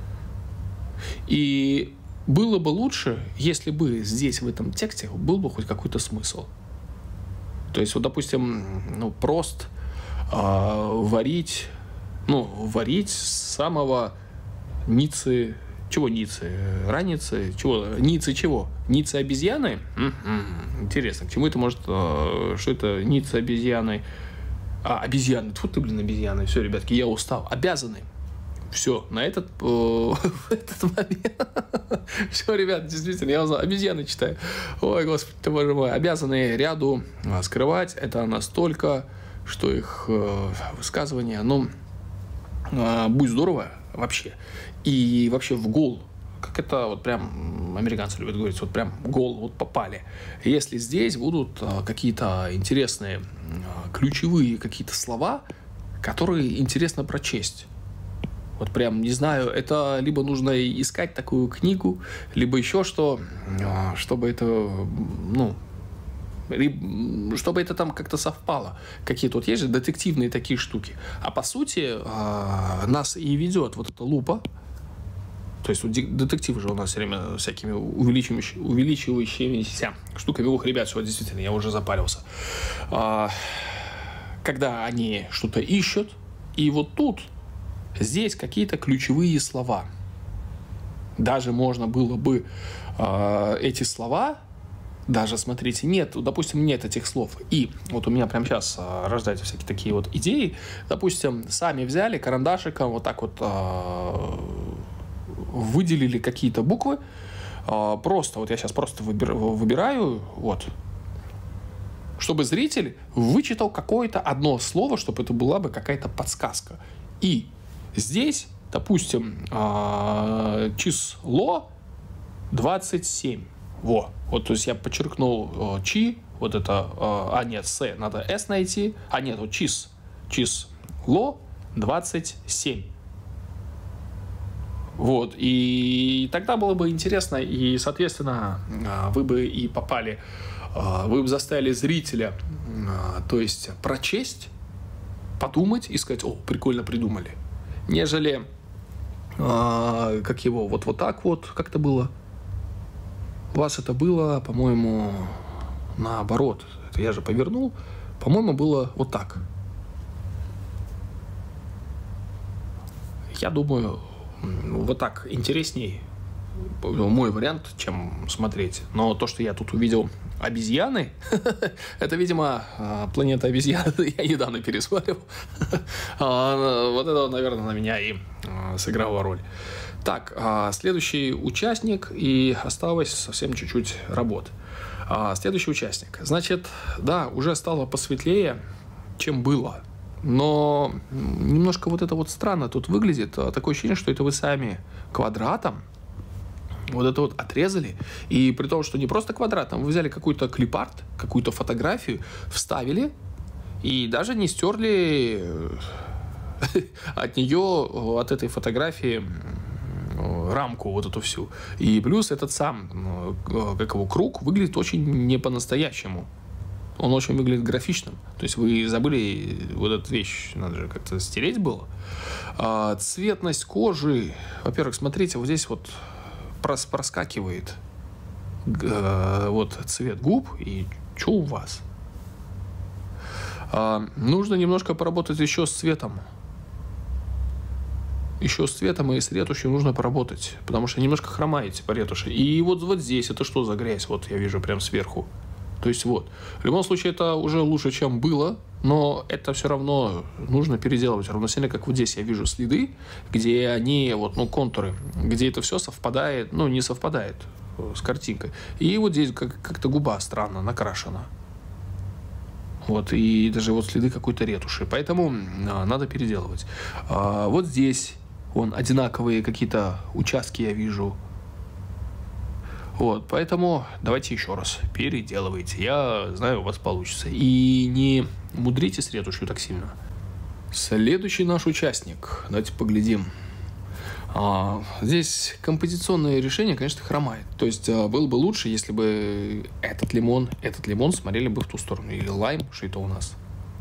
И было бы лучше, если бы здесь, в этом тексте, был бы хоть какой-то смысл. То есть, вот, допустим, ну, просто э, варить, ну, варить с самого Ниццы, чего Ниццы? Раницы? Чего? Ниццы чего? Ниццы обезьяны? М-м-м, интересно, к чему это может, э, что это Ниццы обезьяны? А, обезьяны, тьфу ты, блин, обезьяны. Все, ребятки, я устал. Обязаны. Все, на этот, э, этот момент. Все, ребят, действительно, я узнал. Обезьяны читаю. Ой, господи ты, боже мой. Обязаны ряду скрывать. Это настолько, что их э, высказывание, ну, э, будь здорово вообще. И вообще в гол. Как это вот прям американцы любят говорить, вот прям гол, вот попали. Если здесь будут э, какие-то интересные, э, ключевые какие-то слова, которые интересно прочесть. Вот прям, не знаю, это либо нужно искать такую книгу, либо еще что, чтобы это, ну, чтобы это там как-то совпало. Какие-то вот есть же детективные такие штуки. А по сути нас и ведет вот эта лупа. То есть вот детективы же у нас все время всякими увеличивающими, увеличивающимися штуками. Ух, ребят, все, действительно, я уже запарился. Когда они что-то ищут, и вот тут здесь какие-то ключевые слова. Даже можно было бы э, эти слова даже, смотрите, нет, допустим, нет этих слов. И вот у меня прямо сейчас а, рождаются всякие такие вот идеи. Допустим, сами взяли карандашиком вот так вот а, выделили какие-то буквы. А, просто, вот я сейчас просто выбир, выбираю, вот, чтобы зритель вычитал какое-то одно слово, чтобы это была бы какая-то подсказка. И здесь, допустим, а, число двадцать семь. Во. Вот, то есть я подчеркнул э, чи, вот это, э, а нет, с, надо с найти, а нет, вот чис, число двадцать семь. Вот, и тогда было бы интересно, и, соответственно, э, вы бы и попали, э, вы бы заставили зрителя, э, то есть прочесть, подумать и сказать: о, прикольно придумали, нежели, э, как его, вот, вот так вот, как это было. У вас это было, по-моему, наоборот. Это я же повернул. По-моему, было вот так. Я думаю, вот так интересней мой вариант, чем смотреть. Но то, что я тут увидел обезьяны, это, видимо, планета обезьян. Я недавно пересмотрел. Вот это, наверное, на меня и сыграло роль. Так, следующий участник, и осталось совсем чуть-чуть работ. Следующий участник. Значит, да, уже стало посветлее, чем было. Но немножко вот это вот странно тут выглядит. Такое ощущение, что это вы сами квадратом вот это вот отрезали. И при том, что не просто квадратом, вы взяли какой-то клипарт, какую-то фотографию, вставили и даже не стерли от нее, от этой фотографии, рамку вот эту всю. И плюс этот сам, как его, круг выглядит очень не по-настоящему. Он очень выглядит графичным. То есть вы забыли вот эту вещь, надо же как-то стереть было. А, цветность кожи. Во-первых, смотрите, вот здесь вот прос проскакивает э, вот цвет губ. И что у вас? А, нужно немножко поработать еще с цветом. Еще с цветом и с ретушью нужно поработать. Потому что немножко хромаете по ретуши. И вот, вот здесь, это что за грязь? Вот я вижу прям сверху. То есть вот. В любом случае это уже лучше, чем было. Но это все равно нужно переделывать. Равносильно, как вот здесь я вижу следы, где они, вот, ну, контуры, где это все совпадает, ну, не совпадает с картинкой. И вот здесь как- как-то губа странно накрашена. Вот, и даже вот следы какой-то ретуши. Поэтому а, надо переделывать. А, вот здесь вон одинаковые какие-то участки я вижу. Вот, поэтому давайте еще раз переделывайте. Я знаю, у вас получится. И не мудрите с ретушью так сильно. Следующий наш участник. Давайте поглядим. А, здесь композиционное решение, конечно, хромает. То есть а, было бы лучше, если бы этот лимон, этот лимон смотрели бы в ту сторону. Или лайм, что это у нас.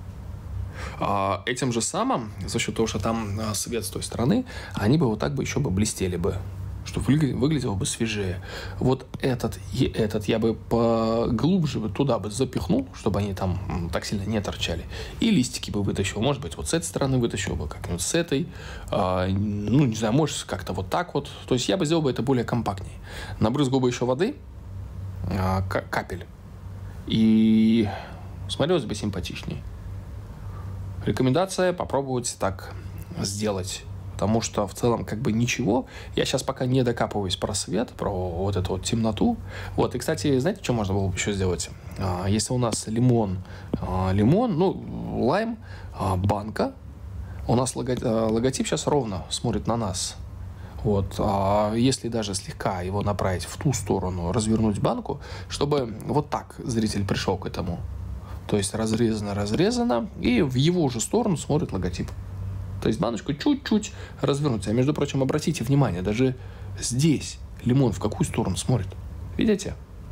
А, этим же самым, за счет того, что там а, свет с той стороны, они бы вот так бы еще бы блестели бы. Чтобы выглядело бы свежее. Вот этот и этот я бы поглубже бы туда бы запихнул, чтобы они там так сильно не торчали. И листики бы вытащил. Может быть, вот с этой стороны вытащил бы, как-нибудь с этой. А, ну, не знаю, может, как-то вот так вот. То есть я бы сделал бы это более компактнее. Набрызгал бы еще воды, а, капель. И смотрелось бы симпатичнее. Рекомендация попробовать так сделать. Потому что в целом как бы ничего. Я сейчас пока не докапываюсь про свет, про вот эту вот темноту. Вот, и, кстати, знаете, что можно было бы еще сделать? А, если у нас лимон, а, лимон, ну, лайм, а, банка. У нас логотип, логотип сейчас ровно смотрит на нас. Вот, а если даже слегка его направить в ту сторону, развернуть банку, чтобы вот так зритель пришел к этому. То есть разрезано-разрезано, и в его же сторону смотрит логотип. То есть баночку чуть-чуть развернуть. А между прочим, обратите внимание, даже здесь лимон в какую сторону смотрит. Видите?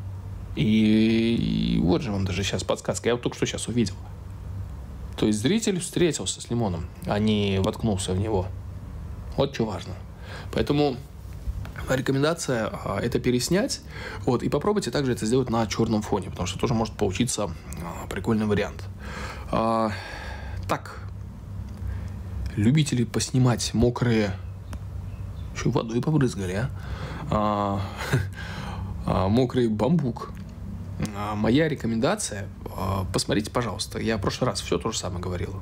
И, и вот же вам даже сейчас подсказка. Я вот только что сейчас увидел. То есть зритель встретился с лимоном, а не воткнулся в него. Вот что важно. Поэтому рекомендация а, это переснять. Вот, и попробуйте также это сделать на черном фоне, потому что тоже может получиться а, прикольный вариант. А, так. Любители поснимать мокрые... Еще водой побрызгали, а? а, а мокрый бамбук. моя рекомендация, посмотрите, пожалуйста, я в прошлый раз все то же самое говорил.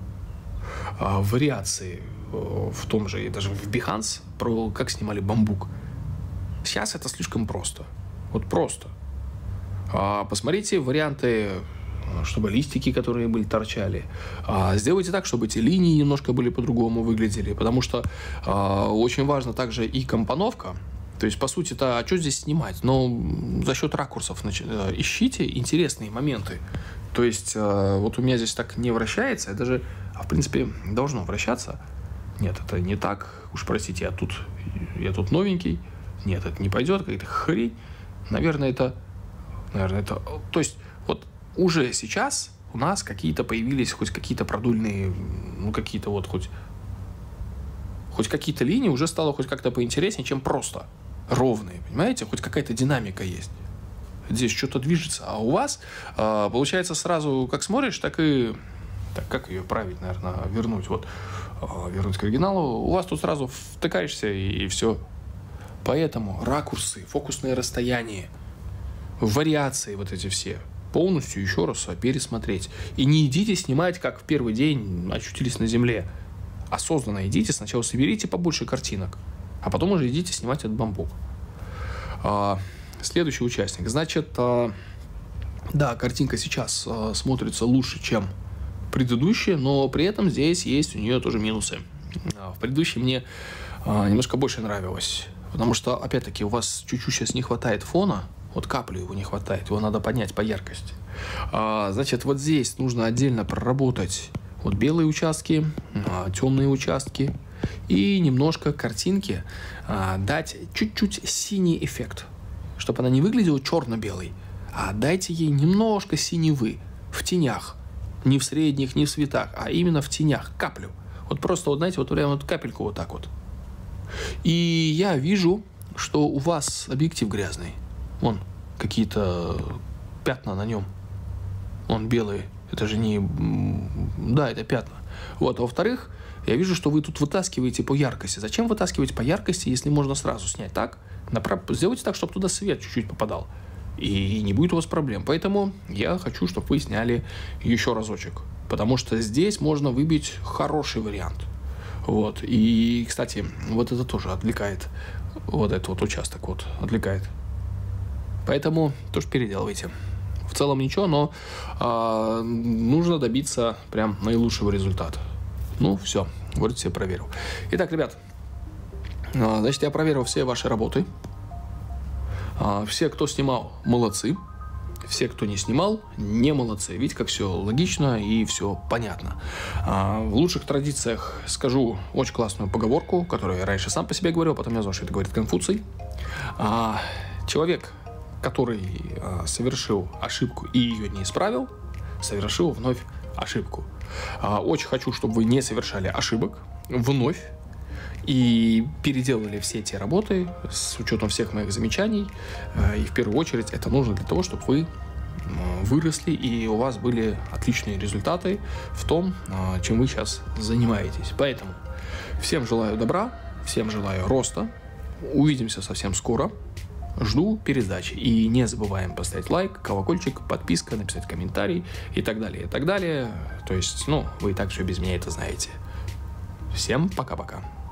Вариации в том же, и даже в Behance, про как снимали бамбук. Сейчас это слишком просто. Вот просто. Посмотрите варианты, чтобы листики, которые были, торчали. Сделайте так, чтобы эти линии немножко были по-другому выглядели, потому что очень важно также и компоновка. То есть, по сути-то, а что здесь снимать? Но за счет ракурсов значит, ищите интересные моменты. То есть, вот у меня здесь так не вращается, это же, в принципе, должно вращаться. Нет, это не так. Уж простите, я тут, я тут новенький. Нет, это не пойдет, какая-то хрень. Наверное, это... Наверное, это... То есть, вот уже сейчас у нас какие-то появились хоть какие-то продольные, ну, какие-то вот хоть... Хоть какие-то линии уже стало хоть как-то поинтереснее, чем просто ровные, понимаете? Хоть какая-то динамика есть. Здесь что-то движется. А у вас, э, получается, сразу как смотришь, так и... Так, как ее править, наверное, вернуть? Вот, э, вернуть к оригиналу. У вас тут сразу втыкаешься, и, и все. Поэтому ракурсы, фокусные расстояния, вариации вот эти все полностью еще раз пересмотреть. И не идите снимать, как в первый день очутились на земле. Осознанно идите, сначала соберите побольше картинок, а потом уже идите снимать этот бамбук. А, следующий участник. Значит, а, да, картинка сейчас а, смотрится лучше, чем предыдущая, но при этом здесь есть у нее тоже минусы. А, в предыдущей мне а, немножко больше нравилось, потому что, опять-таки, у вас чуть-чуть сейчас не хватает фона, вот каплю его не хватает, его надо поднять по яркости. А, значит, вот здесь нужно отдельно проработать вот белые участки, а, темные участки, и немножко картинке а, дать чуть-чуть синий эффект, чтобы она не выглядела черно-белой, а дайте ей немножко синевы в тенях, не в средних, не в светах, а именно в тенях, каплю. Вот просто, вот знаете, вот прям вот капельку вот так вот. И я вижу, что у вас объектив грязный. Вон, какие-то пятна на нем. Он белый. Это же не... Да, это пятна. Вот, а во-вторых, я вижу, что вы тут вытаскиваете по яркости. Зачем вытаскивать по яркости, если можно сразу снять так? Направ... Сделайте так, чтобы туда свет чуть-чуть попадал. И не будет у вас проблем. Поэтому я хочу, чтобы вы сняли еще разочек. Потому что здесь можно выбить хороший вариант. Вот. И, кстати, вот это тоже отвлекает. Вот этот вот участок вот отвлекает. Поэтому тоже переделывайте. В целом ничего, но э, нужно добиться прям наилучшего результата. Ну, все, вроде все проверил. Итак, ребят, э, значит, я проверил все ваши работы. Э, все, кто снимал, молодцы. Все, кто не снимал, не молодцы. Видите, как все логично и все понятно. Э, в лучших традициях скажу очень классную поговорку, которую я раньше сам по себе говорил, потом я знал, что это говорит Конфуций. Э, человек, который э, совершил ошибку и ее не исправил, совершил вновь ошибку. Э, очень хочу, чтобы вы не совершали ошибок вновь и переделали все эти работы с учетом всех моих замечаний. Э, и в первую очередь это нужно для того, чтобы вы э, выросли и у вас были отличные результаты в том, э, чем вы сейчас занимаетесь. Поэтому всем желаю добра, всем желаю роста. Увидимся совсем скоро. Жду передачи. И не забываем поставить лайк, колокольчик, подписка, написать комментарий и так далее, и так далее. То есть, ну, вы и так все без меня это знаете. Всем пока-пока.